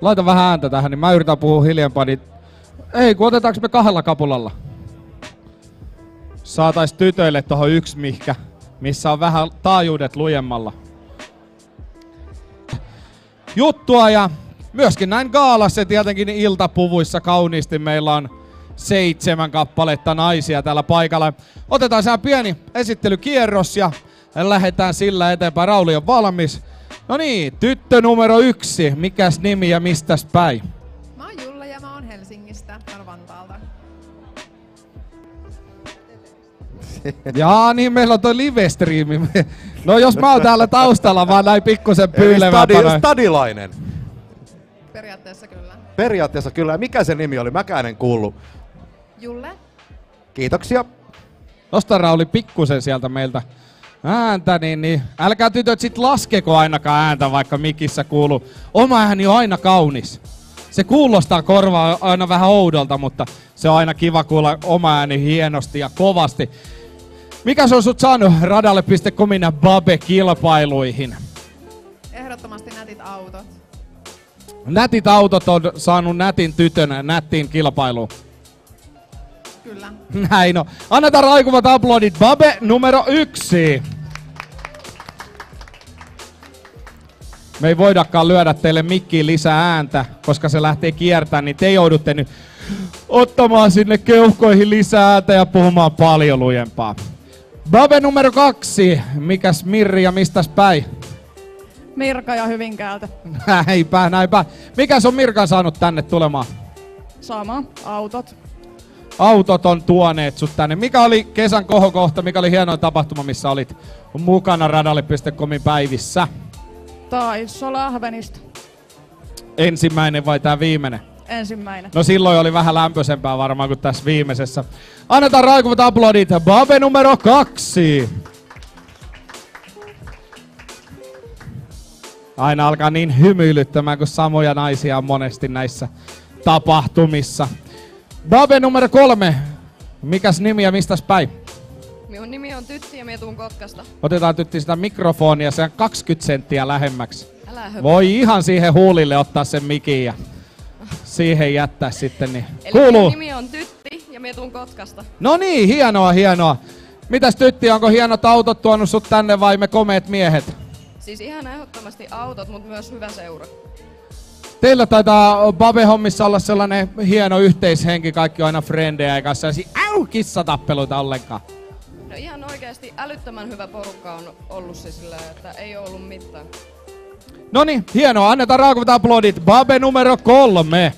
Laita vähän ääntä tähän, niin mä yritän puhua hiljempaa, niin... Ei, kun otetaanko me kahdella kapulalla? Saatais tytöille tohon yksi mihkä, missä on vähän taajuudet lujemmalla. Juttua ja myöskin näin gaalassa tietenkin iltapuvuissa kauniisti meillä on seitsemän kappaletta naisia täällä paikalla. Otetaan sehän pieni esittelykierros ja lähdetään sillä eteenpäin. Rauli on valmis. No niin, tyttö numero yksi. Mikäs nimi ja mistäs päin? Mä oon Julla ja mä oon Helsingistä, mä oon Vantaalta. Jaa, niin meillä on toi live-striimi. No jos mä oon täällä taustalla vaan näin pikkusen pyylevä. Stadi, stadilainen. Periaatteessa kyllä. Periaatteessa kyllä. Ja mikä se nimi oli? Mäkään en kuullut. Julle. Kiitoksia. Nosta Rauli pikkusen sieltä meiltä ääntä, niin, niin älkää tytöt sit laskeko ainakaan ääntä, vaikka mikissä kuuluu. Oma ääni on aina kaunis. Se kuulostaa korvaa aina vähän oudolta, mutta se on aina kiva kuulla oma ääni hienosti ja kovasti. Mikä se on sut saanut radalle piste comin Babe-kilpailuihin? Ehdottomasti nätit autot. Nätit autot on saanut nätin tytön nättiin kilpailuun. Kyllä. Näin on. Annetaan raikuvat aplodit Babe numero yksi. Me ei voidakaan lyödä teille mikkiin lisää ääntä, koska se lähtee kiertämään, niin te joudutte nyt ottamaan sinne keuhkoihin lisää ääntä ja puhumaan paljon lujempaa. Babe numero kaksi. Mikäs Mirri ja mistäs päin? Mirka ja Hyvinkäältä. Näinpä, näinpä. Mikäs on Mirkan saanut tänne tulemaan? Sama, autot. Autot on tuoneet sut tänne. Mikä oli kesän kohokohta, mikä oli hienoin tapahtuma, missä olit mukana radalle piste comin päivissä? Taisi olla Ahvenista. Ensimmäinen vai tää viimeinen? Ensimmäinen. No silloin oli vähän lämpöisempää varmaan kuin tässä viimeisessä. Annetaan raikuvat aplodit Babe numero kaksi. Aina alkaa niin hymyilyttämään, kun samoja naisia on monesti näissä tapahtumissa. Babe numero kolme. Mikäs nimi ja mistäs päin? Minun nimi on Tytti ja minä tuun Kotkasta. Otetaan Tytti sitä mikrofonia sen kaksikymmentä senttiä lähemmäksi. Älä höpö. Voi ihan siihen huulille ottaa sen mikin ja siihen jättää sitten. Niin. Eli Kuuluu. minun nimi on Tytti ja minä tuun Kotkasta. No niin, hienoa, hienoa. Mitäs Tytti, onko hienot autot tuonut sut tänne vai me komeet miehet? Siis ihan ehdottomasti autot, mutta myös hyvä seura. Teillä taitaa Babe-hommissa olla sellainen hieno yhteishenki, kaikki on aina frendejä eikä sellaisia äu, kissatappeluita ollenkaan. No ihan oikeasti älyttömän hyvä porukka on ollut se sillä, että ei ole ollut mitään. No niin, hienoa. Annetaan raakuvat aplodit. Babe numero kolme.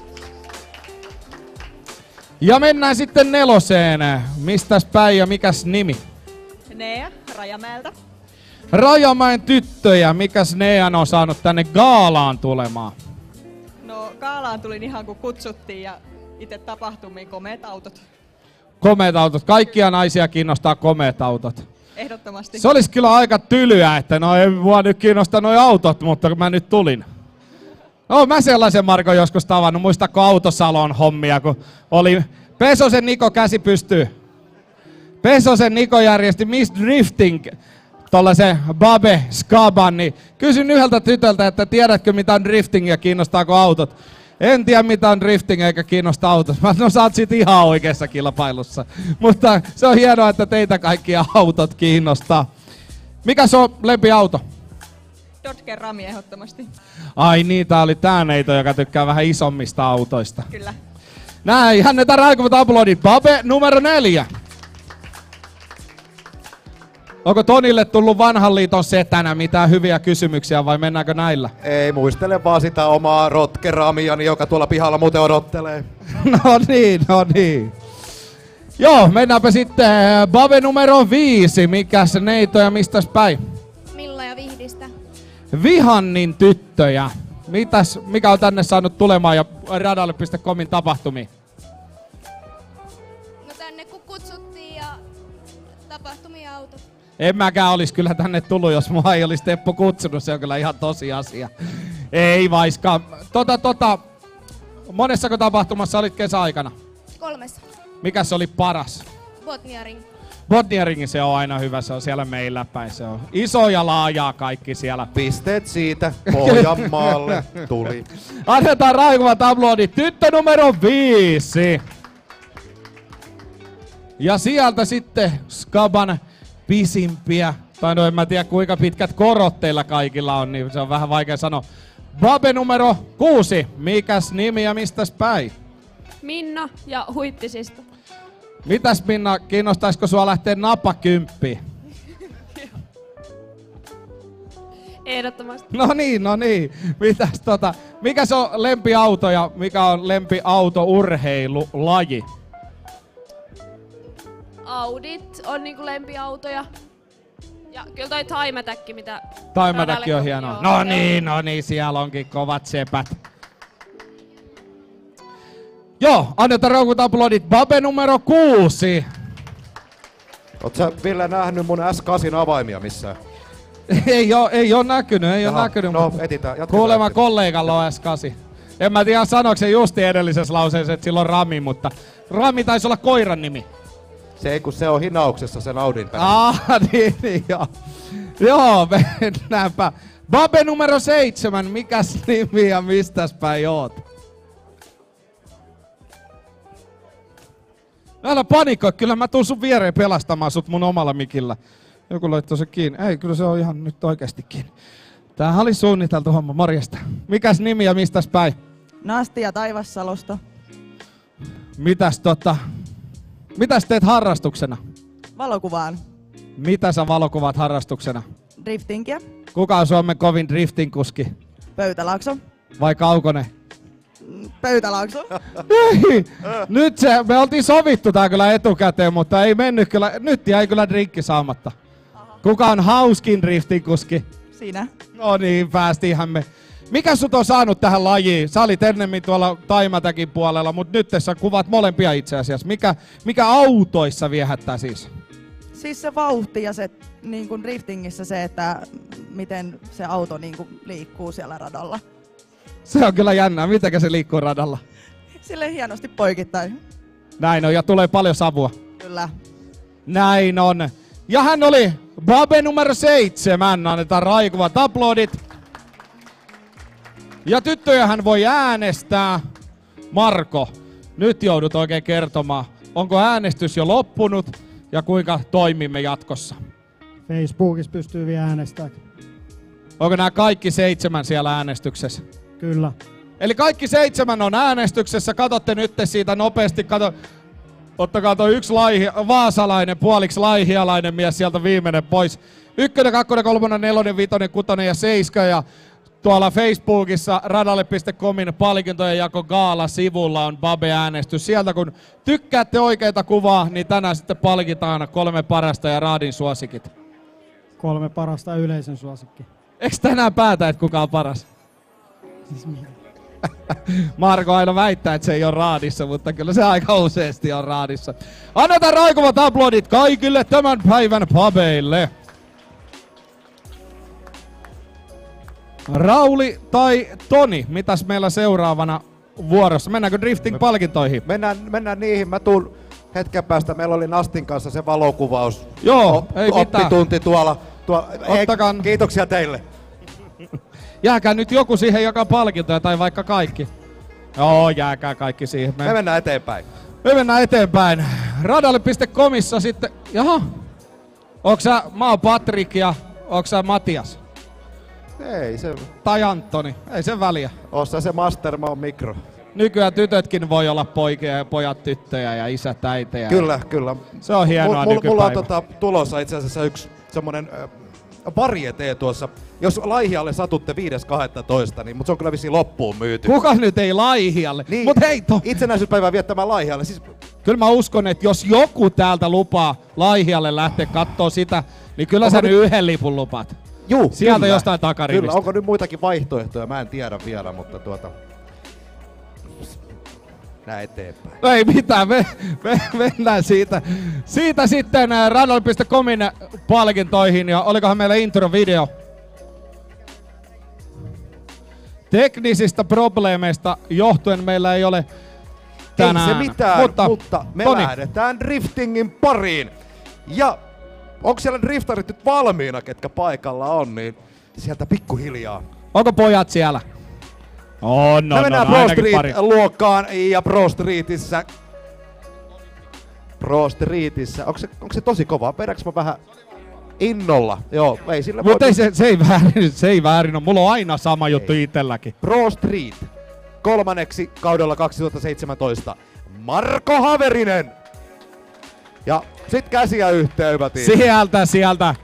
Ja mennään sitten neloseen. Mistäs päin ja mikäs nimi? Nea Rajamäeltä. Rajamäen tyttöjä. Mikäs Nean on saanut tänne gaalaan tulemaan? No gaalaan tulin ihan kun kutsuttiin ja itse tapahtumiin komeet autot. Komeet autot. Kaikkia naisia kiinnostaa komeet autot. Ehdottomasti. Se olisi kyllä aika tylyä, että no ei mua nyt kiinnosta noi autot, mutta kun mä nyt tulin. No mä sellaisen Marko joskus tavannut, muistatko Autosalon hommia, kun oli Pesosen Niko käsi pystyy. Pesosen Niko järjesti Miss Drifting, tollasen Babe Skaban, niin kysyn yhdeltä tytöltä, että tiedätkö mitä on drifting ja kiinnostaako autot. En tiedä mitä on drifting eikä kiinnosta autot. Mä no sä oot sit ihan oikeassa kilpailussa. Mutta se on hienoa, että teitä kaikkia autot kiinnostaa. Mikä se on lempiauto? Dodge Rami ehdottomasti. Ai niin, tää oli tää neito, joka tykkää vähän isommista autoista. Kyllä. Näin, annetaan raikuvat aplodit. Babe numero neljä. Onko Tonille tullut vanhan liiton setänä mitään hyviä kysymyksiä vai mennäänkö näillä? Ei, muistele vaan sitä omaa rotkeramiani, joka tuolla pihalla muuten odottelee. No niin, no niin. Joo, mennäänpä sitten Babe numero viisi. Mikäs neito ja mistäs päin? Milla ja Vihdistä. Vihannin tyttöjä. Mitäs, mikä on tänne saanut tulemaan ja radalle piste comin tapahtumiin? No tänne kun kutsuttiin ja tapahtumia autot. En mäkään olisi kyllä tänne tullut, jos mua ei olisi Teppo kutsunut. Se on kyllä ihan tosiasia. Ei vaiskaan. Tota, tota, monessako tapahtumassa olit kesäaikana? Kolmessa. Mikäs oli paras? Botnia Ring. Botnieringin se on aina hyvä, se on siellä meillä päin. Se on iso ja laajaa kaikki siellä. Pisteet siitä Pohjanmaalle tuli. Annetaan raikuvat aplodit. Tyttö numero viisi. Ja sieltä sitten Skaban pisimpiä. Tai no en mä tiedä kuinka pitkät korot teillä kaikilla on, niin se on vähän vaikea sanoa. Babe numero kuusi. Mikäs nimi ja mistäs päin? Minna ja Huittisista. Mitäs Minna, kiinnostaisiko sua lähteä napakymppiin? Ehdottomasti. No niin, no niin. Mitäs tota, mikä se on lempiauto ja mikä on lempiautourheilulaji? Audit on niinku lempiautoja. Ja kyllä toi Time Attack, mitä Time radalle Attack on kom- hieno. joo, No se niin, no niin, siellä onkin kovat sepät. Joo, annetaan raukut aplodit. Babe numero kuusi. Oot sä, Ville, nähnyt mun S kahdeksan avaimia missään? Ei oo, ei oo näkynyt, ei oo Jaha, näkynyt. no, mutta etitään, jatketaan. kuulemma kollegalla on S kahdeksan. En mä tiedä sanoiko se justi edellisessä lauseessa, että sillä on Rami, mutta Rami taisi olla koiran nimi. Se ei, kun se on hinauksessa sen Audin päällä. Ah, niin, niin joo. Joo, mennäänpä. Babe numero seitsemän, mikäs nimi ja mistäs päin oot? Älä panikoi, kyllä mä tuun sun viereen pelastamaan sut mun omalla mikillä. Joku laittoi se kiinni. Ei, kyllä se on ihan nyt oikeesti kiinni. Tämähän oli suunniteltu homma, morjesta. Mikäs nimi ja mistäs päin? Nastia Taivassalosta. Mitäs tota... Mitäs teet harrastuksena? Valokuvaan. Mitä sä valokuvat harrastuksena? Driftingiä. Kuka on Suomen kovin drifting-kuski? Pöytälaakso. Vai Kaukonen? Pöytälaakso. Ei! Nyt se, me oltiin sovittu tää kyllä etukäteen, mutta ei mennyt kyllä, nyt jäi kyllä drinkki saamatta. Kuka on hauskin drifting-kuski? Siinä. No niin, päästiinhän me. Mikä sut on saanut tähän lajiin? Sä olit ennemmin tuolla Time Attackin puolella, mutta nyt sä kuvat molempia itse asiassa. Mikä, mikä autoissa viehättää siis? Siis se vauhti ja se niin kuin driftingissä se, että miten se auto niin kuin liikkuu siellä radalla. Se on kyllä jännää. Mitenkä se liikkuu radalla? Sille hienosti poikittain. Näin on, ja tulee paljon savua. Kyllä. Näin on. Ja hän oli Babe numero seitsemän. Annetaan raikuvat aplodit. Ja tyttöjä hän voi äänestää. Marko, nyt joudut oikein kertomaan, onko äänestys jo loppunut ja kuinka toimimme jatkossa? Facebookissa pystyy vielä äänestämään. Onko nämä kaikki seitsemän siellä äänestyksessä? Kyllä. Eli kaikki seitsemän on äänestyksessä. Katotte nyt siitä nopeasti. Kato, ottakaa tuo yksi laihi, vaasalainen, puoliksi laihialainen mies sieltä viimeinen pois. Ykkönen, kakkonen, kolmonen, nelonen, vitonen, kutonen ja seiska. Ja tuolla Facebookissa radalle piste comin palkintojen jako Gaala-sivulla on Babe-äänestys. Sieltä kun tykkäätte oikeita kuvaa, niin tänään sitten palkitaan kolme parasta ja raadin suosikit. Kolme parasta yleisön suosikki. Eiks tänään päätä, että kuka on paras? Siis mitä? Marko aina väittää, että se ei ole raadissa, mutta kyllä se aika useasti on raadissa. Annetaan raikuvat aplodit kaikille tämän päivän Babeille. Rauli tai Toni, mitäs meillä seuraavana vuorossa? Mennäänkö drifting-palkintoihin? Mennään, mennään niihin. Mä tuun hetken päästä. Meillä oli Nastin kanssa se valokuvaus. Joo, o- ei mitään. oppitunti tuolla. tuolla. Ottakaa. Ei, kiitoksia teille. Jääkää nyt joku siihen jakaa palkintoja tai vaikka kaikki. Joo, jääkää kaikki siihen. Me mennään eteenpäin. Me mennään eteenpäin. Radalle piste comissa sitten. Jaha. Onks sä, mä oon Patrik ja onks sä Matias? Ei se... Tai Antoni, ei sen väliä. Ossa se master, mä oon mikro. Nykyään tytötkin voi olla poikia ja pojat tyttöjä ja isät äitejä. Kyllä, kyllä. Se on hienoa Mul- mul- nykypäivä. Mulla on tota, tulossa itse asiassa yksi semmonen äh, varieté tuossa. Jos Laihialle satutte viides kahdestoista, niin, mutta se on kyllä vissiin loppuun myyty. Kuka nyt ei Laihialle? Niin, Mut hei to... itsenäisyyspäivää viettämään Laihialle. Siis... Kyllä mä uskon, että jos joku täältä lupaa Laihialle lähteä kattoo sitä, niin kyllä Onko sä nyt- nyt yhden lipun lupaat. Juu, Sieltä kyllä. jostain takarivistä. Kyllä, onko nyt muitakin vaihtoehtoja? Mä en tiedä vielä, mutta tuota... Näin eteenpäin. No ei mitään, me, me mennään siitä, siitä sitten äh, radalle piste comin palkintoihin ja olikohan meillä intro-video. Teknisistä probleemeista johtuen meillä ei ole tänään. Ei se mitään, mutta, mutta me Toni, lähdetään driftingin pariin. Ja onko siellä driftarit nyt valmiina, ketkä paikalla on, niin sieltä pikkuhiljaa. Onko pojat siellä? On, Me on, mennään on, Pro ainakin pari. Street-luokkaan ja Pro Streetissä. Pro Streetissä. Onko se, onko se tosi kovaa? Vedäks mä vähän innolla? Joo, ei sillä Mutta voi... ei se, se, ei väärin, se ei väärin ole. Mulla on aina sama juttu itselläkin. Pro Street. Kolmanneksi kaudella kaksituhattaseitsemäntoista. Marko Haverinen. Ja sit käsiä yhteen, hyvä tiimi. Sieltä, sieltä.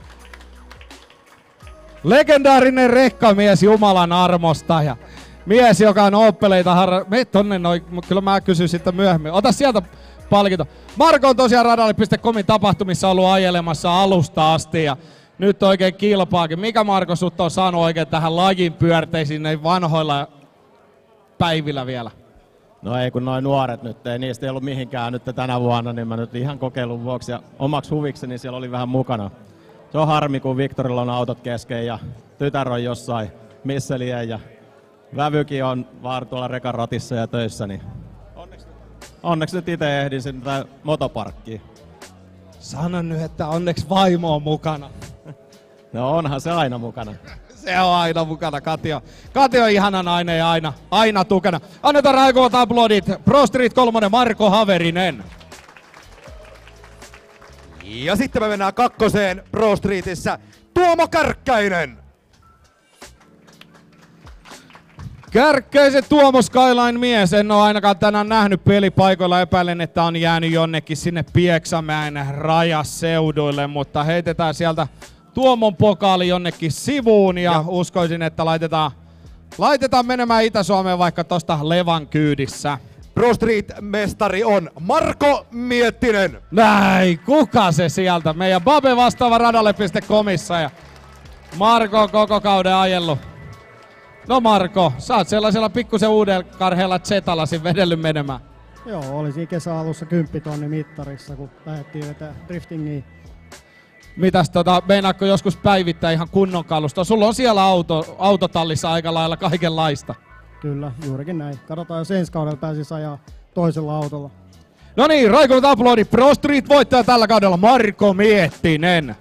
Legendaarinen rekkamies Jumalan armosta ja mies, joka on oppeleita harra... Me tonne noin, kyllä mä kysyn sitten myöhemmin. Ota sieltä palkinto. Marko on tosiaan radalle piste comin tapahtumissa ollut ajelemassa alusta asti ja nyt oikein kilpaakin. Mikä Marko sut on saanut oikein tähän lajin pyörteisiin näin vanhoilla päivillä vielä? No ei kun noin nuoret nyt, ei niistä ei ollut mihinkään nyt tänä vuonna, niin mä nyt ihan kokeilun vuoksi ja omaksi huvikseni siellä oli vähän mukana. Se on harmi, kun Viktorilla on autot kesken ja tytär on jossain missä lie ja vävykin on vaan tuolla rekan ratissa ja töissä, niin onneksi, onneksi nyt itse ehdin sinne motoparkkiin. Sano nyt, että onneksi vaimo on mukana. No onhan se aina mukana. Se on aina mukana, Katja. Katja on ihana nainen ja aina, aina tukena. Annetaan raikuvat aplodit. Pro Street kolme, Marko Haverinen. Ja sitten me mennään kakkoseen Pro Streetissä. Tuomo Kärkkäinen. Kärkkäisen Tuomo Skyline mies. En ole ainakaan tänään nähnyt pelipaikoilla. Epäilen, että on jäänyt jonnekin sinne Pieksämäen rajaseuduille, mutta heitetään sieltä Tuomon pokaali jonnekin sivuun ja, ja uskoisin, että laitetaan, laitetaan menemään Itä-Suomeen vaikka tosta Levan kyydissä. Pro Street-mestari on Marko Miettinen. Näin, kuka se sieltä? Meidän Babe vastaava radalle piste comissa ja Marko on koko kauden ajellut. No Marko, sä oot sellaisella pikkusen uudella karheella Zetalasin vedellyt menemään. Joo, oli siinä kesäalussa kymppitonni mittarissa, kun lähdettiin vetää driftingiin. Mitäs tota, meinaatko joskus päivittää ihan kunnon kalustoa? Sulla on siellä auto, autotallissa aika lailla kaikenlaista. Kyllä, juurikin näin. Katsotaan, jos ensi kaudella pääsisi ajaa toisella autolla. No niin, raikuvat aplodit. Pro Street voittaja tällä kaudella Marko Miettinen.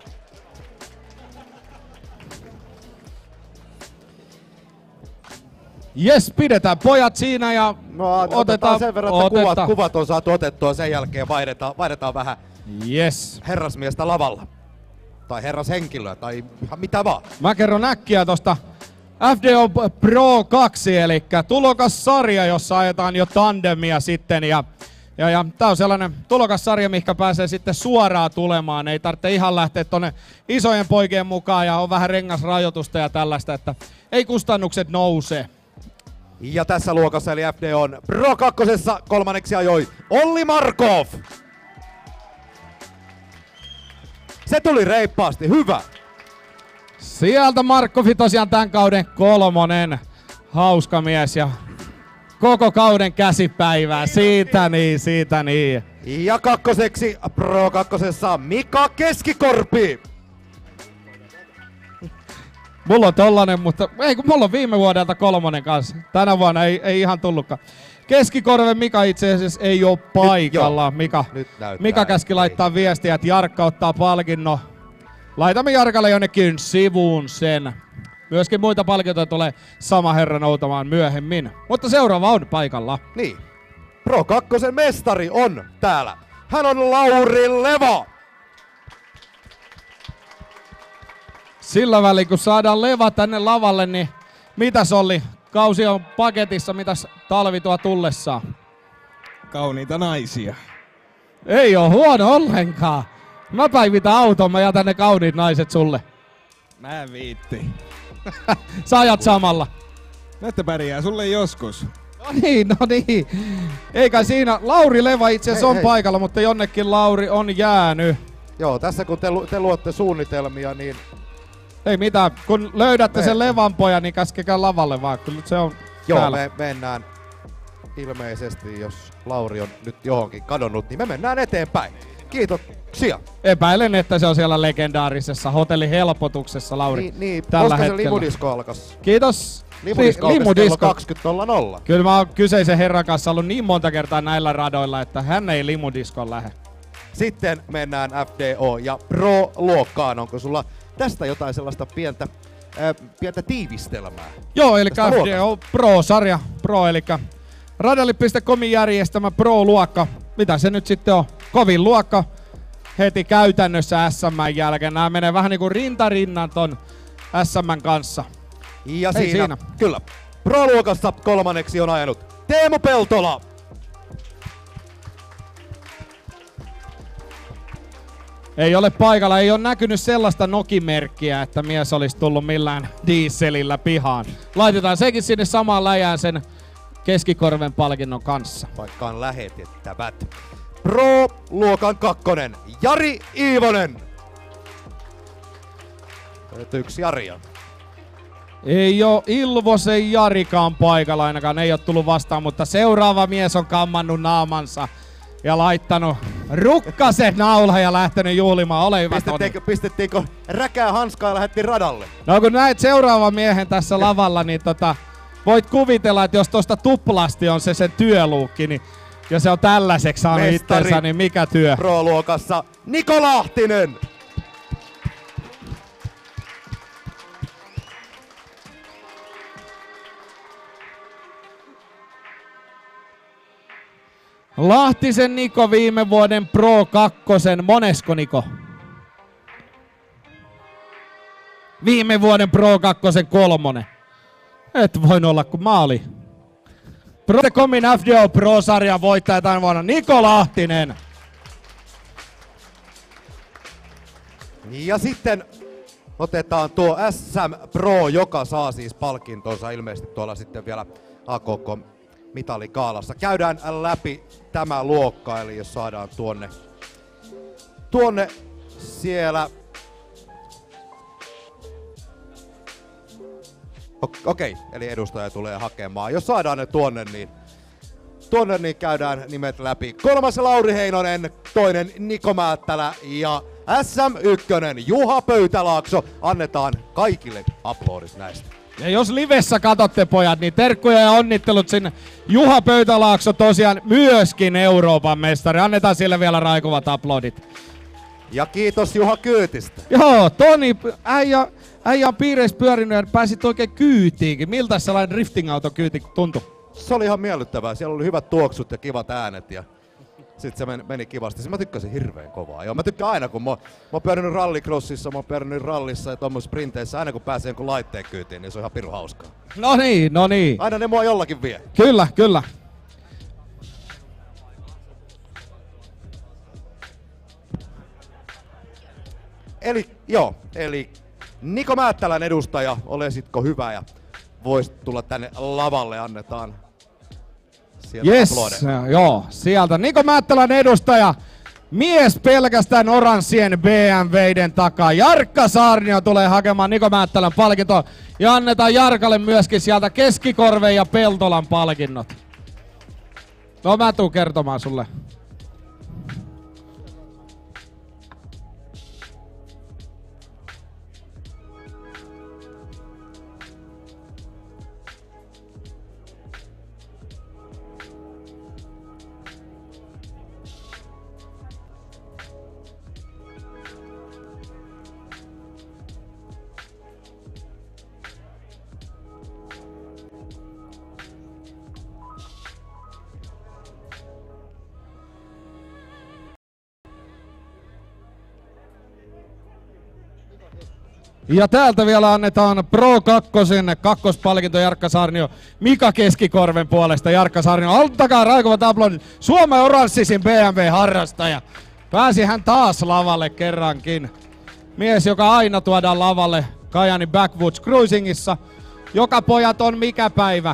Jes, pidetään pojat siinä ja no, otetaan, otetaan sen verran, että kuvat, kuvat on saatu otettua, sen jälkeen vaihdetaan, vaihdetaan vähän yes. herrasmiestä lavalla. Tai herrashenkilöä, tai ihan mitä vaan. Mä kerron äkkiä tosta F D O Pro kaksi, eli tulokassarja, jossa ajetaan jo tandemia sitten. Ja, ja, ja tää on sellainen tulokassarja, mikä pääsee sitten suoraan tulemaan. Ei tarvitse ihan lähteä tonne isojen poikien mukaan ja on vähän rengasrajoitusta ja tällaista, että ei kustannukset nouse. Ja tässä luokassa eli F D on Pro kakkosessa kolmanneksi ajoi Olli Markov. Se tuli reippaasti, hyvä. Sieltä Markkovi tosiaan tämän kauden kolmonen. Hauska mies ja koko kauden käsipäivää. Siitä niin, siitä niin. Ja kakkoseksi Pro kakkosessa Mika Keskikorpi. Mulla on tollanen, mutta ei kun mulla on viime vuodelta kolmonen kanssa. Tänä vuonna ei, ei ihan tullutkaan. Keskikorven Mika itse asiassa ei ole paikalla. Nyt, Mika, Mika käski laittaa viestiä, että Jarkka ottaa palkinnon. Laitamme Jarkalle jonnekin sivuun sen. Myöskin muita palkintoja tulee sama herra noutamaan myöhemmin. Mutta seuraava on paikalla. Niin. Pro kakkosen mestari on täällä. Hän on Lauri Leva. Sillä välin kun saadaan Leva tänne lavalle, niin mitäs Olli? Kausi on paketissa, mitäs talvi tuo tullessaan? Kauniita naisia. Ei oo huono ollenkaan. Mä päivitän auton, mä jätän ne kauniit naiset sulle. Mä en viitti. Sä ajat samalla. Näette pärjää sulle joskus. No niin, no niin. Eikä siinä, Lauri Leva itse asiassa on hei. paikalla, mutta jonnekin Lauri on jäänyt. Joo, tässä kun te, te luotte suunnitelmia, niin... Ei mitään, kun löydätte me... sen Levan pojan, niin käskekää lavalle vaan, kyllä se on Joo, täällä. me mennään ilmeisesti, jos Lauri on nyt johonkin kadonnut, niin me mennään eteenpäin. Kiitoksia. Epäilen, että se on siellä legendaarisessa hotellihelpotuksessa, Lauri. Niin, niin. Tällä koska hetkellä. se limudisko alkas? Kiitos. Limudisko alkas kello kaksikymmentä nolla nolla. Kyllä mä oon kyseisen herran kanssa ollut niin monta kertaa näillä radoilla, että hän ei limudiskon lähde. Sitten mennään F D O ja Pro-luokkaan. Onko sulla tästä jotain sellaista pientä, ää, pientä tiivistelmää? Joo, eli tästä F D O Pro-sarja, Pro, eli Radali piste comin järjestämä Pro-luokka. Mitä se nyt sitten on? Kovin luokka heti käytännössä S M:n jälkeen. Nämä menee vähän niinku rintarinnan ton S M:n kanssa. Ja Ei siinä, siinä. kyllä, Pro-luokassa kolmanneksi on ajanut Teemu Peltola. Ei ole paikalla, ei ole näkynyt sellaista nokimerkkiä, että mies olisi tullut millään dieselillä pihaan. Laitetaan sekin sinne samaan läjään sen keskikorven palkinnon kanssa. Vaikka on lähetettävät. Pro-luokan kakkonen, Jari Iivonen. Yksi Jari on. Ei oo Ilvosen Jarikaan paikalla ainakaan, ei oo tullut vastaan, mutta seuraava mies on kammannut naamansa ja laittanut rukkasen naula ja lähtenyt juhlimaan. Ole hyvä, Toni. Pistettiinkö, pistettiinkö räkää hanskaa ja lähdettiin radalle? No kun näet seuraavan miehen tässä lavalla, niin tota, voit kuvitella, että jos tosta tuplasti on se sen työluukki, niin ja se on tällaiseksi saanut Mestari itsensä, niin mikä työ? Pro-luokassa Niko Lahtinen. Lahtisen Niko viime vuoden Pro kakkosen, monesko Niko? Viime vuoden Pro kakkosen kolmonen. Et voin olla kuin maali. Pro comin F D O Pro-sarjan voittaja tämän vuonna Niko Lahtinen. Ja sitten otetaan tuo S M Pro, joka saa siis palkintonsa ilmeisesti tuolla sitten vielä A K K-mitalikaalassa. Käydään läpi tämä luokka, eli jos saadaan tuonne, tuonne siellä. Okei, okay, eli edustaja tulee hakemaan. Jos saadaan ne tuonne, niin tuonne niin käydään nimet läpi. Kolmas Lauri Heinonen, toinen Niko Määttälä ja S M yksi Juha Pöytälaakso. Annetaan kaikille aplodit näistä. Ja jos livessä katsotte pojat, niin terkkuja ja onnittelut sinne. Juha Pöytälaakso tosiaan myöskin Euroopan mestari. Annetaan sille vielä raikuvat aplodit. Ja kiitos Juha Kyytistä. Joo, Toni, äijä, äijä on piireissä pyörinyt ja pääsit oikein kyytiinkin. Miltä sellainen drifting-auto kyyti tuntui? Se oli ihan miellyttävää. Siellä oli hyvät tuoksut ja kivat äänet ja sitten se meni, meni kivasti. Mä tykkäsin hirveän kovaa. Joo, mä tykkään aina, kun mä, mä oon pyörinyt rallycrossissa, mä oon pyörinyt rallissa ja tommosissa sprinteissä. Aina kun pääsee jonkun laitteen kyytiin, niin se on ihan pirun hauskaa. No niin, no niin. Aina ne mua jollakin vie. Kyllä, kyllä. Eli joo, eli Niko Määttälän edustaja, olesitko hyvä ja voisit tulla tänne lavalle, annetaan sieltä Yes, aplodeja. joo, sieltä Niko Määttälän edustaja, mies pelkästään oranssien B M W:den takaa. Jarkka Saarnio tulee hakemaan Niko Määttälän palkintoa ja annetaan Jarkalle myöskin sieltä Keskikorven ja Peltolan palkinnot. No mä tuun kertomaan sulle. Ja täältä vielä annetaan Pro kakkosen kakkospalkinto Jarkka Saarnio Mika Keskikorven puolesta. Jarkka Saarnio, alttakaa raikuvat aplodit. Suomen oranssisin B M W-harrastaja. Pääsi hän taas lavalle kerrankin. Mies, joka aina tuodaan lavalle Kajani Backwoods Cruisingissa. Joka pojat on mikä päivä?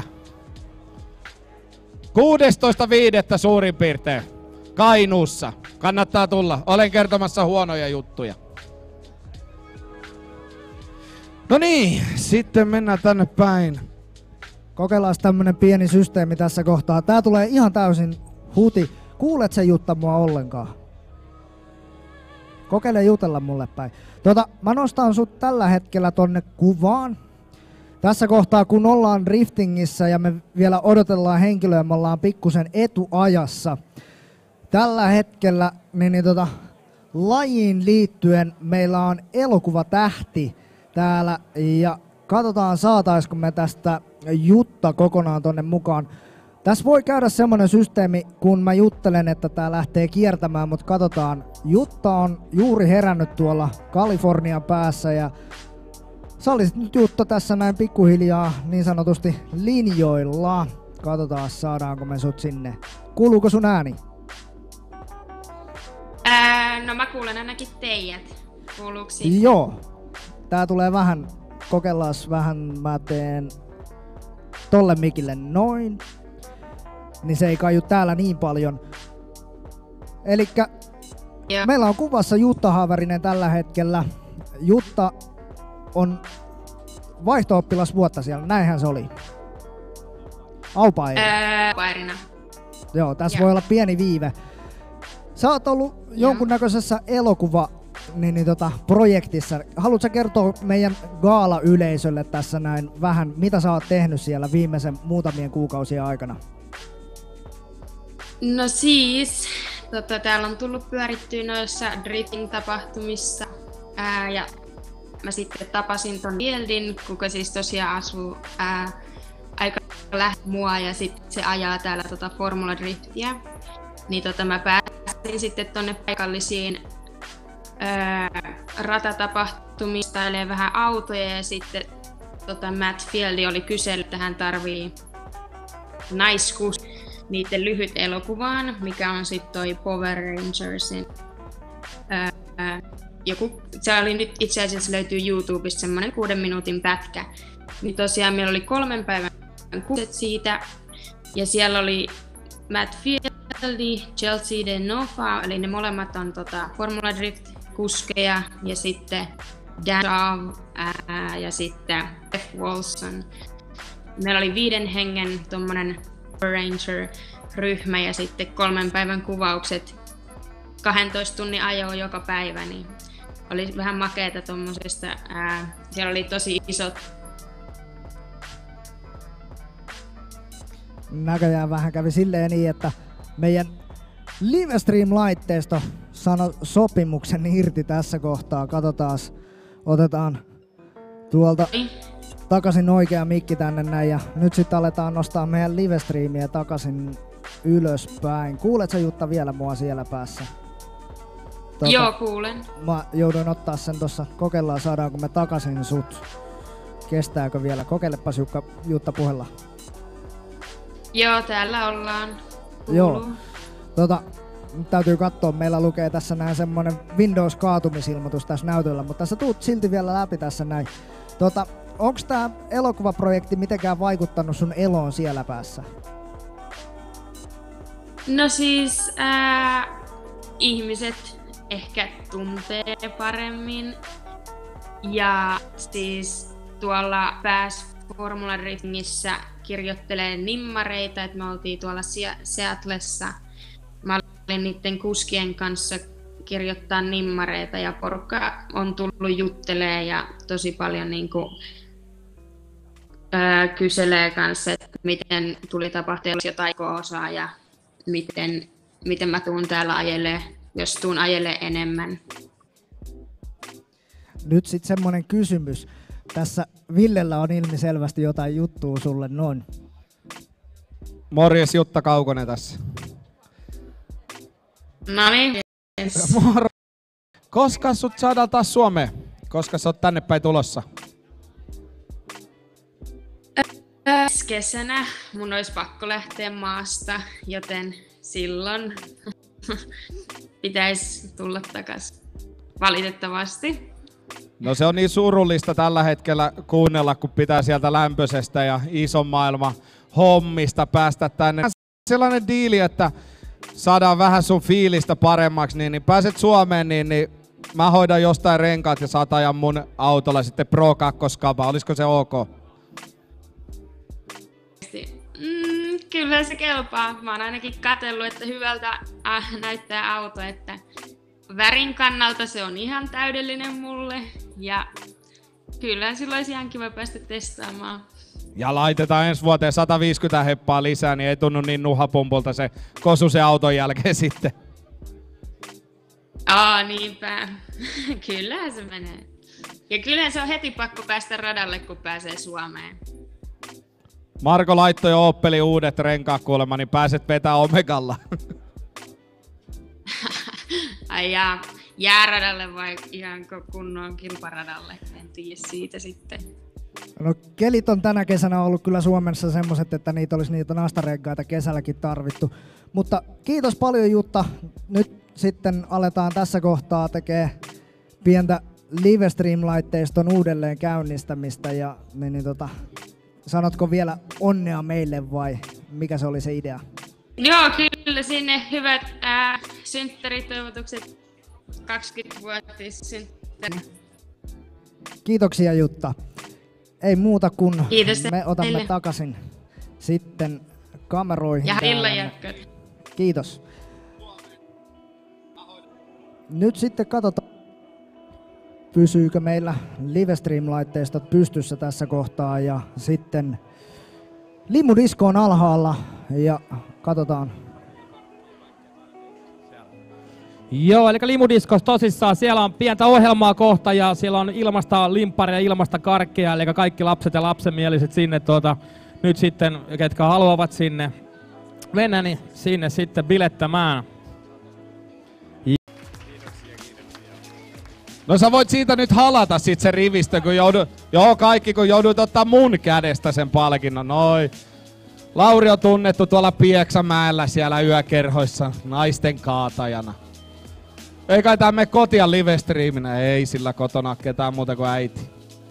kuudestoista viidettä suurin piirtein. Kainuussa. Kannattaa tulla. Olen kertomassa huonoja juttuja. No niin, sitten mennään tänne päin. Kokeillaan tämmönen pieni systeemi tässä kohtaa. Tää tulee ihan täysin huti. Kuulet sen Jutta mua ollenkaan? Kokeile jutella mulle päin. Tota, mä nostan sut tällä hetkellä tonne kuvaan. Tässä kohtaa kun ollaan driftingissä ja me vielä odotellaan henkilöä, me ollaan pikkusen etuajassa. tällä hetkellä niin, niin tota, lajiin liittyen meillä on elokuvatähti täällä ja katsotaan saataisiko me tästä Jutta kokonaan tonne mukaan. Tässä voi käydä semmonen systeemi, kun mä juttelen, että tää lähtee kiertämään, mutta katsotaan. Jutta on juuri herännyt tuolla Kalifornian päässä ja sä olisit nyt Jutta tässä näin pikkuhiljaa niin sanotusti linjoilla. Katsotaan saadaanko me sut sinne. Kuuluuko sun ääni? Ää, no mä kuulen ainakin teidät. Kuuluuko siitä? Joo. Tää tulee vähän, kokeillaan vähän, mä teen tolle mikille noin. Niin se ei kaiju täällä niin paljon. Elikkä Joo. meillä on kuvassa Jutta Haaverinen tällä hetkellä. Jutta on vaihto-oppilas vuotta siellä, näinhän se oli. Aupairi. Pairina. Joo, tässä Joo. voi olla pieni viive. Sä oot ollut jonkunnäköisessä elokuva niin, niin, tota, projektissa. Haluatko kertoa meidän gaala-yleisölle tässä näin vähän, mitä sä oot tehnyt siellä viimeisen muutamien kuukausien aikana? No siis, tota, täällä on tullut pyörittyä noissa drifting-tapahtumissa. Ää, ja mä sitten tapasin ton Fieldin, kuka siis tosiaan asuu ää, aika lähellä mua ja sitten se ajaa täällä tota Formula Driftiä. Niin tota mä pääsin sitten tonne paikallisiin ää, ratatapahtumiin, stailemaan vähän autoja ja sitten tota Matt Fieldi oli kysellyt, että hän tarvii naiskus niiden lyhyt elokuvaan, mikä on sitten toi Power Rangersin ää, ää, joku, se oli nyt itse asiassa löytyy YouTubesta semmonen kuuden minuutin pätkä. Niin tosiaan meillä oli kolmen päivän kuuset siitä ja siellä oli Matt Fieldi, Chelsea De Nova, eli ne molemmat on tota Formula Drift-kuskeja ja sitten Dan Shaw ää, ja sitten Jeff Wilson. Meillä oli viiden hengen tommonen Ranger-ryhmä ja sitten kolmen päivän kuvaukset, kahdentoista tunnin ajoa joka päivä, niin oli vähän makeeta tommosesta. Ää, siellä oli tosi isot. Näköjään vähän kävi silleen niin, että meidän Livestream-laitteisto sanoi sopimuksen irti tässä kohtaa. Katsotaan, otetaan tuolta takaisin oikea mikki tänne näin ja nyt sitten aletaan nostaa meidän livestreamiä takaisin ylöspäin. Kuuletko Jutta vielä mua siellä päässä? Tuota, Joo, kuulen. Mä jouduin ottaa sen tossa, kokeillaan saadaanko me takaisin sut. Kestääkö vielä? Kokeilepas Jukka, Jutta puhella. Joo, täällä ollaan. Kuuluu. Joo. Tota, nyt täytyy katsoa, meillä lukee tässä näin semmonen Windows-kaatumisilmoitus tässä näytöllä, mutta sä tuut silti vielä läpi tässä näin. Tota, onks tää elokuvaprojekti mitenkään vaikuttanut sun eloon siellä päässä? No siis ää, ihmiset ehkä tuntee paremmin ja siis tuolla pääs Formula Driftingissä kirjoittelee nimmareita, että me oltiin tuolla Seattlessa. Mä olin niiden kuskien kanssa kirjoittaa nimmareita ja porukka on tullut juttelee ja tosi paljon niinku, ää, kyselee kanssa, että miten tuli tapahtua, jos jotain osaa ja miten, miten mä tuun täällä ajelee, jos tuun ajelee enemmän. Nyt sit semmonen kysymys. Tässä Villellä on ilmiselvästi jotain juttua sulle noin. Morjes, Jutta Kaukonen tässä. No niin. Moro. Koska sut saadaan taas Suomeen? Koska sä oot tänne päin tulossa? Kesänä mun olisi pakko lähteä maasta, joten silloin pitäisi tulla takaisin. Valitettavasti. No se on niin surullista tällä hetkellä kuunnella, kun pitää sieltä lämpöisestä ja ison maailman hommista päästä tänne. Sellainen diili, että saadaan vähän sun fiilistä paremmaksi, niin, niin pääset Suomeen, niin, niin mä hoidan jostain renkaat ja saat ajaa mun autolla sitten Pro kaksi kaba. Olisiko se ok? Mm, kyllä se kelpaa. Mä oon ainakin katsellut, että hyvältä äh, näyttää auto, että värin kannalta se on ihan täydellinen mulle ja kyllä silloin olisi ihan kiva päästä testaamaan. Ja laitetaan ensi vuoteen sata viisikymmentä heppaa lisää, niin ei tunnu niin nuhapumpulta se kosu se auton jälkeen sitten. Aa, niinpä. Kyllähän se menee. Ja kyllähän se on heti pakko päästä radalle, kun pääsee Suomeen. Marko laittoi jo Opelin uudet renkaat kuulemma, niin pääset vetää Omegalla. Ai jaa, jääradalle vai ihan kunnon kilparadalle? En tiedä siitä sitten. No kelit on tänä kesänä ollut kyllä Suomessa semmoset, että niitä olisi niitä nastarenkaita kesälläkin tarvittu. Mutta kiitos paljon Jutta. Nyt sitten aletaan tässä kohtaa tekee pientä Livestream-laitteiston uudelleen käynnistämistä. Ja, niin, niin, tota, sanotko vielä onnea meille vai mikä se oli se idea? Joo, kyllä sinne hyvät ää, synttäritoivotukset, kaksikymmenvuotissynttäri. Kiitoksia Jutta. Ei muuta kuin Kiitos me otamme teille. takaisin sitten kameroihin. Ja täällä. illanjatkot. Kiitos. Nyt sitten katsotaan, pysyykö meillä Livestream-laitteistot pystyssä tässä kohtaa ja sitten Limudisko on alhaalla ja katsotaan. Joo, eli Limudiskos tosissaan, siellä on pientä ohjelmaa kohta ja siellä on ilmasta limpparia ja ilmasta karkkia, eli kaikki lapset ja lapsenmieliset sinne tuota, nyt sitten, ketkä haluavat sinne mennä, niin sinne sitten bilettämään. No sä voit siitä nyt halata sit se rivistö, kun joudut, joo kaikki kun joudut ottaa mun kädestä sen palkinnon, noin. Lauri on tunnettu tuolla Pieksämäellä siellä yökerhoissa naisten kaatajana. Ei kai tää mene kotia livestreaminä, ei sillä kotona ketään muuta kuin äiti.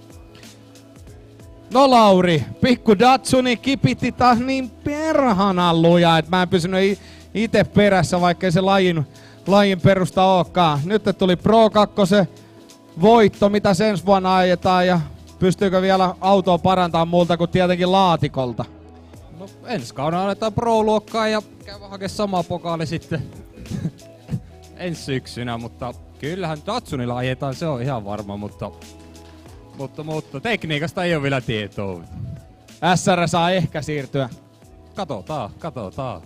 No Lauri, pikku Datsuni kipitti taas niin perhanan luja, että mä en pysynyt ite perässä, vaikkei se lajin, lajin perusta ookaan. Nyt tuli Pro kaksi voitto, mitä sen ensi vuonna ajetaan ja pystyykö vielä autoa parantamaan multa kuin tietenkin laatikolta? No ensi kaudella aletaan Pro-luokkaa ja käydään hakemaan sama pokaali sitten ensi syksynä, mutta kyllähän Datsunilla ajetaan, se on ihan varma, mutta, mutta, mutta tekniikasta ei ole vielä tietoa. S R saa ehkä siirtyä. Katsotaan, katsotaan.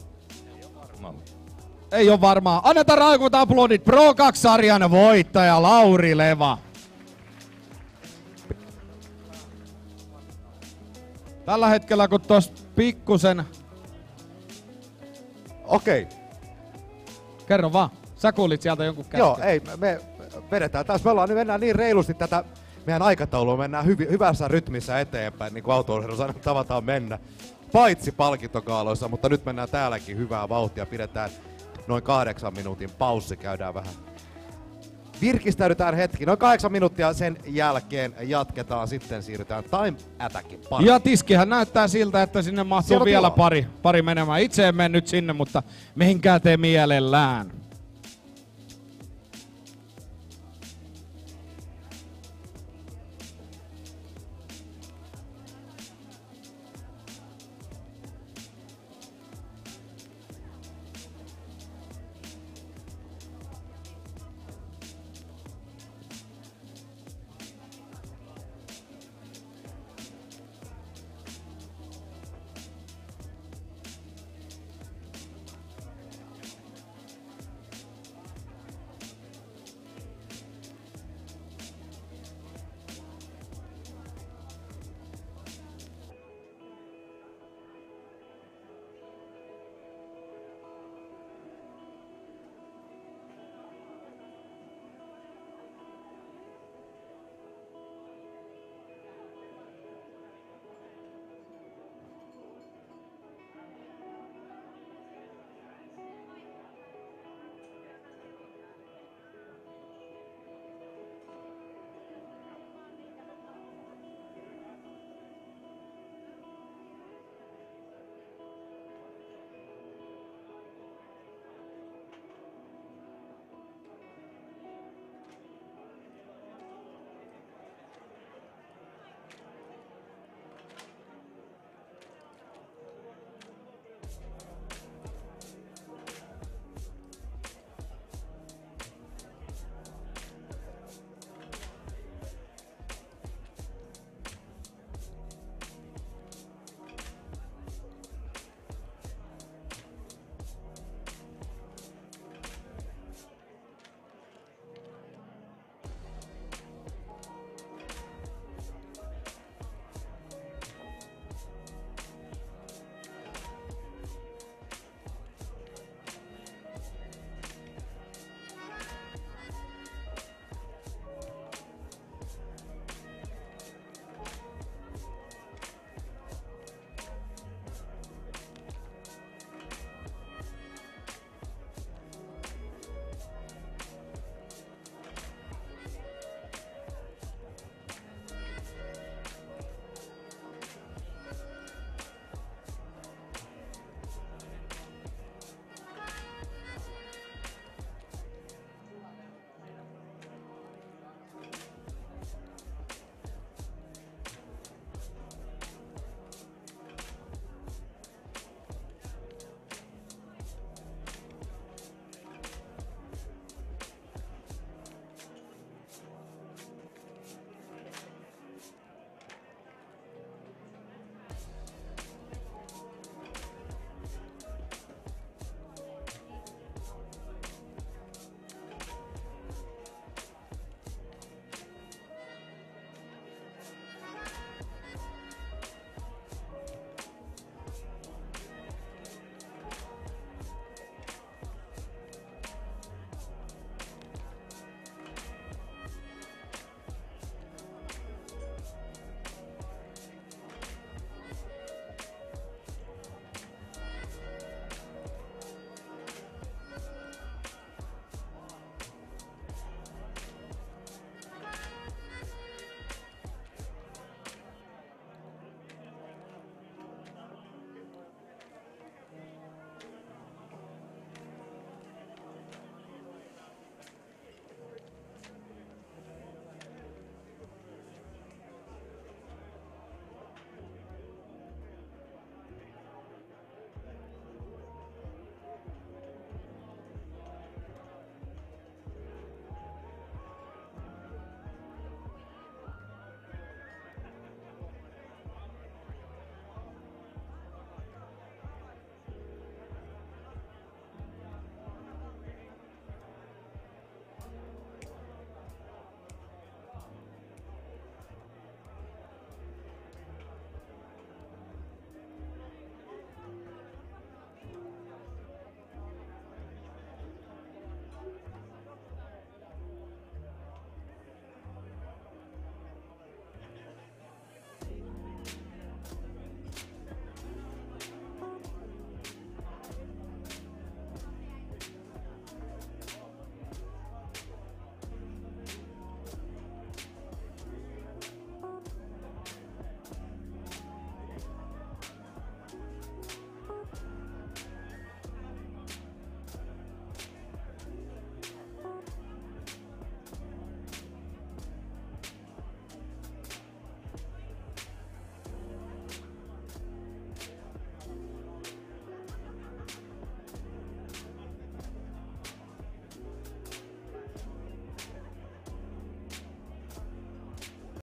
Ei oo varmaa. Annetaan raikut aplodit Pro kaksi-sarjan voittaja Lauri Leva. Tällä hetkellä kun tos pikkusen... Okei. Kerro vaan. Sä kuulit sieltä jonkun käskyn. Joo, ei, me vedetään taas. Me ollaan, nyt mennään niin reilusti tätä meidän aikataulua, mennään hyvi, hyvässä rytmissä eteenpäin, niin kuin autoilussa aina tavataan mennä. Paitsi palkintokaaloissa, mutta nyt mennään täälläkin hyvää vauhtia. Pidetään noin kahdeksan minuutin paussi, käydään vähän. Virkistäydytään hetki, noin kahdeksan minuuttia, sen jälkeen jatketaan, sitten siirrytään Time Attackin pariin. Ja tiskihän näyttää siltä, että sinne mahtuu Siellä vielä tilaa. pari, pari menemään. Itse en mene nyt sinne, mutta menkää te mielellään.